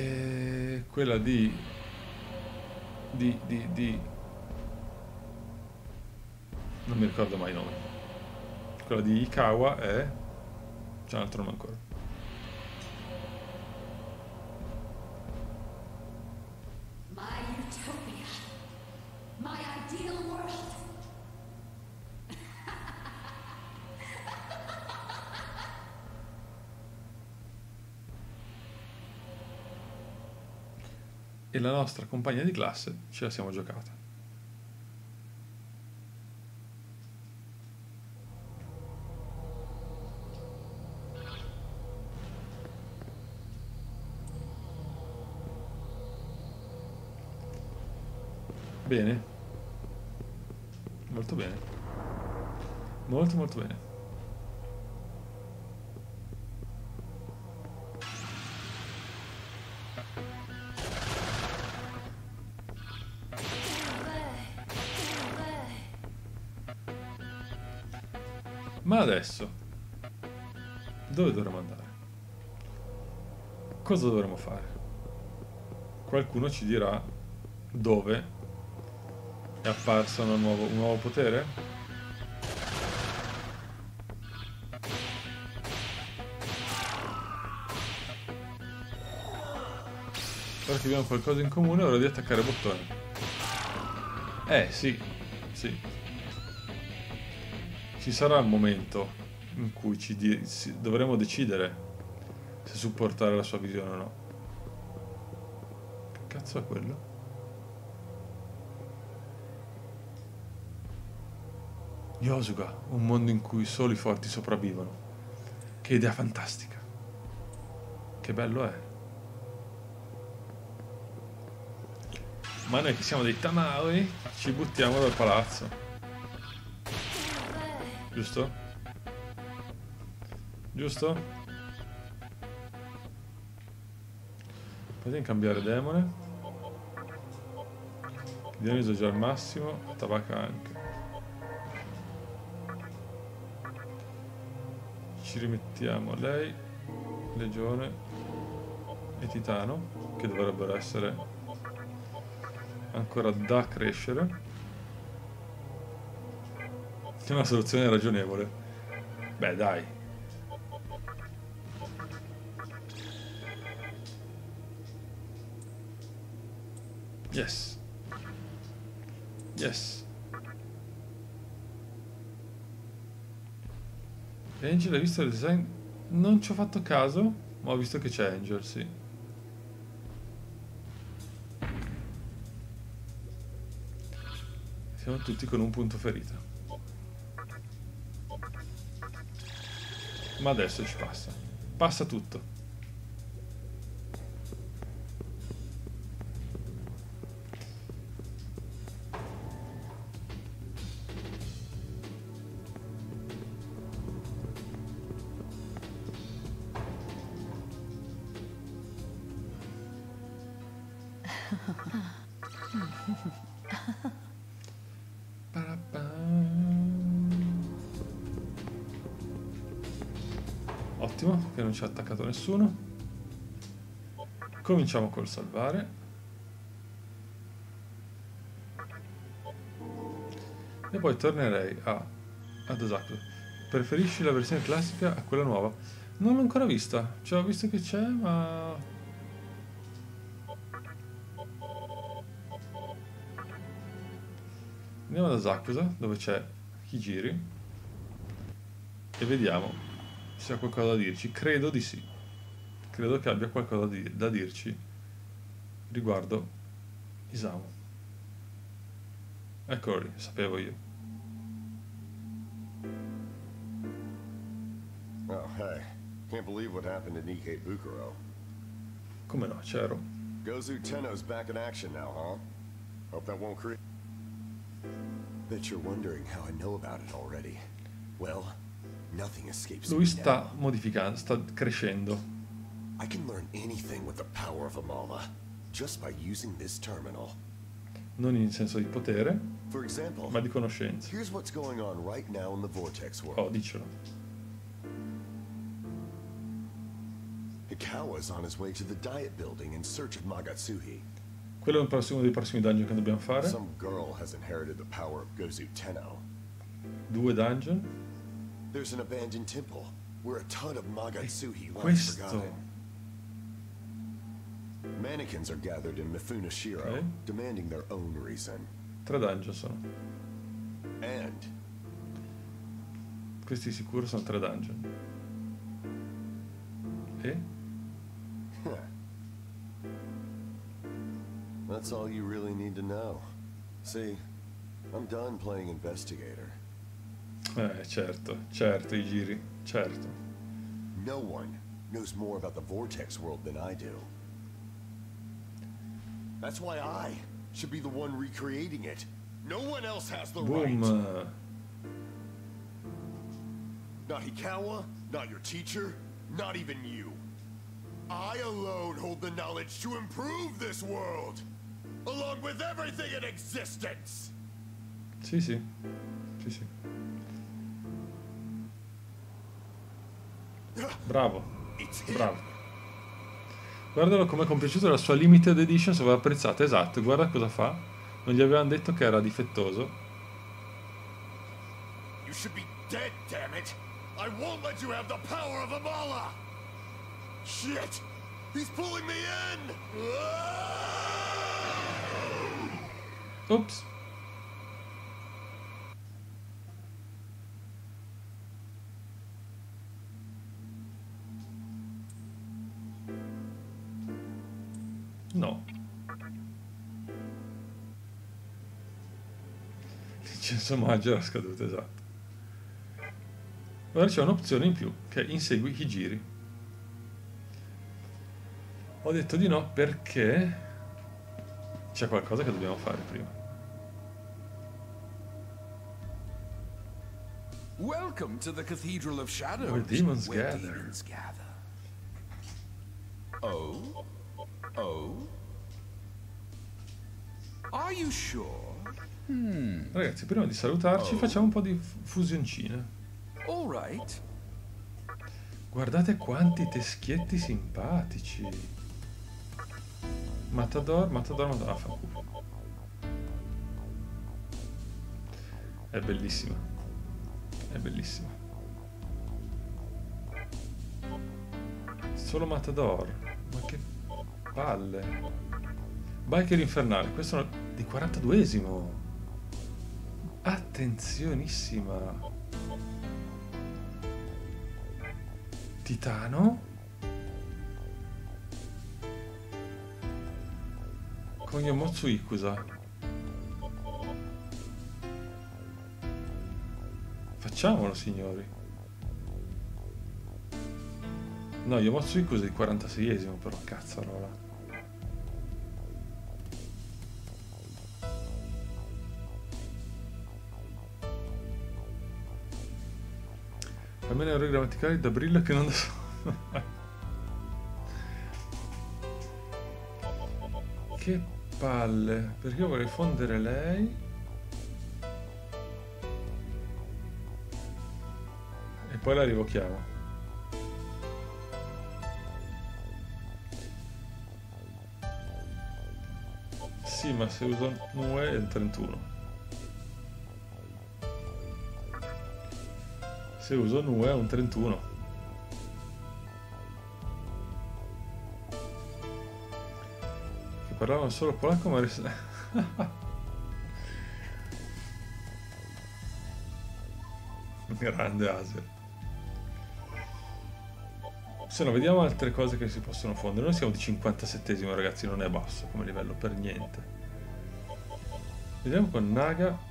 E quella di... di... di... di... Non mi ricordo mai i nomi. Quella di Ikawa è... c'è un altro nome ancora. My utopia. My ideal world. E la nostra compagna di classe ce la siamo giocata. Bene. Molto bene. Molto molto bene. Ma adesso dove dovremo andare? Cosa dovremo fare? Qualcuno ci dirà dove è apparso un nuovo, un nuovo potere? Ora che abbiamo qualcosa in comune è ora di attaccare il bottone. Eh sì, sì. Ci sarà il momento in cui ci di- si- dovremo decidere se supportare la sua visione o no. Che cazzo è quello? Yosuga, un mondo in cui solo i forti sopravvivono. Che idea fantastica. Che bello è. Ma noi che siamo dei Tamaoi ci buttiamo dal palazzo. Giusto? Giusto? Potete cambiare demone. Dioniso già al massimo. Tabaka anche. Ci rimettiamo lei, Legione e Titano, che dovrebbero essere ancora da crescere. C'è una soluzione ragionevole. Beh, dai. Yes. Yes. Angel, hai visto il design? Non ci ho fatto caso, ma ho visto che c'è Angel, sì. Siamo tutti con un punto ferita. Ma adesso ci passa. Passa tutto. Ottimo, che non ci ha attaccato nessuno. Cominciamo col salvare. E poi tornerei a ad Osaku. Preferisci la versione classica a quella nuova? Non l'ho ancora vista. Cioè, ho visto che c'è, ma... Andiamo ad Asakusa, dove c'è Hijiri. E vediamo se ha qualcosa da dirci. Credo di sì. Credo che abbia qualcosa di, da dirci riguardo Isamu. Eccolo lì, sapevo io. Oh, hey. Can't believe what happened to Nikkei Bukuro. Come no, c'ero. Gozu Tenno's back in action now, huh? Hope that won't create... Bet you're wondering how I know about it already. Well, nothing escapes Lui me sta now. modificando, sta crescendo. I can learn anything with the power of Amala, just by using this terminal. Non in senso di potere, For example, ma di conoscenza. here's what's going on right now in the Vortex world. Oh, dicelo. Hikawa's on his way to the Diet Building in search of Magatsuhi. Quello è un prossimo dei prossimi dungeon che dobbiamo fare. Some girl has inherited the power of Gozu Tenno. Due dungeon. There's an abandoned temple where a ton of Magatsuhi lies Questo. forgotten. Mannequins are gathered in Mifune Shiro, Ok. demanding their own reason. Tre dungeon sono. And Questi sicuro sono tre dungeon. E? that's all you really need to know. See, I'm done playing investigator. Eh, certo, certo, i giri, certo. No one knows more about the Vortex world than I do. That's why I should be the one recreating it. No one else has the right. Boom. Not Hikawa, not your teacher, not even you. I alone hold the knowledge to improve this world, along with everything in existence. Sì, sì. Sì, sì. Bravo. It's him. Bravo. Guardalo come è compiaciuto la sua limited edition, se aveva apprezzata. Esatto, guarda cosa fa. Non gli avevano detto che era difettoso. You should be dead, damn it! I won't let you have the power of Amala! Shit! He's pulling me in! Ops. No. L'incenso magico era scaduto, esatto. Ora c'è un'opzione in più, che è insegui i giri. Ho detto di no perché c'è qualcosa che dobbiamo fare prima. Welcome to the Cathedral of Shadows, Where demons where gather. demons gather. Oh? Oh? Are you sure? Ragazzi, prima di salutarci Oh. facciamo un po' di f- fusioncine. All right. Guardate quanti teschietti simpatici. Matador, Matador, Matador. Ah, fanculo. È bellissima. È bellissima. Solo Matador. Ma che palle. Biker infernale. Questo è di quarantaduesimo. Attenzionissima. Titano. Con Yomotsu Ikusa. Facciamolo, signori. No, Yomotsu Ikusa è di quarantaseiesimo, però cazzarola. Almeno errori grammaticali da Brillo che non da so. Che palle. Perché io vorrei fondere lei. E poi la rivochiamo. Sì, ma se uso Nue è il trentuno. Se uso Nue è un trentuno. Che parlavano solo polacco ma ris- grande Asia. Se no, vediamo altre cose che si possono fondere. Noi siamo di cinquantasettesimo, ragazzi, non è basso come livello per niente. Vediamo con Naga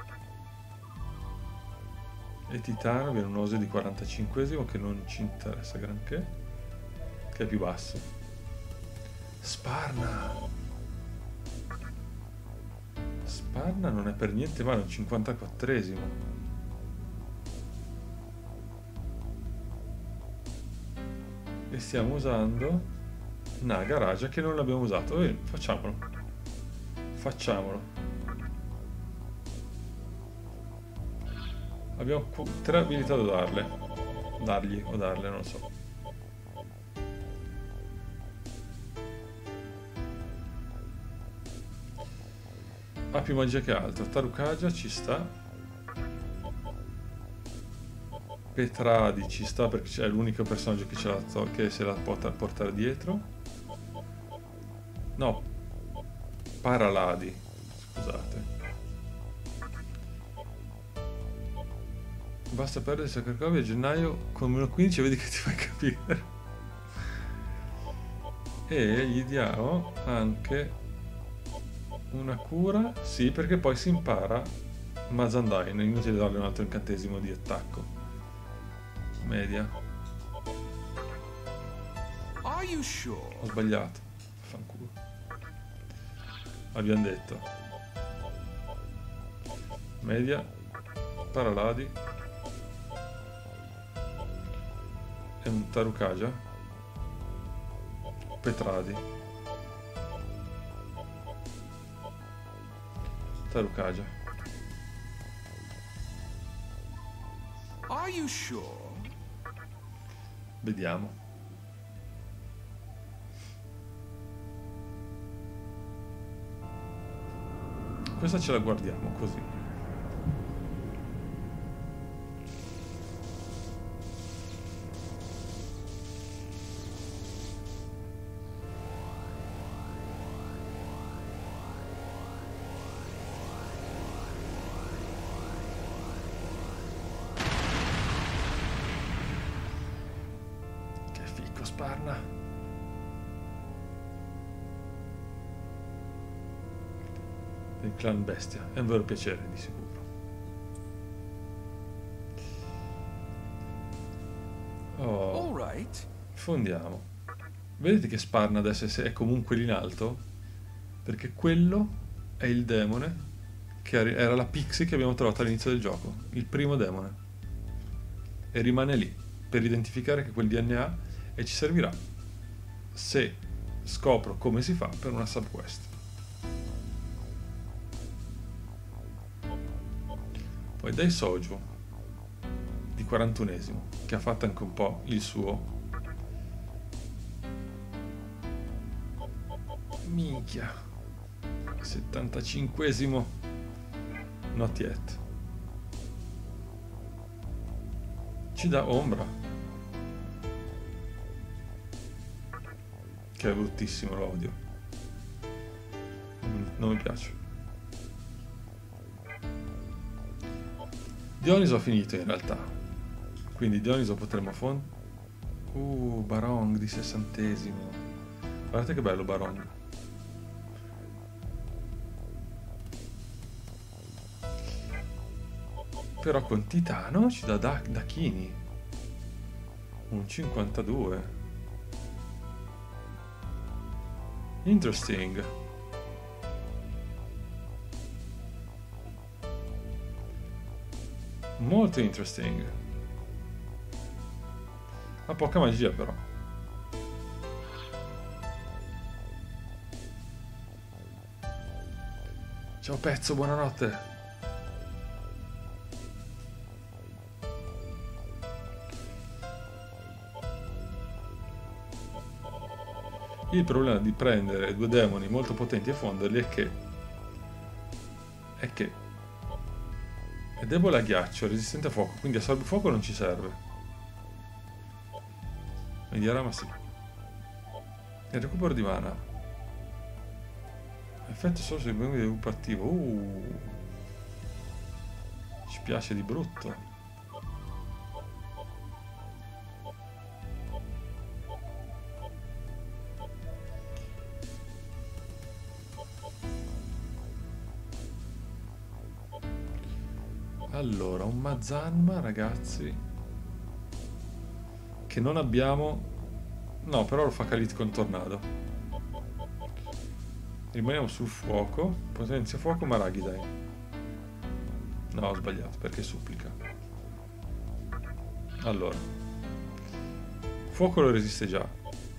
e Titano viene un Ose di quarantacinquesimo che non ci interessa granché, che è più basso. Sparna Sparna non è per niente male, un cinquantaquattresimo. E stiamo usando Naga Raja che non l'abbiamo usato. E facciamolo facciamolo abbiamo qu- tre abilità da darle dargli o darle, non lo so. Ha più magia che altro. Tarukaja ci sta. Petradi ci sta perché è l'unico personaggio che, ce la, che se la può portare dietro. No, Paraladi, scusate. Basta perdere Sacred Copy a gennaio con meno quindici, vedi che ti fai capire. E gli diamo anche una cura, sì, perché poi si impara Mazandain, è inutile darle un altro incantesimo di attacco. Media. Are you sure? Ho sbagliato. Fanculo. Abbiamo detto. Media. Paraladi. E un Tarukaja. Petradi. Tarukaja. Are you sure? Vediamo. Questa ce la guardiamo così. Sparna. Il clan bestia è un vero piacere di sicuro. Oh, All right. fondiamo. Vedete che Sparna adesso è comunque lì in alto? Perché quello è il demone che era la Pixie che abbiamo trovato all'inizio del gioco, il primo demone, e rimane lì per identificare che quel D N A, e ci servirà se scopro come si fa per una subquest. Poi dai Soju di quarantunesimo, che ha fatto anche un po' il suo. Minchia, settantacinquesimo, not yet. Ci dà ombra, che è bruttissimo, lo odio, non mi piace. Dioniso ha finito in realtà, quindi Dioniso potremmo fond... Uh, Barong di sessantesimo, guardate che bello Barong. Però con Titano ci dà da Dachini un cinquantadue. Interesting. Molto interesting. Ha poca magia però. Ciao pezzo, buonanotte. Il problema di prendere due demoni molto potenti e fonderli è che è che è debole a ghiaccio, resistente a fuoco, quindi assorbe fuoco non ci serve. Mediarama sì. Il recupero di mana. Effetto solo sui membri del gruppo attivo. Uh. Ci piace di brutto. Allora, un Mazanma, ragazzi, che non abbiamo... No, però lo fa Khalid con Tornado. Rimaniamo sul fuoco. Potenzia fuoco, Maragidai. No, ho sbagliato, perché supplica. Allora. Fuoco lo resiste già.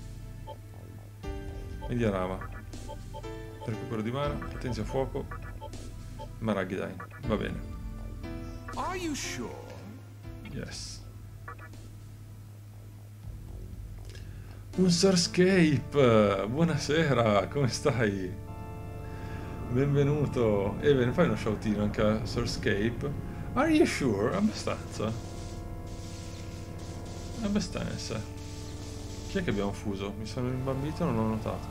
Mediarama. Recupero di mana, potenzia fuoco, Maragidai. Va bene. Are you sure? Yes. Un Sorscape! Buonasera, come stai? Benvenuto. Even, fai uno shoutino anche a Sorscape. Are you sure? Abbastanza. Vabbè, Stance. Chi è che abbiamo fuso? Mi sono rimbambito, non l'ho notato.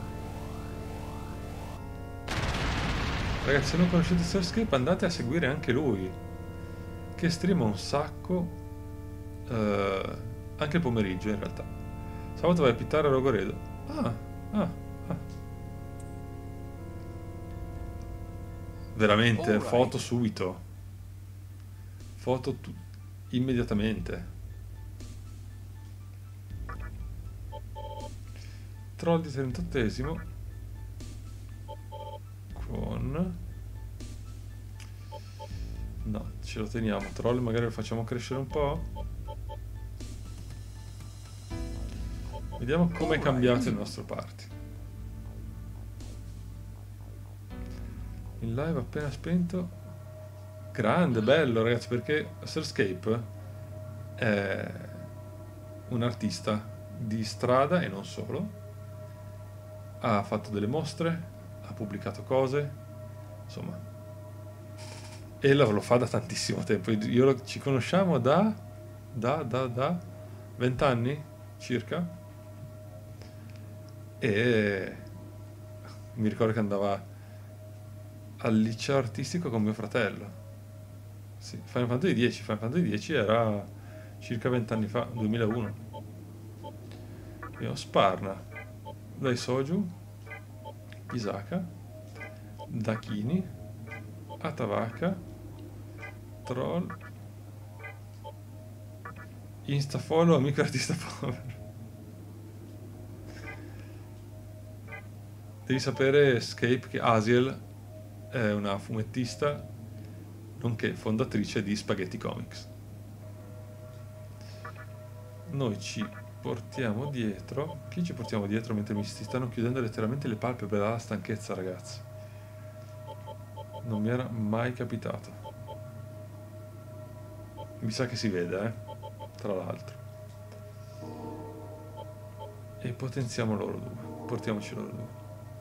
Ragazzi, se non conoscete Starscape andate a seguire anche lui, che streama un sacco, eh, anche il pomeriggio in realtà. Sabato vai a pittare a Rogoredo. Ah, ah, ah. Veramente, Alright. foto subito. Foto tu- immediatamente. Troll di trentottesimo con... No, ce lo teniamo. Troll magari lo facciamo crescere un po'. Vediamo come è cambiato il nostro party. Il live appena spento. Grande, bello ragazzi, perché Starscape è un artista di strada e non solo. Ha fatto delle mostre, ha pubblicato cose, insomma. E lo, lo fa da tantissimo tempo. Io lo, ci conosciamo da da da da vent'anni circa. E mi ricordo che andava al liceo artistico con mio fratello. Sì, Final Fantasy dieci. Final Fantasy dieci era circa vent'anni fa, duemilauno. Abbiamo Sparna, Dai Soju, Isaka, Dakini, Atavaka, Troll, Instafollow, amico artista povero. Devi sapere, Scape, che Asiel è una fumettista nonché fondatrice di Spaghetti Comics. Noi ci portiamo dietro... Chi ci portiamo dietro mentre mi si stanno chiudendo letteralmente le palpebre dalla stanchezza, ragazzi? Non mi era mai capitato. Mi sa che si vede, eh? Tra l'altro. E potenziamo loro due. Portiamoci loro due.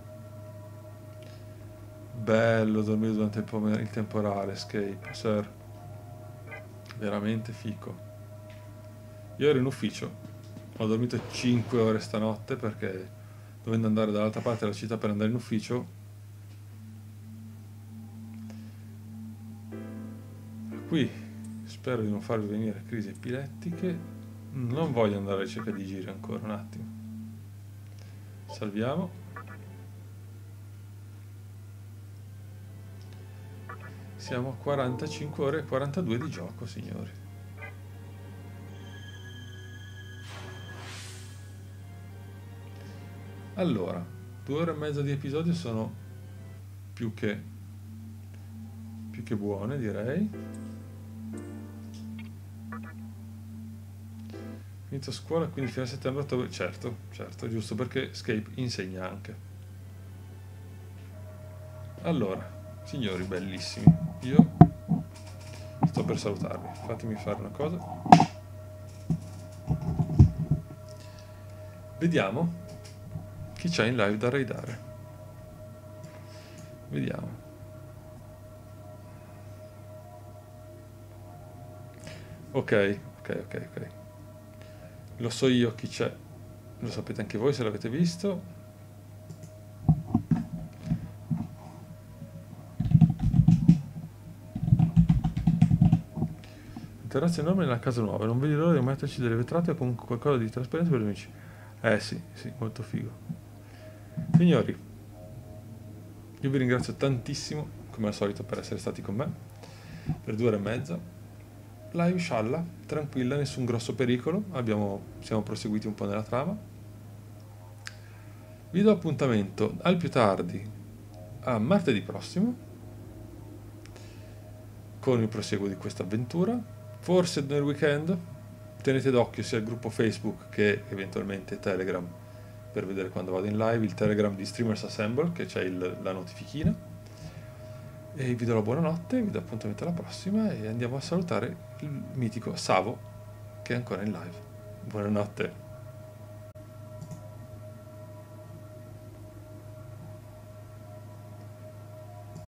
Bello dormire durante il, pomer- il temporale, Escape, sir. Veramente fico. Io ero in ufficio, ho dormito cinque ore stanotte perché dovendo andare dall'altra parte della città per andare in ufficio. Qui spero di non farvi venire crisi epilettiche. Non voglio andare alla ricerca di giri ancora un attimo. Salviamo. Siamo a quarantacinque ore e quarantadue di gioco, signori. Allora, due ore e mezza di episodio sono più che più che buone, direi. Inizio scuola, quindi fino a settembre, ottobre. Certo, certo, giusto, perché Escape insegna anche. Allora, signori bellissimi, io sto per salutarvi. Fatemi fare una cosa. Vediamo chi c'è in live da raidare. Vediamo. Ok, ok, ok, ok. Lo so io chi c'è. Lo sapete anche voi se l'avete visto. Terrazza enorme nella casa nuova. Non vedi l'ora di metterci delle vetrate o comunque qualcosa di trasparente per gli amici. Eh sì, sì, molto figo. Signori, io vi ringrazio tantissimo, come al solito, per essere stati con me per due ore e mezza. Live scialla, tranquilla, nessun grosso pericolo. Abbiamo, siamo proseguiti un po' nella trama. Vi do appuntamento al più tardi a martedì prossimo con il proseguo di questa avventura. Forse nel weekend. Tenete d'occhio sia il gruppo Facebook che eventualmente Telegram per vedere quando vado in live, il Telegram di Streamers Assemble che c'è il, la notifichina. E vi do la buonanotte, vi do appuntamento alla prossima e andiamo a salutare il mitico Savo che è ancora in live. Buonanotte.